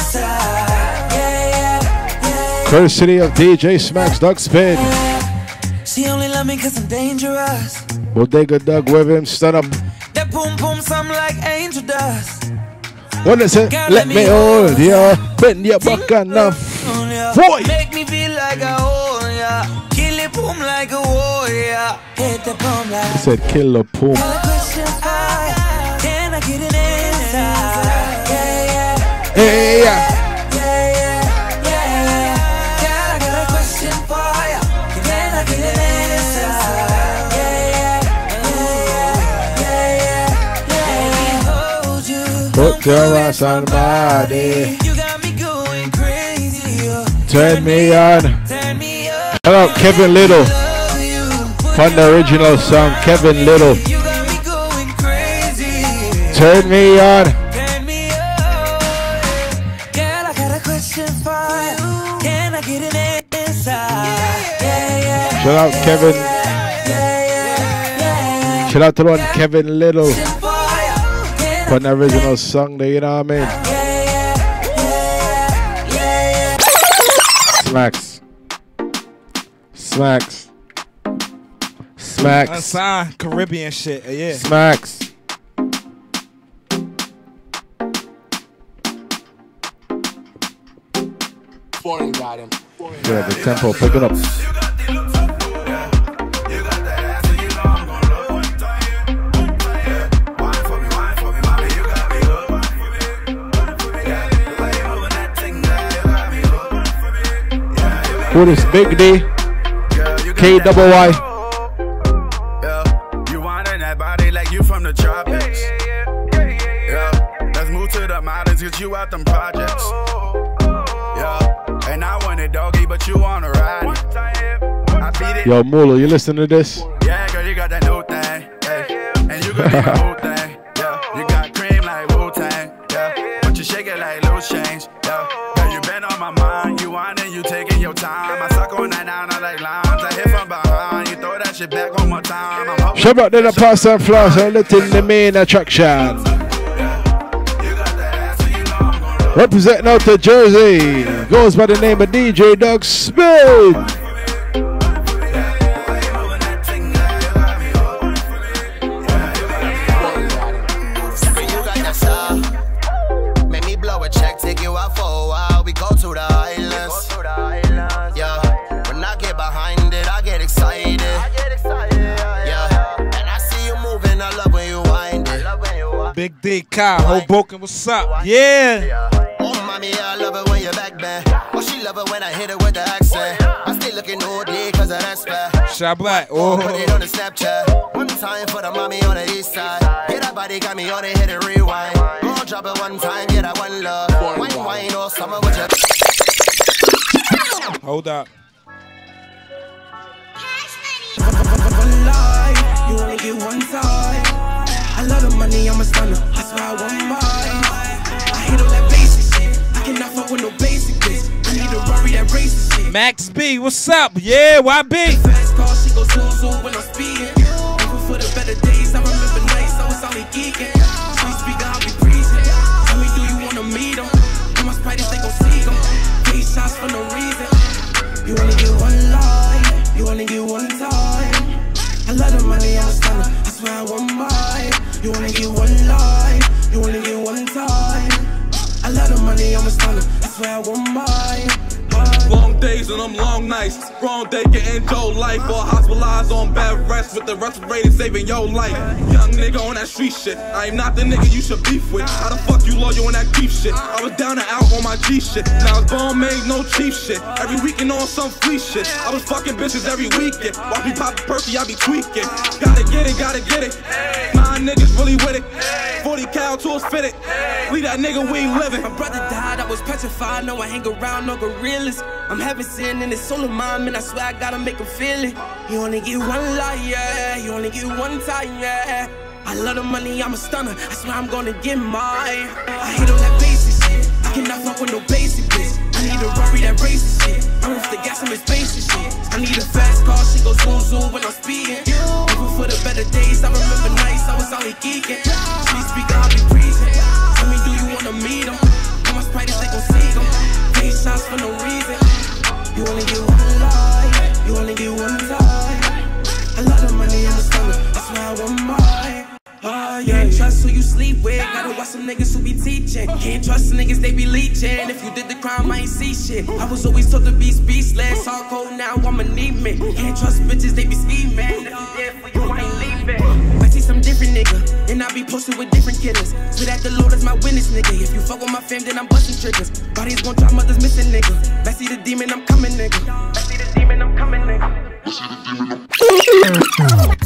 [SPEAKER 17] Courtesy of D J Smacks, Doug Spin.
[SPEAKER 11] She only love me cause I'm dangerous.
[SPEAKER 17] Bodega Doug, wave him, stand up.
[SPEAKER 11] That boom boom sound like angel dust.
[SPEAKER 17] What is it? Let me hold you, bend your back enough. Boy!
[SPEAKER 11] Make me feel like a warrior. Kill it boom like a warrior. Hit the boom like
[SPEAKER 17] He said kill the poom.
[SPEAKER 11] Can I get an answer? Yeah, yeah.
[SPEAKER 17] Hey, yeah. Put your ass on the body.
[SPEAKER 11] You got me going crazy.
[SPEAKER 17] Turn me on. Shout out Kevin Little. From the original song, Kevin Little. Turn me on.
[SPEAKER 9] Turn me on. Girl, I got a question for you. Can I get an answer? Yeah, yeah.
[SPEAKER 17] Shout out Kevin. Shout out to the one Kevin Little. For the original song there, you know what I mean? Smacks. Smacks. Smacks.
[SPEAKER 2] Unsigned Caribbean shit. Uh, yeah.
[SPEAKER 17] Smacks.
[SPEAKER 14] Foreign got him.
[SPEAKER 17] Yeah, the tempo, pick it up. Who this Big D? K double Y.
[SPEAKER 18] You wantin' that body like you from the tropics. Yeah, let's move to the mountains, get you out them projects. Yeah, and I want it doggy, but you wanna ride it. I beat it.
[SPEAKER 17] Yo, Mula, you listening to this?
[SPEAKER 18] Yeah, girl, you got that new thing. Hey. And you gon' be my whole thing. Yeah, you got cream like Wu-Tang. Yeah, but you shake it like loose change. Yeah, girl, you been on my mind. You whining, you taking your time. I suck on that now, I like lines. I hit from behind. You throw that shit back one more time. I'm hoping.
[SPEAKER 17] Shabbat to the pass and floss and let in the main attraction. Representing out to Jersey, goes by the name of D J Doug Spin.
[SPEAKER 16] Make me blow a check, take you out for a while. We go to the islands. Yeah, when I get behind it, I get excited. Yeah, and I see you moving. I love when you wind it.
[SPEAKER 2] Big D, Kyle, Hoboken, what's up? Yeah.
[SPEAKER 16] Oh, mommy, I love it when you're back bend. Oh, she love it when I hit it with the accent. I stay looking all day cause of that spare.
[SPEAKER 2] Shot Black, oh.
[SPEAKER 16] Put it on the Snapchat. One time for the mommy on the east side. Yeah, that body got me on it, hit it, rewind. Go drop it one time, yeah, that one love. Wine, wine, all summer with your...
[SPEAKER 2] Hold up.
[SPEAKER 15] One life, you only get one time. I love the money, I'm a stunner. That's why I want mine. I hate all that basic shit. I cannot fuck with no basic bitch. I need a Rari that races shit.
[SPEAKER 2] Max B, what's up? Yeah, Y B.
[SPEAKER 15] Fast car, she goes zoom zoom when I'm speeding. Even for the better days, I remember nights I was only geeking. Sweet speaker, I'll be breezing. Tell me, do you wanna meet them? Do my spiders, they gon' see them. Take shots for no reason. You only get one life, you only get one time. I love the money, I'm a stunner. That's why I want mine. You only get one life, you only get one time. I love the money, I'm a stunner. That's why I want mine.
[SPEAKER 20] Long days and them long nights. Wrong day can end your life. Or hospitalized on bed rest with the respirator saving your life. Young nigga on that street shit. I am not the nigga you should beef with. How the fuck you loyal on that creep shit? I was down and out on my G shit. Now it's bone made, no cheap shit. Every weekend on some free shit. I was fucking bitches every weekend. Watch me pop a perky, I be tweaking. Gotta get it, gotta get it. My niggas really with it. forty cal tools fitted. Leave that nigga, we ain't living.
[SPEAKER 15] My brother died, I was petrified. No, I hang around no gorillas. I'm having sin and it's all of mine, man. I swear I gotta make him feel it. You only get one life, yeah. You only get one time, yeah. I love the money, I'm a stunner. That's why I'm gonna get mine. I hate all that basic shit. I cannot fuck with no basic bitch. I need a Rari that races shit. I roof the gas on his basic shit. I need a fast car, she goes zoom zoom when I'm speeding. Even for the better days, I remember nights I was only geeking. Street speaker, I'll be breezing. Tell me, do you wanna meet them? All my spiders, they gon' see them. Take shots for no reason. You only get one life, you only get one time. I love the money, I'm a stunner. That's why I want mine. Oh, yeah. Can't trust who you sleep with. Gotta watch some niggas who be teaching. Can't trust niggas, they be leeching. If you did the crime, I ain't see shit. I was always told to be speechless. All cold now, I'm anemic. Can't trust bitches, they be scheming. If you there for you, I ain't leaving. I see some different nigga, and I be posted with different killers. Swear that the Lord is my witness, nigga. If you fuck with my fam, then I'm busting triggers. Bodies gon' drop, mothers missing, nigga. I see the demon, I'm coming, nigga. I see the demon, I'm coming, nigga. I see the demon, I'm coming.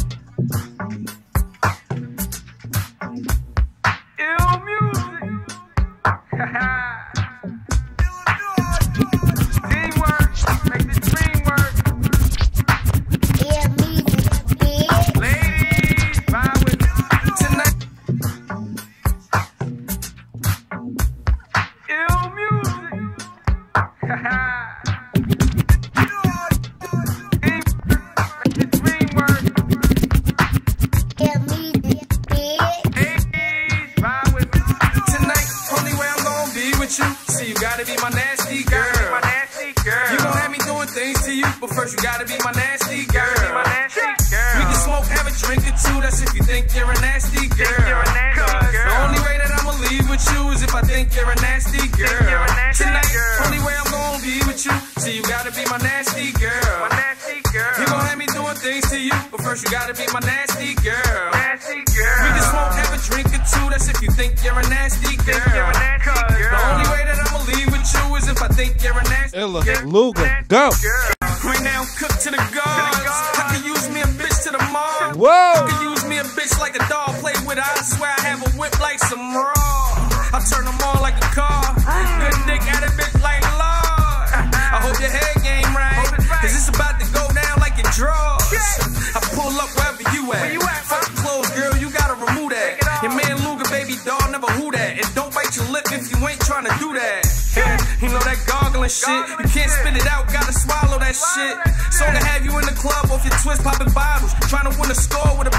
[SPEAKER 1] things to you, but first you gotta be my nasty girl. We can smoke, have a drink or two, that's if you think you're a nasty girl. The only way that I'ma leave with you is if I think you're a nasty girl. Tonight, only way I'm gonna be with you, so you gotta be my nasty girl. You gon' have me doing things to you, but first you gotta be my nasty girl. We can smoke, have a drink or two, that's if you think you're a nasty girl. The only way that I'ma leave with you is if I think you're a nasty
[SPEAKER 2] Illa, Luga, go.
[SPEAKER 1] Right now I'm cooked to the gods. I can use me a bitch to the mall.
[SPEAKER 2] Whoa.
[SPEAKER 1] I can use me a bitch like a doll. Play with her, I swear I have a whip like some raw. I turn them on like a car. Good dick at a bitch like Lord. I hope your head game right, cause it's about to go down like your drawers. I pull up wherever you at. Fuck the clothes, girl, you gotta remove that. Your man Luga, baby doll, never who that. And don't bite your lip if you ain't trying to do that. You know that gargling shit, you can't spit it out, gotta swallow that shit. So to have you in the club off your twist popping bottles, trying to win a score with a.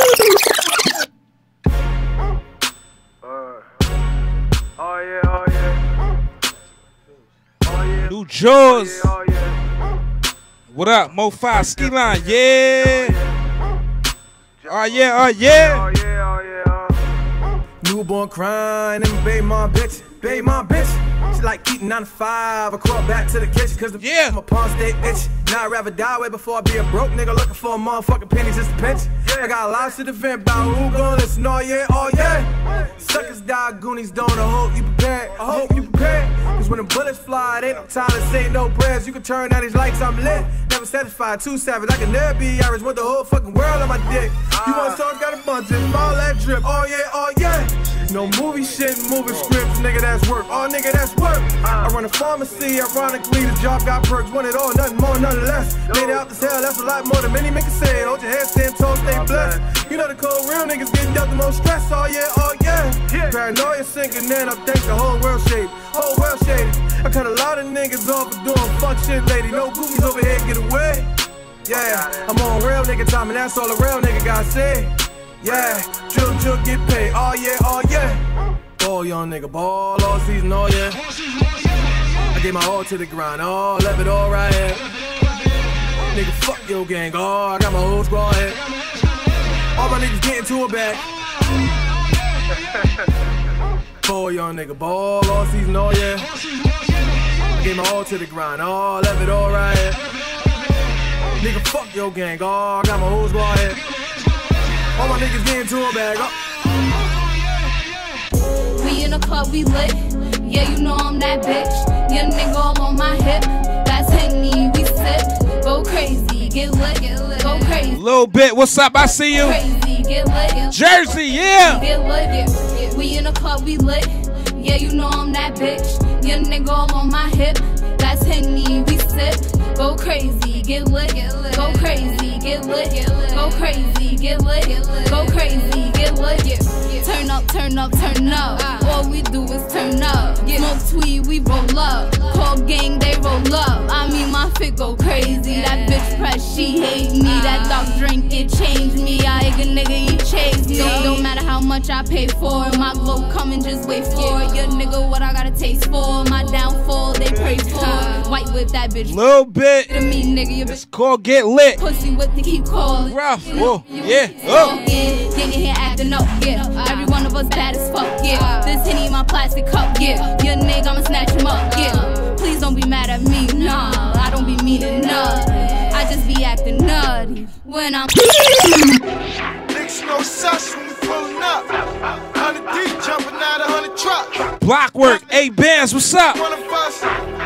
[SPEAKER 12] Oh yeah, oh yeah. Oh yeah.
[SPEAKER 2] New Jaws. What up, Mo five Ski Line? Yeah. Oh yeah, oh yeah.
[SPEAKER 12] Oh yeah, oh yeah. Newborn crying and baby my bitch, baby my bitch. She like eating nine to five. I crawl back to the kitchen cause the yeah. my palms stay itch. Now I'd rather die way before I be a broke nigga looking for a motherfucking penny just a pinch. Yeah. I got a lot to defend about who gon' listen. Oh yeah, oh yeah. Suckers die, Goonies don't. I hope you prepared. I hope you prepared. Cause when the bullets fly, it ain't no time to say no prayers. You can turn out these lights, I'm lit. Never satisfied, too savage. I can never be average. Want the whole fucking world on my dick. You want sauce, got a bunch of all that drip. Oh yeah, oh yeah. No movie shit, moving scripts, nigga, that's work. Oh, nigga, that's work. I run a pharmacy, ironically, the job got perks. Want it all, nothing more, nothing less. Made out this hell, that's a lot more than many niggas say. Hold your head, stand tall, stay blessed. You know the cold real niggas getting dealt the most stress. Oh, yeah, oh, yeah. Paranoia sinking in, I think the whole world shaded. Whole world shaded. I cut a lot of niggas off for doing fuck shit, lady. No goofies over here, get away. Yeah, I'm on real nigga time, and that's all a real nigga gotta say. Yeah, drill, drill, get paid. Oh yeah, oh yeah. Ball young nigga, ball all season, oh yeah. I gave my all to the grind, oh, left it all right here. Nigga, fuck your gang, oh, I got my whole squad here. All my niggas getting to a bag. Ball young nigga, ball all season, oh yeah. I gave my all to the grind, oh, left it all right here. Nigga, fuck your gang, oh, I got my whole squad here. All my niggas getting to a bag up.
[SPEAKER 13] We in the club, we lit. Yeah, you know I'm that bitch. Young nigga all on my hip. That's Henny, we sip. Go crazy, get lit, get lit. Go crazy.
[SPEAKER 2] Little bit, what's up? I see you.
[SPEAKER 13] Crazy, get lit, get
[SPEAKER 2] Jersey, yeah.
[SPEAKER 13] Get lit, get, get. We in the club, we lit. Yeah, you know I'm that bitch. Young nigga all on my hip. That's Henny, we sip. Go crazy, get lit, get lit. Go crazy, get lit, get lit. Go crazy, get lit, get lit. Go crazy, get lit, get lit. Turn up, turn up, turn up. All we do is turn up. Smoke tweed, we roll up. Call gang, they roll up. I mean, my fit go crazy. That bitch press, she hate me. That dog drink, it changed me. I egg a nigga, he chased me. Don't matter how much I pay for it. My glow coming, just wait for it. Your nigga, what I got a taste for. My downfall, they pray for it. White with that bitch.
[SPEAKER 2] Little bit.
[SPEAKER 13] Me, nigga,
[SPEAKER 2] it's called Get Lit.
[SPEAKER 13] Pussy with the keep calling.
[SPEAKER 2] Rough. Whoa. Yeah. Oh.
[SPEAKER 13] Getting here acting up. Yeah. Every one of us bad as fuck. Yeah. This Henny in my plastic cup. Yeah. Your nigga, I'ma snatch him up. Yeah. Please don't be mad at me. Nah. I don't be mean enough. I just be acting nutty when I'm.
[SPEAKER 3] Niggas no sus when we pulling up. Hundred deep jumping out a hundred trucks.
[SPEAKER 2] Blockwork. Eight bands. What's up?
[SPEAKER 3] One of us.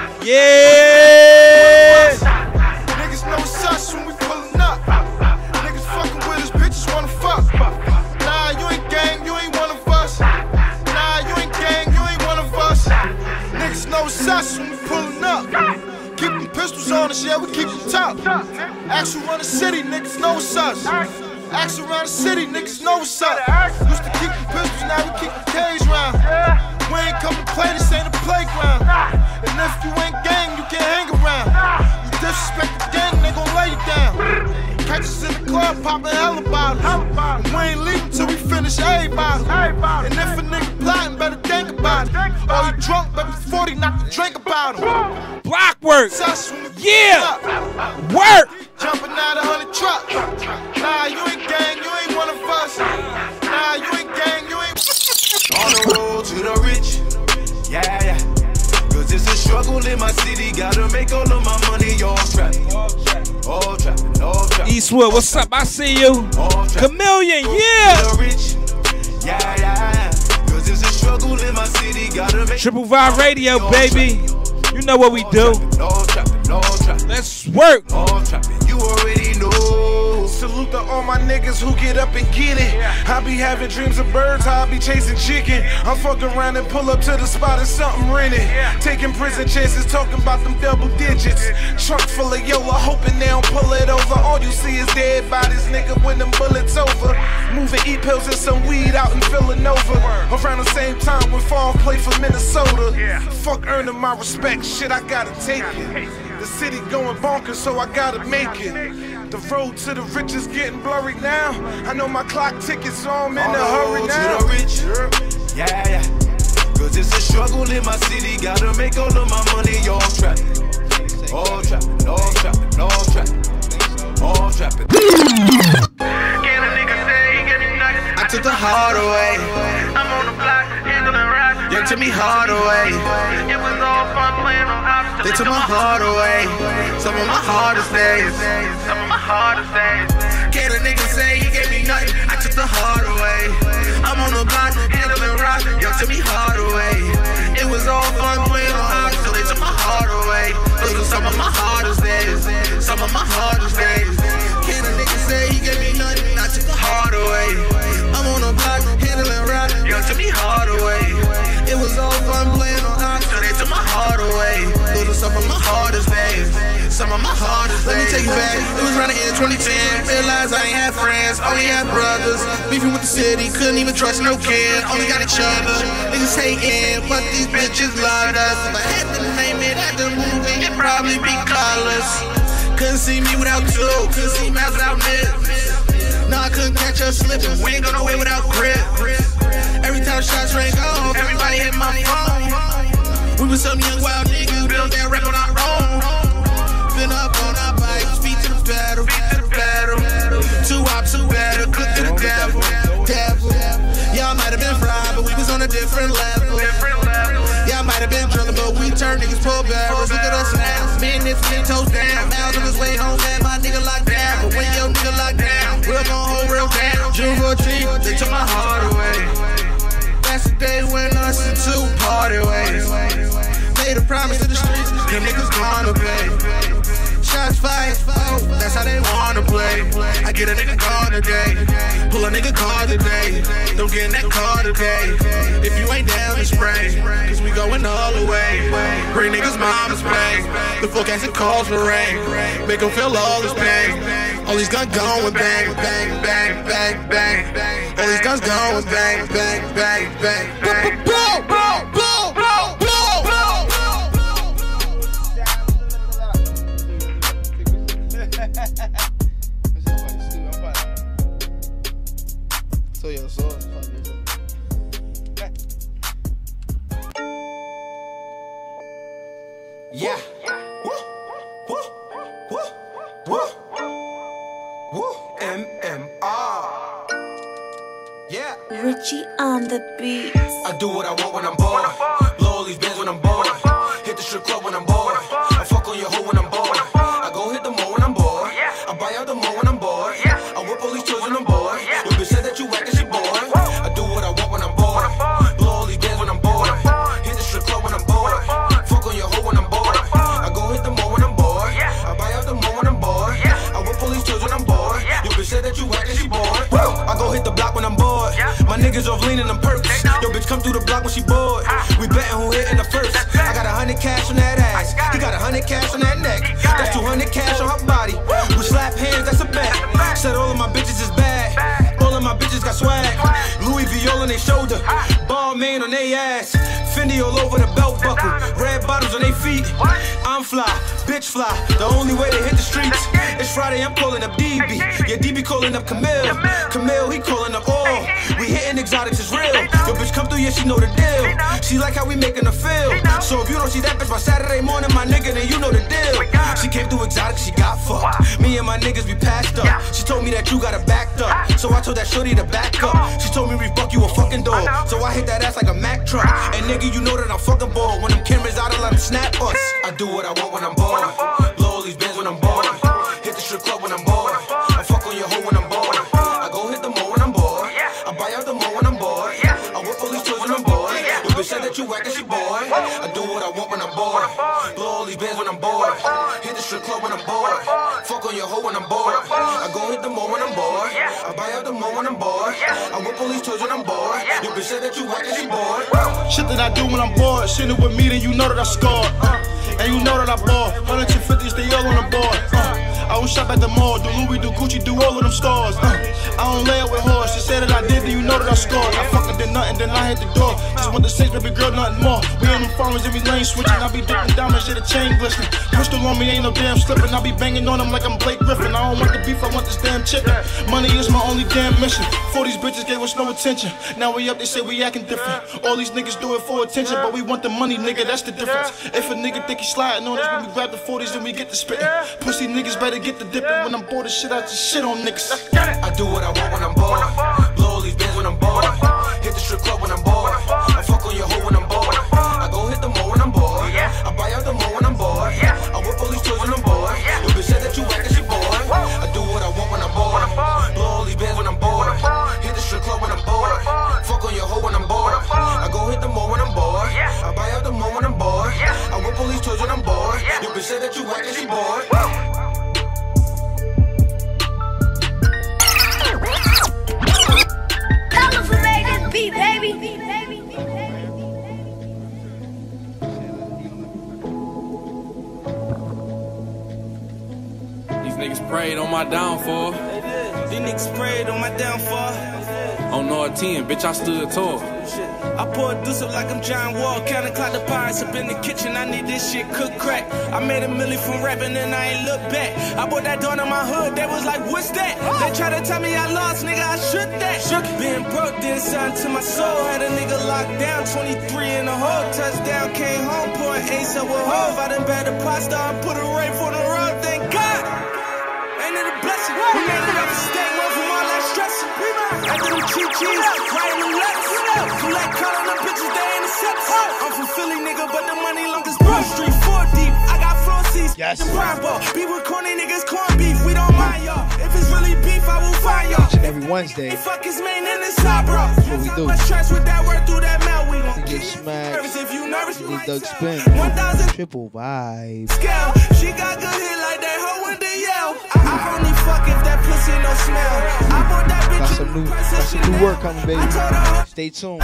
[SPEAKER 2] Yeah.
[SPEAKER 3] Niggas no sus when we pulling up. Niggas fucking with us, bitches wanna fuck. Nah, you ain't gang, you ain't one of us. Nah, you ain't gang, you ain't one of us. Niggas no sus when we pulling up. Keep them pistols on us, yeah, we keep them tough. Ask who run the city, niggas know sus. Ask around the city, niggas know what's up. Used to keep them pistols, now we keep the K's round. We ain't come to play, this ain't a playground. And if you ain't gang, you can't hang around. You disrespect the gang, they gon' lay you down. Catch us in the club, poppin' hella bottles. And we ain't leaving till we finish every bottle. And if a nigga play
[SPEAKER 15] plotting, better think about it. Oh, you drunk, baby, forty, not to drink about him.
[SPEAKER 2] Block work. Yeah. Work.
[SPEAKER 15] Jumping out a hundred truck. Nah, you ain't gang, you ain't one of us. Nah, you ain't gang, you ain't.
[SPEAKER 9] On the road to the rich. Yeah, yeah. Cause it's a struggle in my city. Gotta make all of my money all trapping. All trapping, all trapping.
[SPEAKER 2] Eastwood, what's up? I see you. Chameleon, yeah.
[SPEAKER 9] Yeah, yeah. Cause it's a struggle in my city. Gotta make
[SPEAKER 2] Triple Vibe Radio, baby. You know what we do.
[SPEAKER 9] all trapping, all trapping.
[SPEAKER 2] Let's work.
[SPEAKER 9] All trapping. You already know.
[SPEAKER 15] Salute to all my niggas who get up and get it. I be having dreams of birds, I be chasing chicken. I'm fucking around and pull up to the spot and something rented. Taking prison chances, talking about them double digits. Trunk full of Yola, hoping they don't pull it over. All you see is dead bodies, nigga, when them bullets over. Moving E-pills and some weed out in Villanova. Around the same time when Fall played for Minnesota. Fuck earning my respect, shit, I gotta take it. The city going bonkers, so I gotta make it. The road to the rich is getting blurry now. I know my clock ticking, so I'm in a hurry now.
[SPEAKER 9] To the rich. Yeah, yeah. Cause it's a struggle in my city. Gotta make all of my money all trapping. All trapping, all trapping, all trapping. All trapping.
[SPEAKER 15] I took the hard away. I'm on the block, handling rap. Young took me hard away. It was all fun playing on obstacles. They took my heart away. Some of my hardest days. Some of my hardest days. Can't a nigga say he gave me nothing. I took the heart away. I'm on the block, handling rap. Young took me hard away. It was all fun playing on obstacles. They took my heart away. Those are some of my hardest days. Some of my hardest days. Can't a nigga say he gave me nothing. I took the heart away. I'm on the block, handling rap. Young took me hard away. It was all fun playing on ox, so they took my heart away. Those are some of my hardest days. Some of my hardest days. Let me take you back. It was around the end of twenty ten. Realized I ain't had friends, only had brothers. Beefing with the city, couldn't even trust no kid. Only got each other. Niggas hating, but these bitches loved us. If I had to name it at the movie, it'd probably be Colors. Couldn't see me without two, couldn't see Miles without Nip. No, I couldn't catch us slipping. We ain't gonna win without grip. Every time shots rang off, everybody hit my phone. We was some young wild niggas, built that rap on our own. Been up on our bikes, feet to the pedal, feet to the pedal. Two out, two better, cook to the devil, devil. Y'all might have been fried, but we was on a different level. Y'all might have been drunk, but we turned niggas pull barrels. Look at us now, me and this ten toes down. Miles on his way home, man, my nigga locked down. But when your nigga locked down, real gon' hold real down. June fourteenth, they took my heart away. That's the day when us and two parted ways. Made a promise to the streets, them niggas gonna pay. Shots fired, oh, that's how they wanna play. I get a nigga call today, pull a nigga call today. Don't get in that car today. If you ain't down to spray, cause we going all the way. Bring niggas mama's pay. The forecasting calls for rain. Make them feel all this pain. All these guns going bang, bang, bang, bang, bang. All these guns going bang, bang, bang, bang, bang. Blow, blow, blow, blow, blow, blow. So yo, so yeah. Woo, woo, woo, woo. M M R. Yeah.
[SPEAKER 19] Richie on the beat.
[SPEAKER 9] I do what I want when I'm bored. Blow all these bands when I'm bored. Hit the strip club when I'm bored. I fuck on your hoe when I'm bored. I go hit the mall when I'm bored. I buy out the mall when I'm bored. I whip all these toys when I'm bored. Your bitch said that you whack and she bored. I do what I want when I'm bored. Blow all these bands when I'm bored. Hit the strip club when I'm bored. Fuck on your hoe when I'm bored. I go hit the mall when I'm bored. I buy out the mall when I'm bored. I whip all these toys when I'm bored. Your bitch said that you whack and she bored. I go hit the block when I'm bored. My niggas off leaning them perks. Yo bitch come through the block when she bored. We betting who hit in the first. I got a hundred cash on that ass. He got a hundred cash on that neck. That's two hundred cash on her body. We slap hands, that's a bet. Said all of my bitches is bad. All of my bitches got swag. Louis V on their shoulder. Ball man on their ass. Fendi all over the belt buckle. Red bottles on their feet. I'm
[SPEAKER 10] gun fly, bitch fly. The only way to hit the streets. It's Friday, I'm calling up D B. Yeah, D B calling up Camille. Camille, he calling up all. We hitting exotics, is real. Yo, bitch, come through, yeah, she know the deal. She like how we making her feel. So if you don't see that bitch by Saturday morning, my nigga, then you know the deal. She came through exotic, she got fucked. Me and my niggas, we passed up. She told me that you got her backed up. So I told that shorty to back up. She told me we fuck you a fucking dog. So I hit that ass like a Mack truck. And nigga, you know that I'm fucking bored. When them cameras out, I let them snap us. I do what I want when I'm bored. Blow all these bands when I'm bored. Hit the strip club when I'm bored. I fuck on your hoe when I'm bored. I go hit the mall when I'm bored. I buy out the mall when I'm bored. I whip all these toys when I'm bored. Your bitch said that you whack and she bored. I do what I want when I'm bored. Blow all these bands when I'm bored. Hit the strip club when I'm bored. Fuck on your hoe when I'm bored. I go hit the mall when I'm bored. I buy out the mall when I'm bored. I whip all these toys when I'm bored. Your bitch said that you whack and she bored.
[SPEAKER 21] Shit that I do when I'm bored. Shitting with me, then you know that I scored. Uh, and you know that I ball. one hundred fifties, they all on the board. Uh, I don't shop at the mall. Do Louis, do Gucci, do all of them stores. Uh, I don't lay it with horse. She said that I did, then you know that I scored. I fucking did nothing, then I hit the door. Just want the six, baby girl, nothing more. We on them farmers, every lane switching. I be dipping diamonds, shit, a chain glistening. Pistol on me, ain't no damn slipping. I be banging on them like I'm Blake Griffin. I don't want the beef, I want this damn chicken. Money is my only damn mission. For these bitches gave us no attention. Now we up, they say we acting different. All these niggas do it for attention, but we want the money, nigga, that's the difference. If a nigga think he sliding on us, when we grab the forties, then we get the spitting. Pussy niggas better get the dipping. When I'm bored of shit, I just shit on niggas.
[SPEAKER 10] I do what I want when I'm bored. Blow all these bands when I'm bored. Hit the strip club when I'm bored. I fuck on your hoe when I'm bored. I go hit the mall when I'm bored. I buy out the mall when I'm bored. I whip all these toys when I'm bored. Your bitch said that you whack and she bored. I do what I want when I'm bored. Blow all these bands when I'm bored. Hit the strip club when I'm bored. Fuck on your hoe when I'm bored. I go hit the mall when I'm bored. I buy out the mall when I'm bored. I whip all these toys when I'm bored. Your bitch said that you whack and she bored.
[SPEAKER 23] Beat, baby.
[SPEAKER 20] These niggas prayed on my downfall.
[SPEAKER 10] These niggas prayed on my downfall.
[SPEAKER 20] On R ten, bitch, I stood tall.
[SPEAKER 10] I pour a deuce up like I'm John Wall. Counterclock the pies up in the kitchen. I need this shit cooked crack. I made a milli from rapping and I ain't look back. I bought that door in my hood. They was like, what's that? They try to tell me I lost, nigga. I shook that. Shook. Being broke did something to my soul. Had a nigga locked down, twenty-three in the hole. Touchdown, came home, pouring ace up with Hove. I done bad the pasta and put a rape on the road. Thank God. Ain't it a blessing? We made it up to stay one from all that stressing. After them cheap cheese, writing them letters. You like calling them bitches, they ain't accept. I'm from Philly, nigga, but the money long as Broad Street, four deep. I got floor seats, yes. The prime ball. Be with corny niggas, corn beef. We don't mind y'all. If it's really beef, I will find y'all.
[SPEAKER 17] Every Wednesday.
[SPEAKER 10] Fuck his main in the side, bro.
[SPEAKER 17] That's what we do.
[SPEAKER 10] Much trash with that word through that mouth. We gon'
[SPEAKER 17] get smacked.
[SPEAKER 10] If you nervous,
[SPEAKER 17] you Doug Spin. Triple vibe.
[SPEAKER 10] Scale. She got good hit like that hoe in the yell. I only fuck if that pussy no smell. I bought that bitch.
[SPEAKER 17] Got some new, got some new work coming, baby. Stay tuned.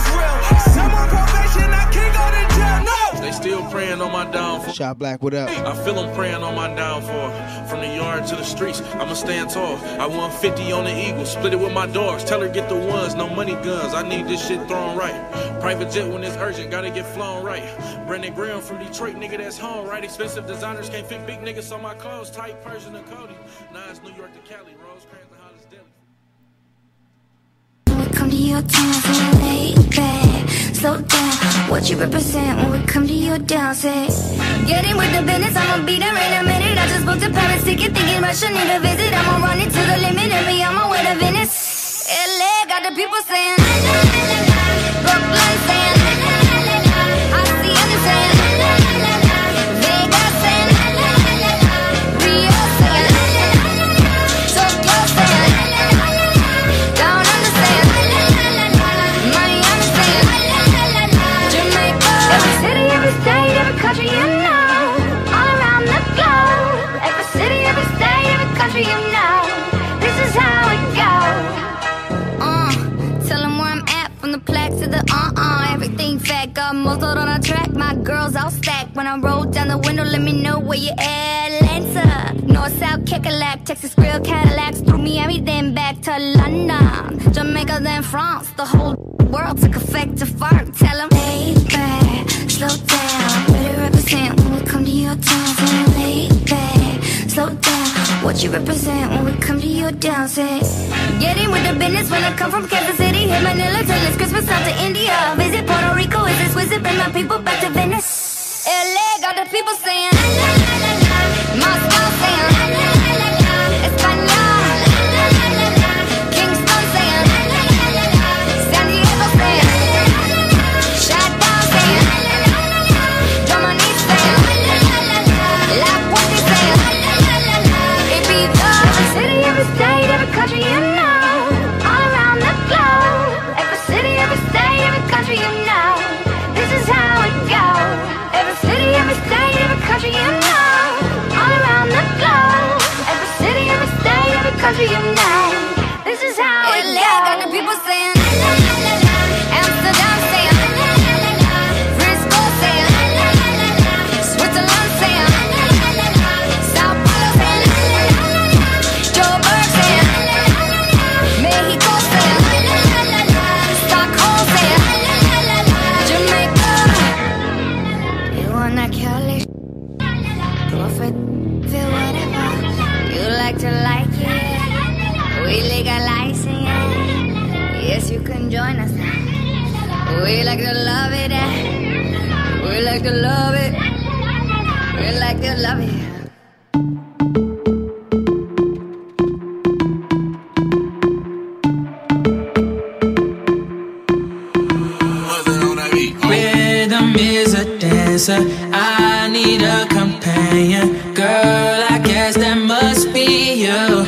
[SPEAKER 20] They still praying on my downfall.
[SPEAKER 17] Shot Black, what up?
[SPEAKER 20] I feel them praying on my downfall. From the yard to the streets, I'ma stand tall. I won fifty on the Eagles, split it with my dogs. Tell her get the ones, no money guns. I need this shit thrown right. Private jet when it's urgent, gotta get flown right. Brandon Graham from Detroit, nigga, that's home, right? Expensive designers can't fit big niggas on my clothes. Tight Persian and Cody. Nas, New York to Cali, Rosecrans to Hollis Deli.
[SPEAKER 23] Come to your town, so lay back, slow down. What you represent when we come to your down, say getting with the business, I'ma be there in a minute. I just booked a Paris ticket, thinking Russia need a visit. I'ma run it to the limit and be on my way to Venice. L A got the people saying la la la la la. Brooklyn saying la la la la la. I see others saying la la la la la. Vegas saying la la la la la. Rio saying la la la la la. Tokyo saying la la la la la. Down under saying la la la la la. Miami saying la la la la la. Jamaica. Every city, every state, every country you know. All around the globe. Every city, every state, every country you know. This is how it goes. Uh, tell them where I'm at, from the plaque to the uh-uh. Everything fat, got muzzled on a track. My girls all stacked. When I roll down the window, let me know where you at. Atlanta, North, South, Kekalak, Texas, Grill, Cadillacs. Through Miami, then back to London. Jamaica, then France, the whole
[SPEAKER 4] world took effect to fart. Tell them, lay back, slow down. Better represent when we come to your town. Say, lay back, slow down. What you represent when we come to your town. Say, get in with the business when I come from Kansas City. Hit Manila till it's Christmas out to India. Visit Puerto Rico, is this wizard? Bring my people back to Venice. L A got the people saying, la la la la la. Moscow saying, la la la la la. Español, la la la la la. Kingston saying, la la la la la. San Diego saying, la la la la. Shutdown saying, la la la la la. Dominique saying, la la la la la. La Puente saying, la la la la la. Ibiza, every city, every state, every country you know, all around the globe. Every city, every state, every country you know, this is how it goes. Every city, every state, every country you know, all around the globe. Every city, every state, every country you know, this is how it goes. Got the people saying, la la la la. Amsterdam saying, la la la la la. Frisco saying, la la la la la. Switzerland saying, la la la la la. Sao Paulo saying, la la la la la. Joburg saying, la la la la la. Mexico saying, la la la la la. Stockholm saying, la la la la la. Jamaica, you wanna kill it? Go for feel whatever you like to like it. We legalizing it. Yes, you can join us now. We like to love it. eh? We like to love it. We like to love it.
[SPEAKER 11] Rhythm is a dancer. I need a companion. Girl, I guess that must be you.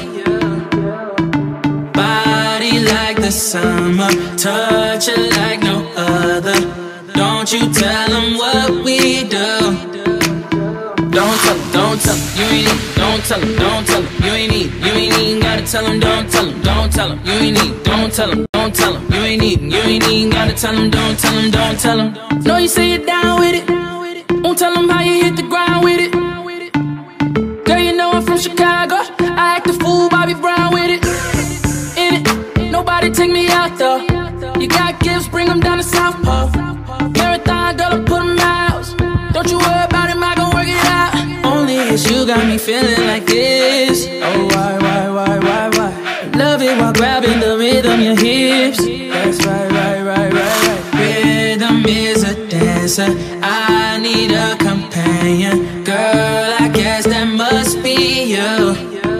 [SPEAKER 11] Body like the summer, touch it like no other. Don't you tell them what we do. Don't tell them, don't tell them, you ain't need. Don't tell them, don't tell them, you ain't need. You ain't even gotta tell them, don't tell them, don't tell them, you ain't need. Don't tell them, don't tell them, you ain't even. You ain't even gotta tell them, don't tell them, don't tell them. Know you say you're down with it. Won't tell them how you hit the ground with it. Girl, you know I'm from Chicago. I act a fool, Bobby Brown with it. In it, nobody take me out though. You got gifts, bring them down to South Pole. Marathon, girl, I put them out. Don't you worry about it, I gon' work it out. Only it's you got me feeling like this. Oh, why, why, why, why, why? Love it while grabbing the rhythm, your hips. That's right, right, right, right, right. Rhythm is a dancer. I need a companion. Girl, I guess that must be you.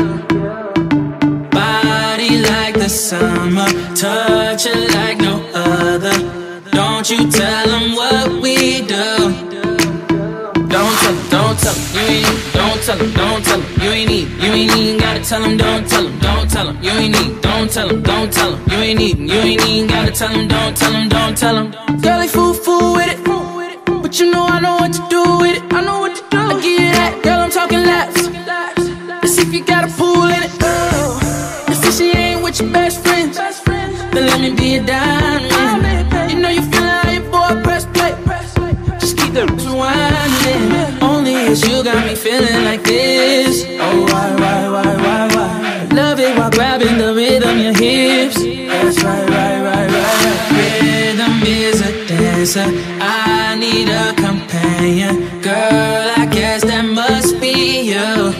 [SPEAKER 11] Body like the summer, touch it like no other. Don't you tell them what we do. Don't tell them, don't tell them, you ain't need. Don't tell them, don't tell them, you ain't need. You ain't even gotta tell them, don't tell them, don't tell them, you ain't need. Don't tell them, don't tell them, you ain't need. You ain't even gotta tell them, don't tell them, don't tell them. Girl, they fool, fool with it. But you know I know what to do with it. I know what to do. I give you that, girl, I'm talking laps. Let's see if you got a pool in it. Oh. Let's see she ain't with your best friends. Then let me be a diamond. You know you feeling how your boy press play. Just keep the rewinding. Only it's you got me feeling like this. Oh, why, why, why, why, why? Love it while grabbing the rhythm, your hips. That's right, right, right, right, right. Rhythm is a dancer. I need a companion. Girl, I guess that must be you.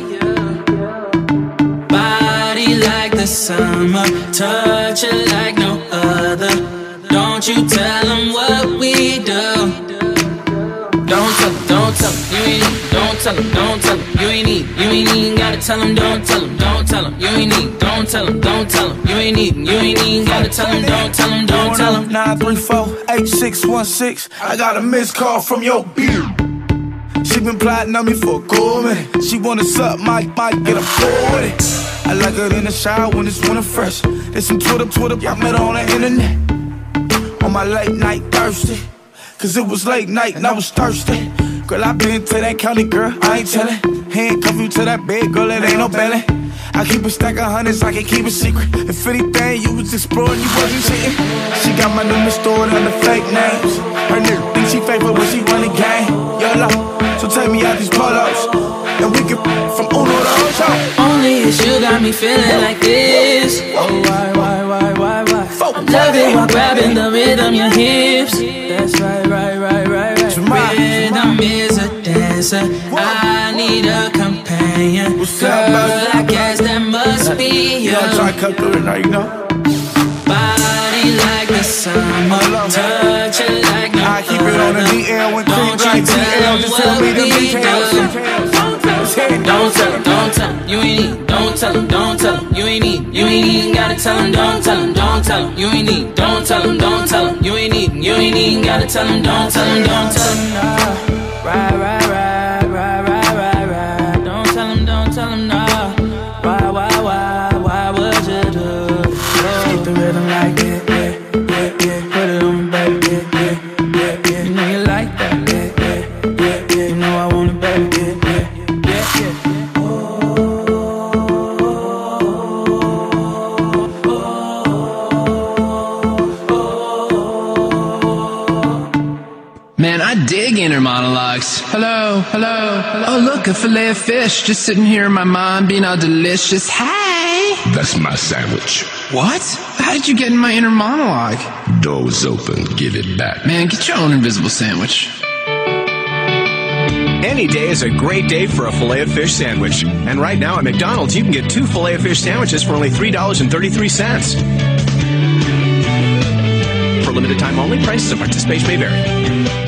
[SPEAKER 11] Body like the summer, touch it like no other. Don't you tell them what we do. Don't tell them, don't tell them, you ain't need. Don't tell them, don't tell them, you ain't need. You ain't even gotta tell them, don't tell them, don't tell them, you ain't need. Don't tell them, don't tell them, you ain't need. You ain't even gotta tell them, don't tell them, don't tell them.
[SPEAKER 21] nine three four, eight six one six. I got a missed call from your beer. She been plotting on me for a cool minute. She wanna suck my mic, get a floor with it. I like her in the shower when it's winter fresh. There's some Twitter, Twitter, I met her on the internet. On my late night thirsty. Cause it was late night and I was thirsty. Girl, I been to that county, girl, I ain't tellin'. Handcuff you to that bed, girl, it ain't no belly. I keep a stack of hundreds, I can keep a secret. If anything, you was exploring, you wasn't cheating. She got my number stored under fake names. Her nigga think she fake, but when she run the game, YOLO. So take me out these polos, and we can from Uno to Ocho.
[SPEAKER 11] Only it's you got me feeling like this. Oh, why, why, why, why, why?
[SPEAKER 6] Love it while grabbing the rhythm, your hips. That's right, right, right, right, right. Rhythm is a dancer. I need a companion. Girl, I guess that must be you.
[SPEAKER 21] Yeah, try to cut through it now, you know.
[SPEAKER 6] Body like the summer, touch it like no
[SPEAKER 21] I keep it on the D L when creep like T L. Just tell me the details.
[SPEAKER 6] Don't tell him, don't tell him, you ain't need. Don't tell him, don't tell him, you ain't need. You ain't even gotta tell him, don't tell him, don't tell him, you ain't need. Don't tell him, don't tell him, you ain't need. You ain't even gotta tell him, don't tell him, don't tell him. Nah. Right, right, right, right, right, right, right. Don't tell him, don't tell him, no. Why, why, why, why would you do? Let's keep the rhythm like it, yeah, yeah, yeah. Put it on me, baby, yeah, yeah, yeah, yeah. You know you like that, yeah, yeah, yeah, yeah. You know I want it, baby, yeah, yeah, yeah, yeah.
[SPEAKER 8] Man, I dig inner monologues. Hello, hello, hello. Oh, look, a fillet of fish just sitting here in my mind being all delicious. Hey!
[SPEAKER 22] That's my sandwich.
[SPEAKER 8] What? How did you get in my inner monologue?
[SPEAKER 22] Door was open. Give it back.
[SPEAKER 8] Man, get your own invisible sandwich.
[SPEAKER 24] Any day is a great day for a filet of fish sandwich. And right now at McDonald's, you can get two filet of fish sandwiches for only three dollars and thirty-three cents. For limited time only, prices and participation may vary.